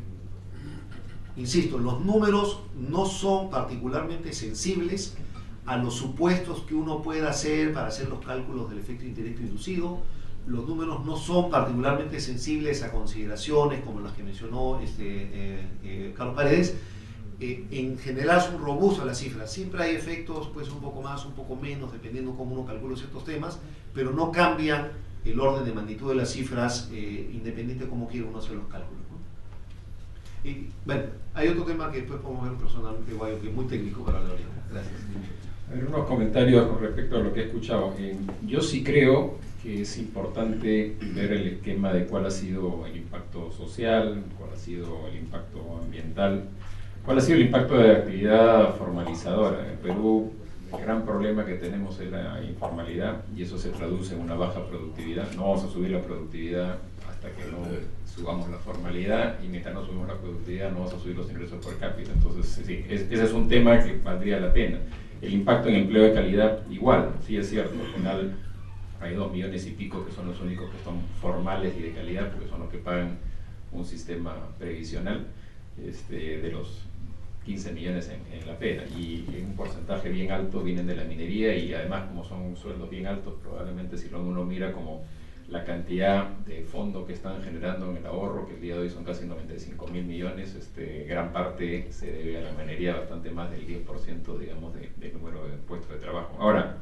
insisto, los números no son particularmente sensibles a los supuestos que uno pueda hacer para hacer los cálculos del efecto indirecto inducido. Los números no son particularmente sensibles a consideraciones como las que mencionó Carlos Paredes. En general son robustas las cifras. Siempre hay efectos, pues un poco más, un poco menos, dependiendo cómo uno calcula ciertos temas, pero no cambian el orden de magnitud de las cifras, independiente de cómo quiera uno hacer los cálculos, ¿no? Y bueno, hay otro tema que después podemos ver personalmente, Guayo, que es muy técnico para la hora. Gracias. A ver, unos comentarios con respecto a lo que he escuchado. Yo sí creo que es importante ver el esquema de cuál ha sido el impacto social, cuál ha sido el impacto ambiental, cuál ha sido el impacto de la actividad formalizadora. En Perú el gran problema que tenemos es la informalidad y eso se traduce en una baja productividad. No vamos a subir la productividad hasta que no subamos la formalidad y mientras no subimos la productividad no vamos a subir los ingresos por cápita. Entonces, sí, ese es un tema que valdría la pena. El impacto en empleo de calidad, igual, sí es cierto, al final hay 2 millones y pico que son los únicos que son formales y de calidad porque son los que pagan un sistema previsional de los 15 millones en la pena, y un porcentaje bien alto vienen de la minería y además como son sueldos bien altos, probablemente si uno mira como la cantidad de fondos que están generando en el ahorro, que el día de hoy son casi 95.000 millones, gran parte se debe a la minería, bastante más del 10%, digamos, del número de puestos de trabajo. Ahora,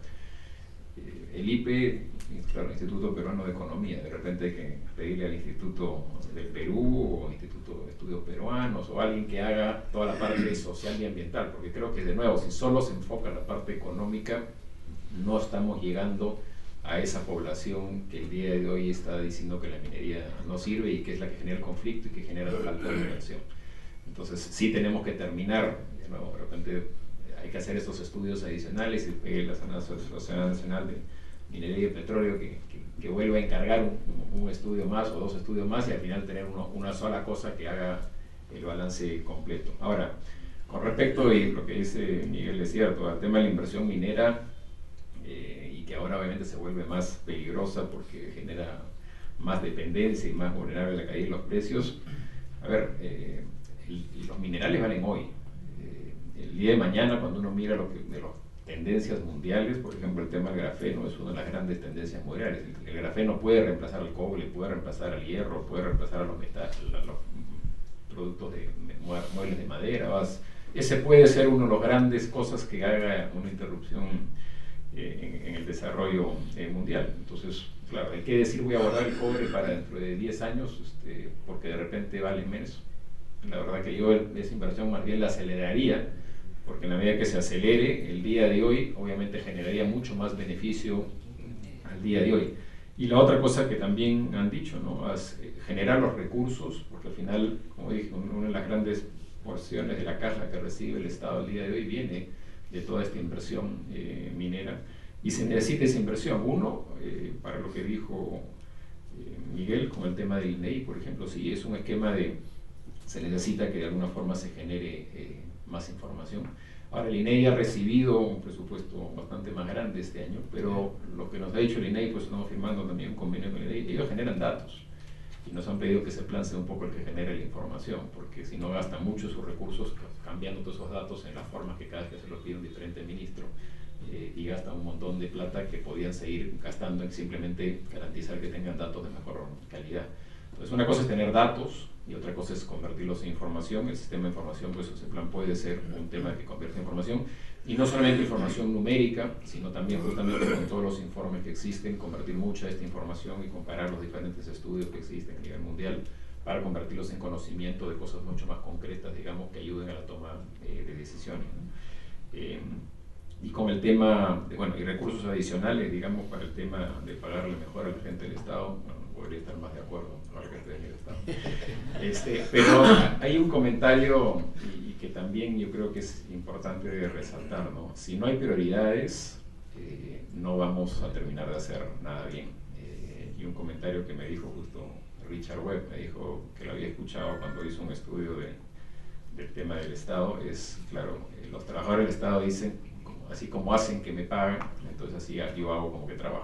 el IPE, claro, el Instituto Peruano de Economía, de repente hay que pedirle al Instituto del Perú o Instituto de Estudios Peruanos o alguien que haga toda la parte social y ambiental, porque creo que de nuevo, si solo se enfoca la parte económica, no estamos llegando a esa población que el día de hoy está diciendo que la minería no sirve y que es la que genera el conflicto y que genera la falta de inversión. Entonces sí tenemos que terminar, de nuevo, de repente hay que hacer estos estudios adicionales y la Asociación Nacional de Minería y de Petróleo que vuelva a encargar un estudio más o 2 estudios más y al final tener una sola cosa que haga el balance completo. Ahora, con respecto, y lo que dice Miguel es cierto, al tema de la inversión minera, y que ahora obviamente se vuelve más peligrosa porque genera más dependencia y más vulnerable a la caída de los precios. A ver, los minerales valen hoy. El día de mañana, cuando uno mira de los tendencias mundiales. Por ejemplo, el tema del grafeno es una de las grandes tendencias mundiales. El grafeno puede reemplazar al cobre, puede reemplazar al hierro, puede reemplazar a los metales, los productos de muebles de madera. Ese puede ser una de las grandes cosas que haga una interrupción en el desarrollo mundial. Entonces, claro, hay que decir voy a guardar el cobre para dentro de 10 años porque de repente vale menos. La verdad que yo esa inversión más bien la aceleraría, porque en la medida que se acelere el día de hoy, obviamente generaría mucho más beneficio al día de hoy. Y la otra cosa que también han dicho, ¿no? Generar los recursos, porque al final, como dije, una de las grandes porciones de la caja que recibe el Estado el día de hoy viene de toda esta inversión minera, y se necesita esa inversión. Uno, para lo que dijo Miguel con el tema del INEI, por ejemplo, sí, es un esquema se necesita que de alguna forma se genere más información. Ahora, el INEI ha recibido un presupuesto bastante más grande este año, pero lo que nos ha dicho el INEI, pues estamos firmando también un convenio con el INEI, ellos generan datos y nos han pedido que ese plan sea un poco el que genere la información, porque si no gastan mucho sus recursos cambiando todos esos datos en las formas que cada vez que se los pide un diferente ministro, y gastan un montón de plata que podían seguir gastando en simplemente garantizar que tengan datos de mejor calidad. Entonces, una cosa es tener datos y otra cosa es convertirlos en información. El sistema de información, pues ese plan puede ser un tema que convierte en información, y no solamente información numérica, sino también justamente con todos los informes que existen, convertir mucha de esta información y comparar los diferentes estudios que existen a nivel mundial para convertirlos en conocimiento de cosas mucho más concretas, digamos, que ayuden a la toma de decisiones, ¿no? Y con el tema y recursos adicionales, digamos, para el tema de pagarle mejor a la gente del Estado, bueno, podría estar más de acuerdo con la gente del Estado. Pero hay un comentario y que también yo creo que es importante de resaltar, ¿no? Si no hay prioridades, no vamos a terminar de hacer nada bien. Y un comentario que me dijo justo Richard Webb, me dijo que lo había escuchado cuando hizo un estudio del tema del Estado, es, claro, los trabajadores del Estado dicen, así como hacen que me pagan, entonces así yo hago como que trabajo.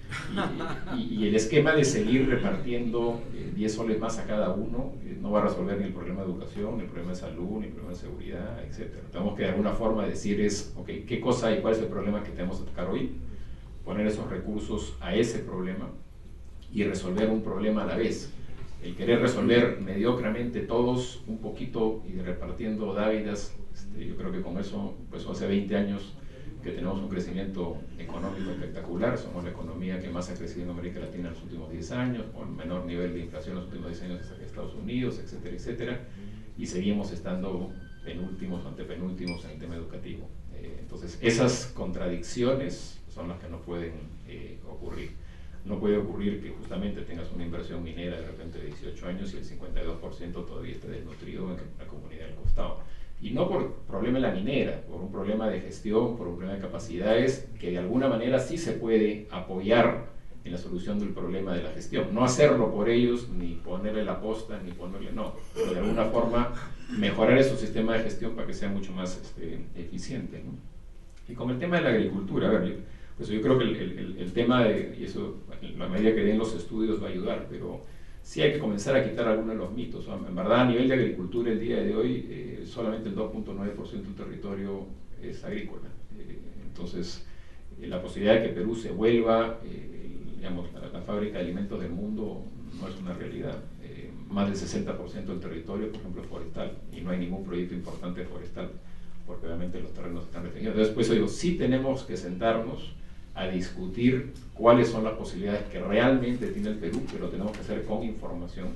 Y el esquema de seguir repartiendo 10 soles más a cada uno no va a resolver ni el problema de educación, ni el problema de salud, ni el problema de seguridad, etc. Tenemos que de alguna forma decir ¿qué cosa y cuál es el problema que tenemos que atacar hoy? Poner esos recursos a ese problema y resolver un problema a la vez. El querer resolver mediocremente todos un poquito y repartiendo dávidas, yo creo que con eso, pues hace 20 años que tenemos un crecimiento económico espectacular, somos la economía que más ha crecido en América Latina en los últimos 10 años, con menor nivel de inflación en los últimos 10 años hasta Estados Unidos, etcétera, etcétera, y seguimos estando penúltimos o antepenúltimos en el tema educativo. Entonces, esas contradicciones son las que no pueden ocurrir. No puede ocurrir que justamente tengas una inversión minera de repente de 18 años y el 52% todavía esté desnutrido en la comunidad del costado. Y no por problema de la minera, por un problema de gestión, por un problema de capacidades, que de alguna manera sí se puede apoyar en la solución del problema de la gestión. No hacerlo por ellos, ni ponerle la posta, ni ponerle pero de alguna forma mejorar esos sistemas de gestión para que sea mucho más eficiente, ¿no? Y con el tema de la agricultura, a ver, pues yo creo que el tema y eso, en la medida que den los estudios va a ayudar, pero sí hay que comenzar a quitar algunos de los mitos. En verdad, a nivel de agricultura, el día de hoy, solamente el 2.9% del territorio es agrícola. Entonces, la posibilidad de que Perú se vuelva, digamos, la fábrica de alimentos del mundo no es una realidad. Más del 60% del territorio, por ejemplo, es forestal, y no hay ningún proyecto importante forestal, porque obviamente los terrenos están restringidos. Entonces, pues digo, sí tenemos que sentarnos a discutir cuáles son las posibilidades que realmente tiene el Perú, que lo tenemos que hacer con información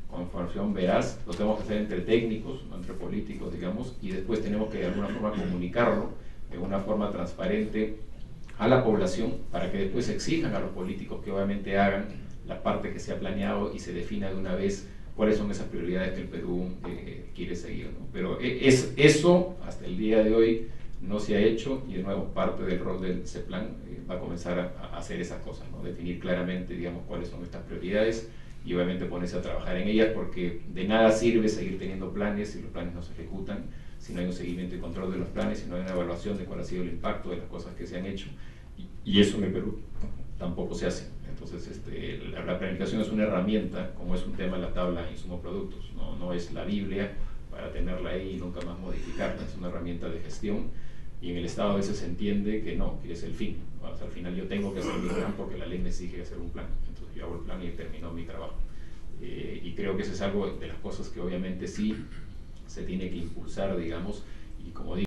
veraz, lo tenemos que hacer entre técnicos, no entre políticos, digamos, y después tenemos que de alguna forma comunicarlo de una forma transparente a la población para que después exijan a los políticos que obviamente hagan la parte que se ha planeado y se defina de una vez cuáles son esas prioridades que el Perú quiere seguir, ¿no? Pero eso hasta el día de hoy no se ha hecho, y de nuevo parte del rol del CEPLAN va a comenzar a hacer esas cosas, ¿no? Definir claramente, digamos, cuáles son estas prioridades y obviamente ponerse a trabajar en ellas, porque de nada sirve seguir teniendo planes si los planes no se ejecutan, si no hay un seguimiento y control de los planes, si no hay una evaluación de cuál ha sido el impacto de las cosas que se han hecho, y eso en el Perú tampoco se hace. Entonces, la planificación es una herramienta, como es un tema en la tabla de insumos productos, no es la Biblia para tenerla ahí y nunca más modificarla, es una herramienta de gestión Y en el Estado a veces se entiende que no, que es el fin. O sea, al final yo tengo que hacer mi plan porque la ley me exige hacer un plan. Entonces yo hago el plan y termino mi trabajo. Y creo que eso es algo de las cosas que obviamente sí se tiene que impulsar, digamos, y como digo,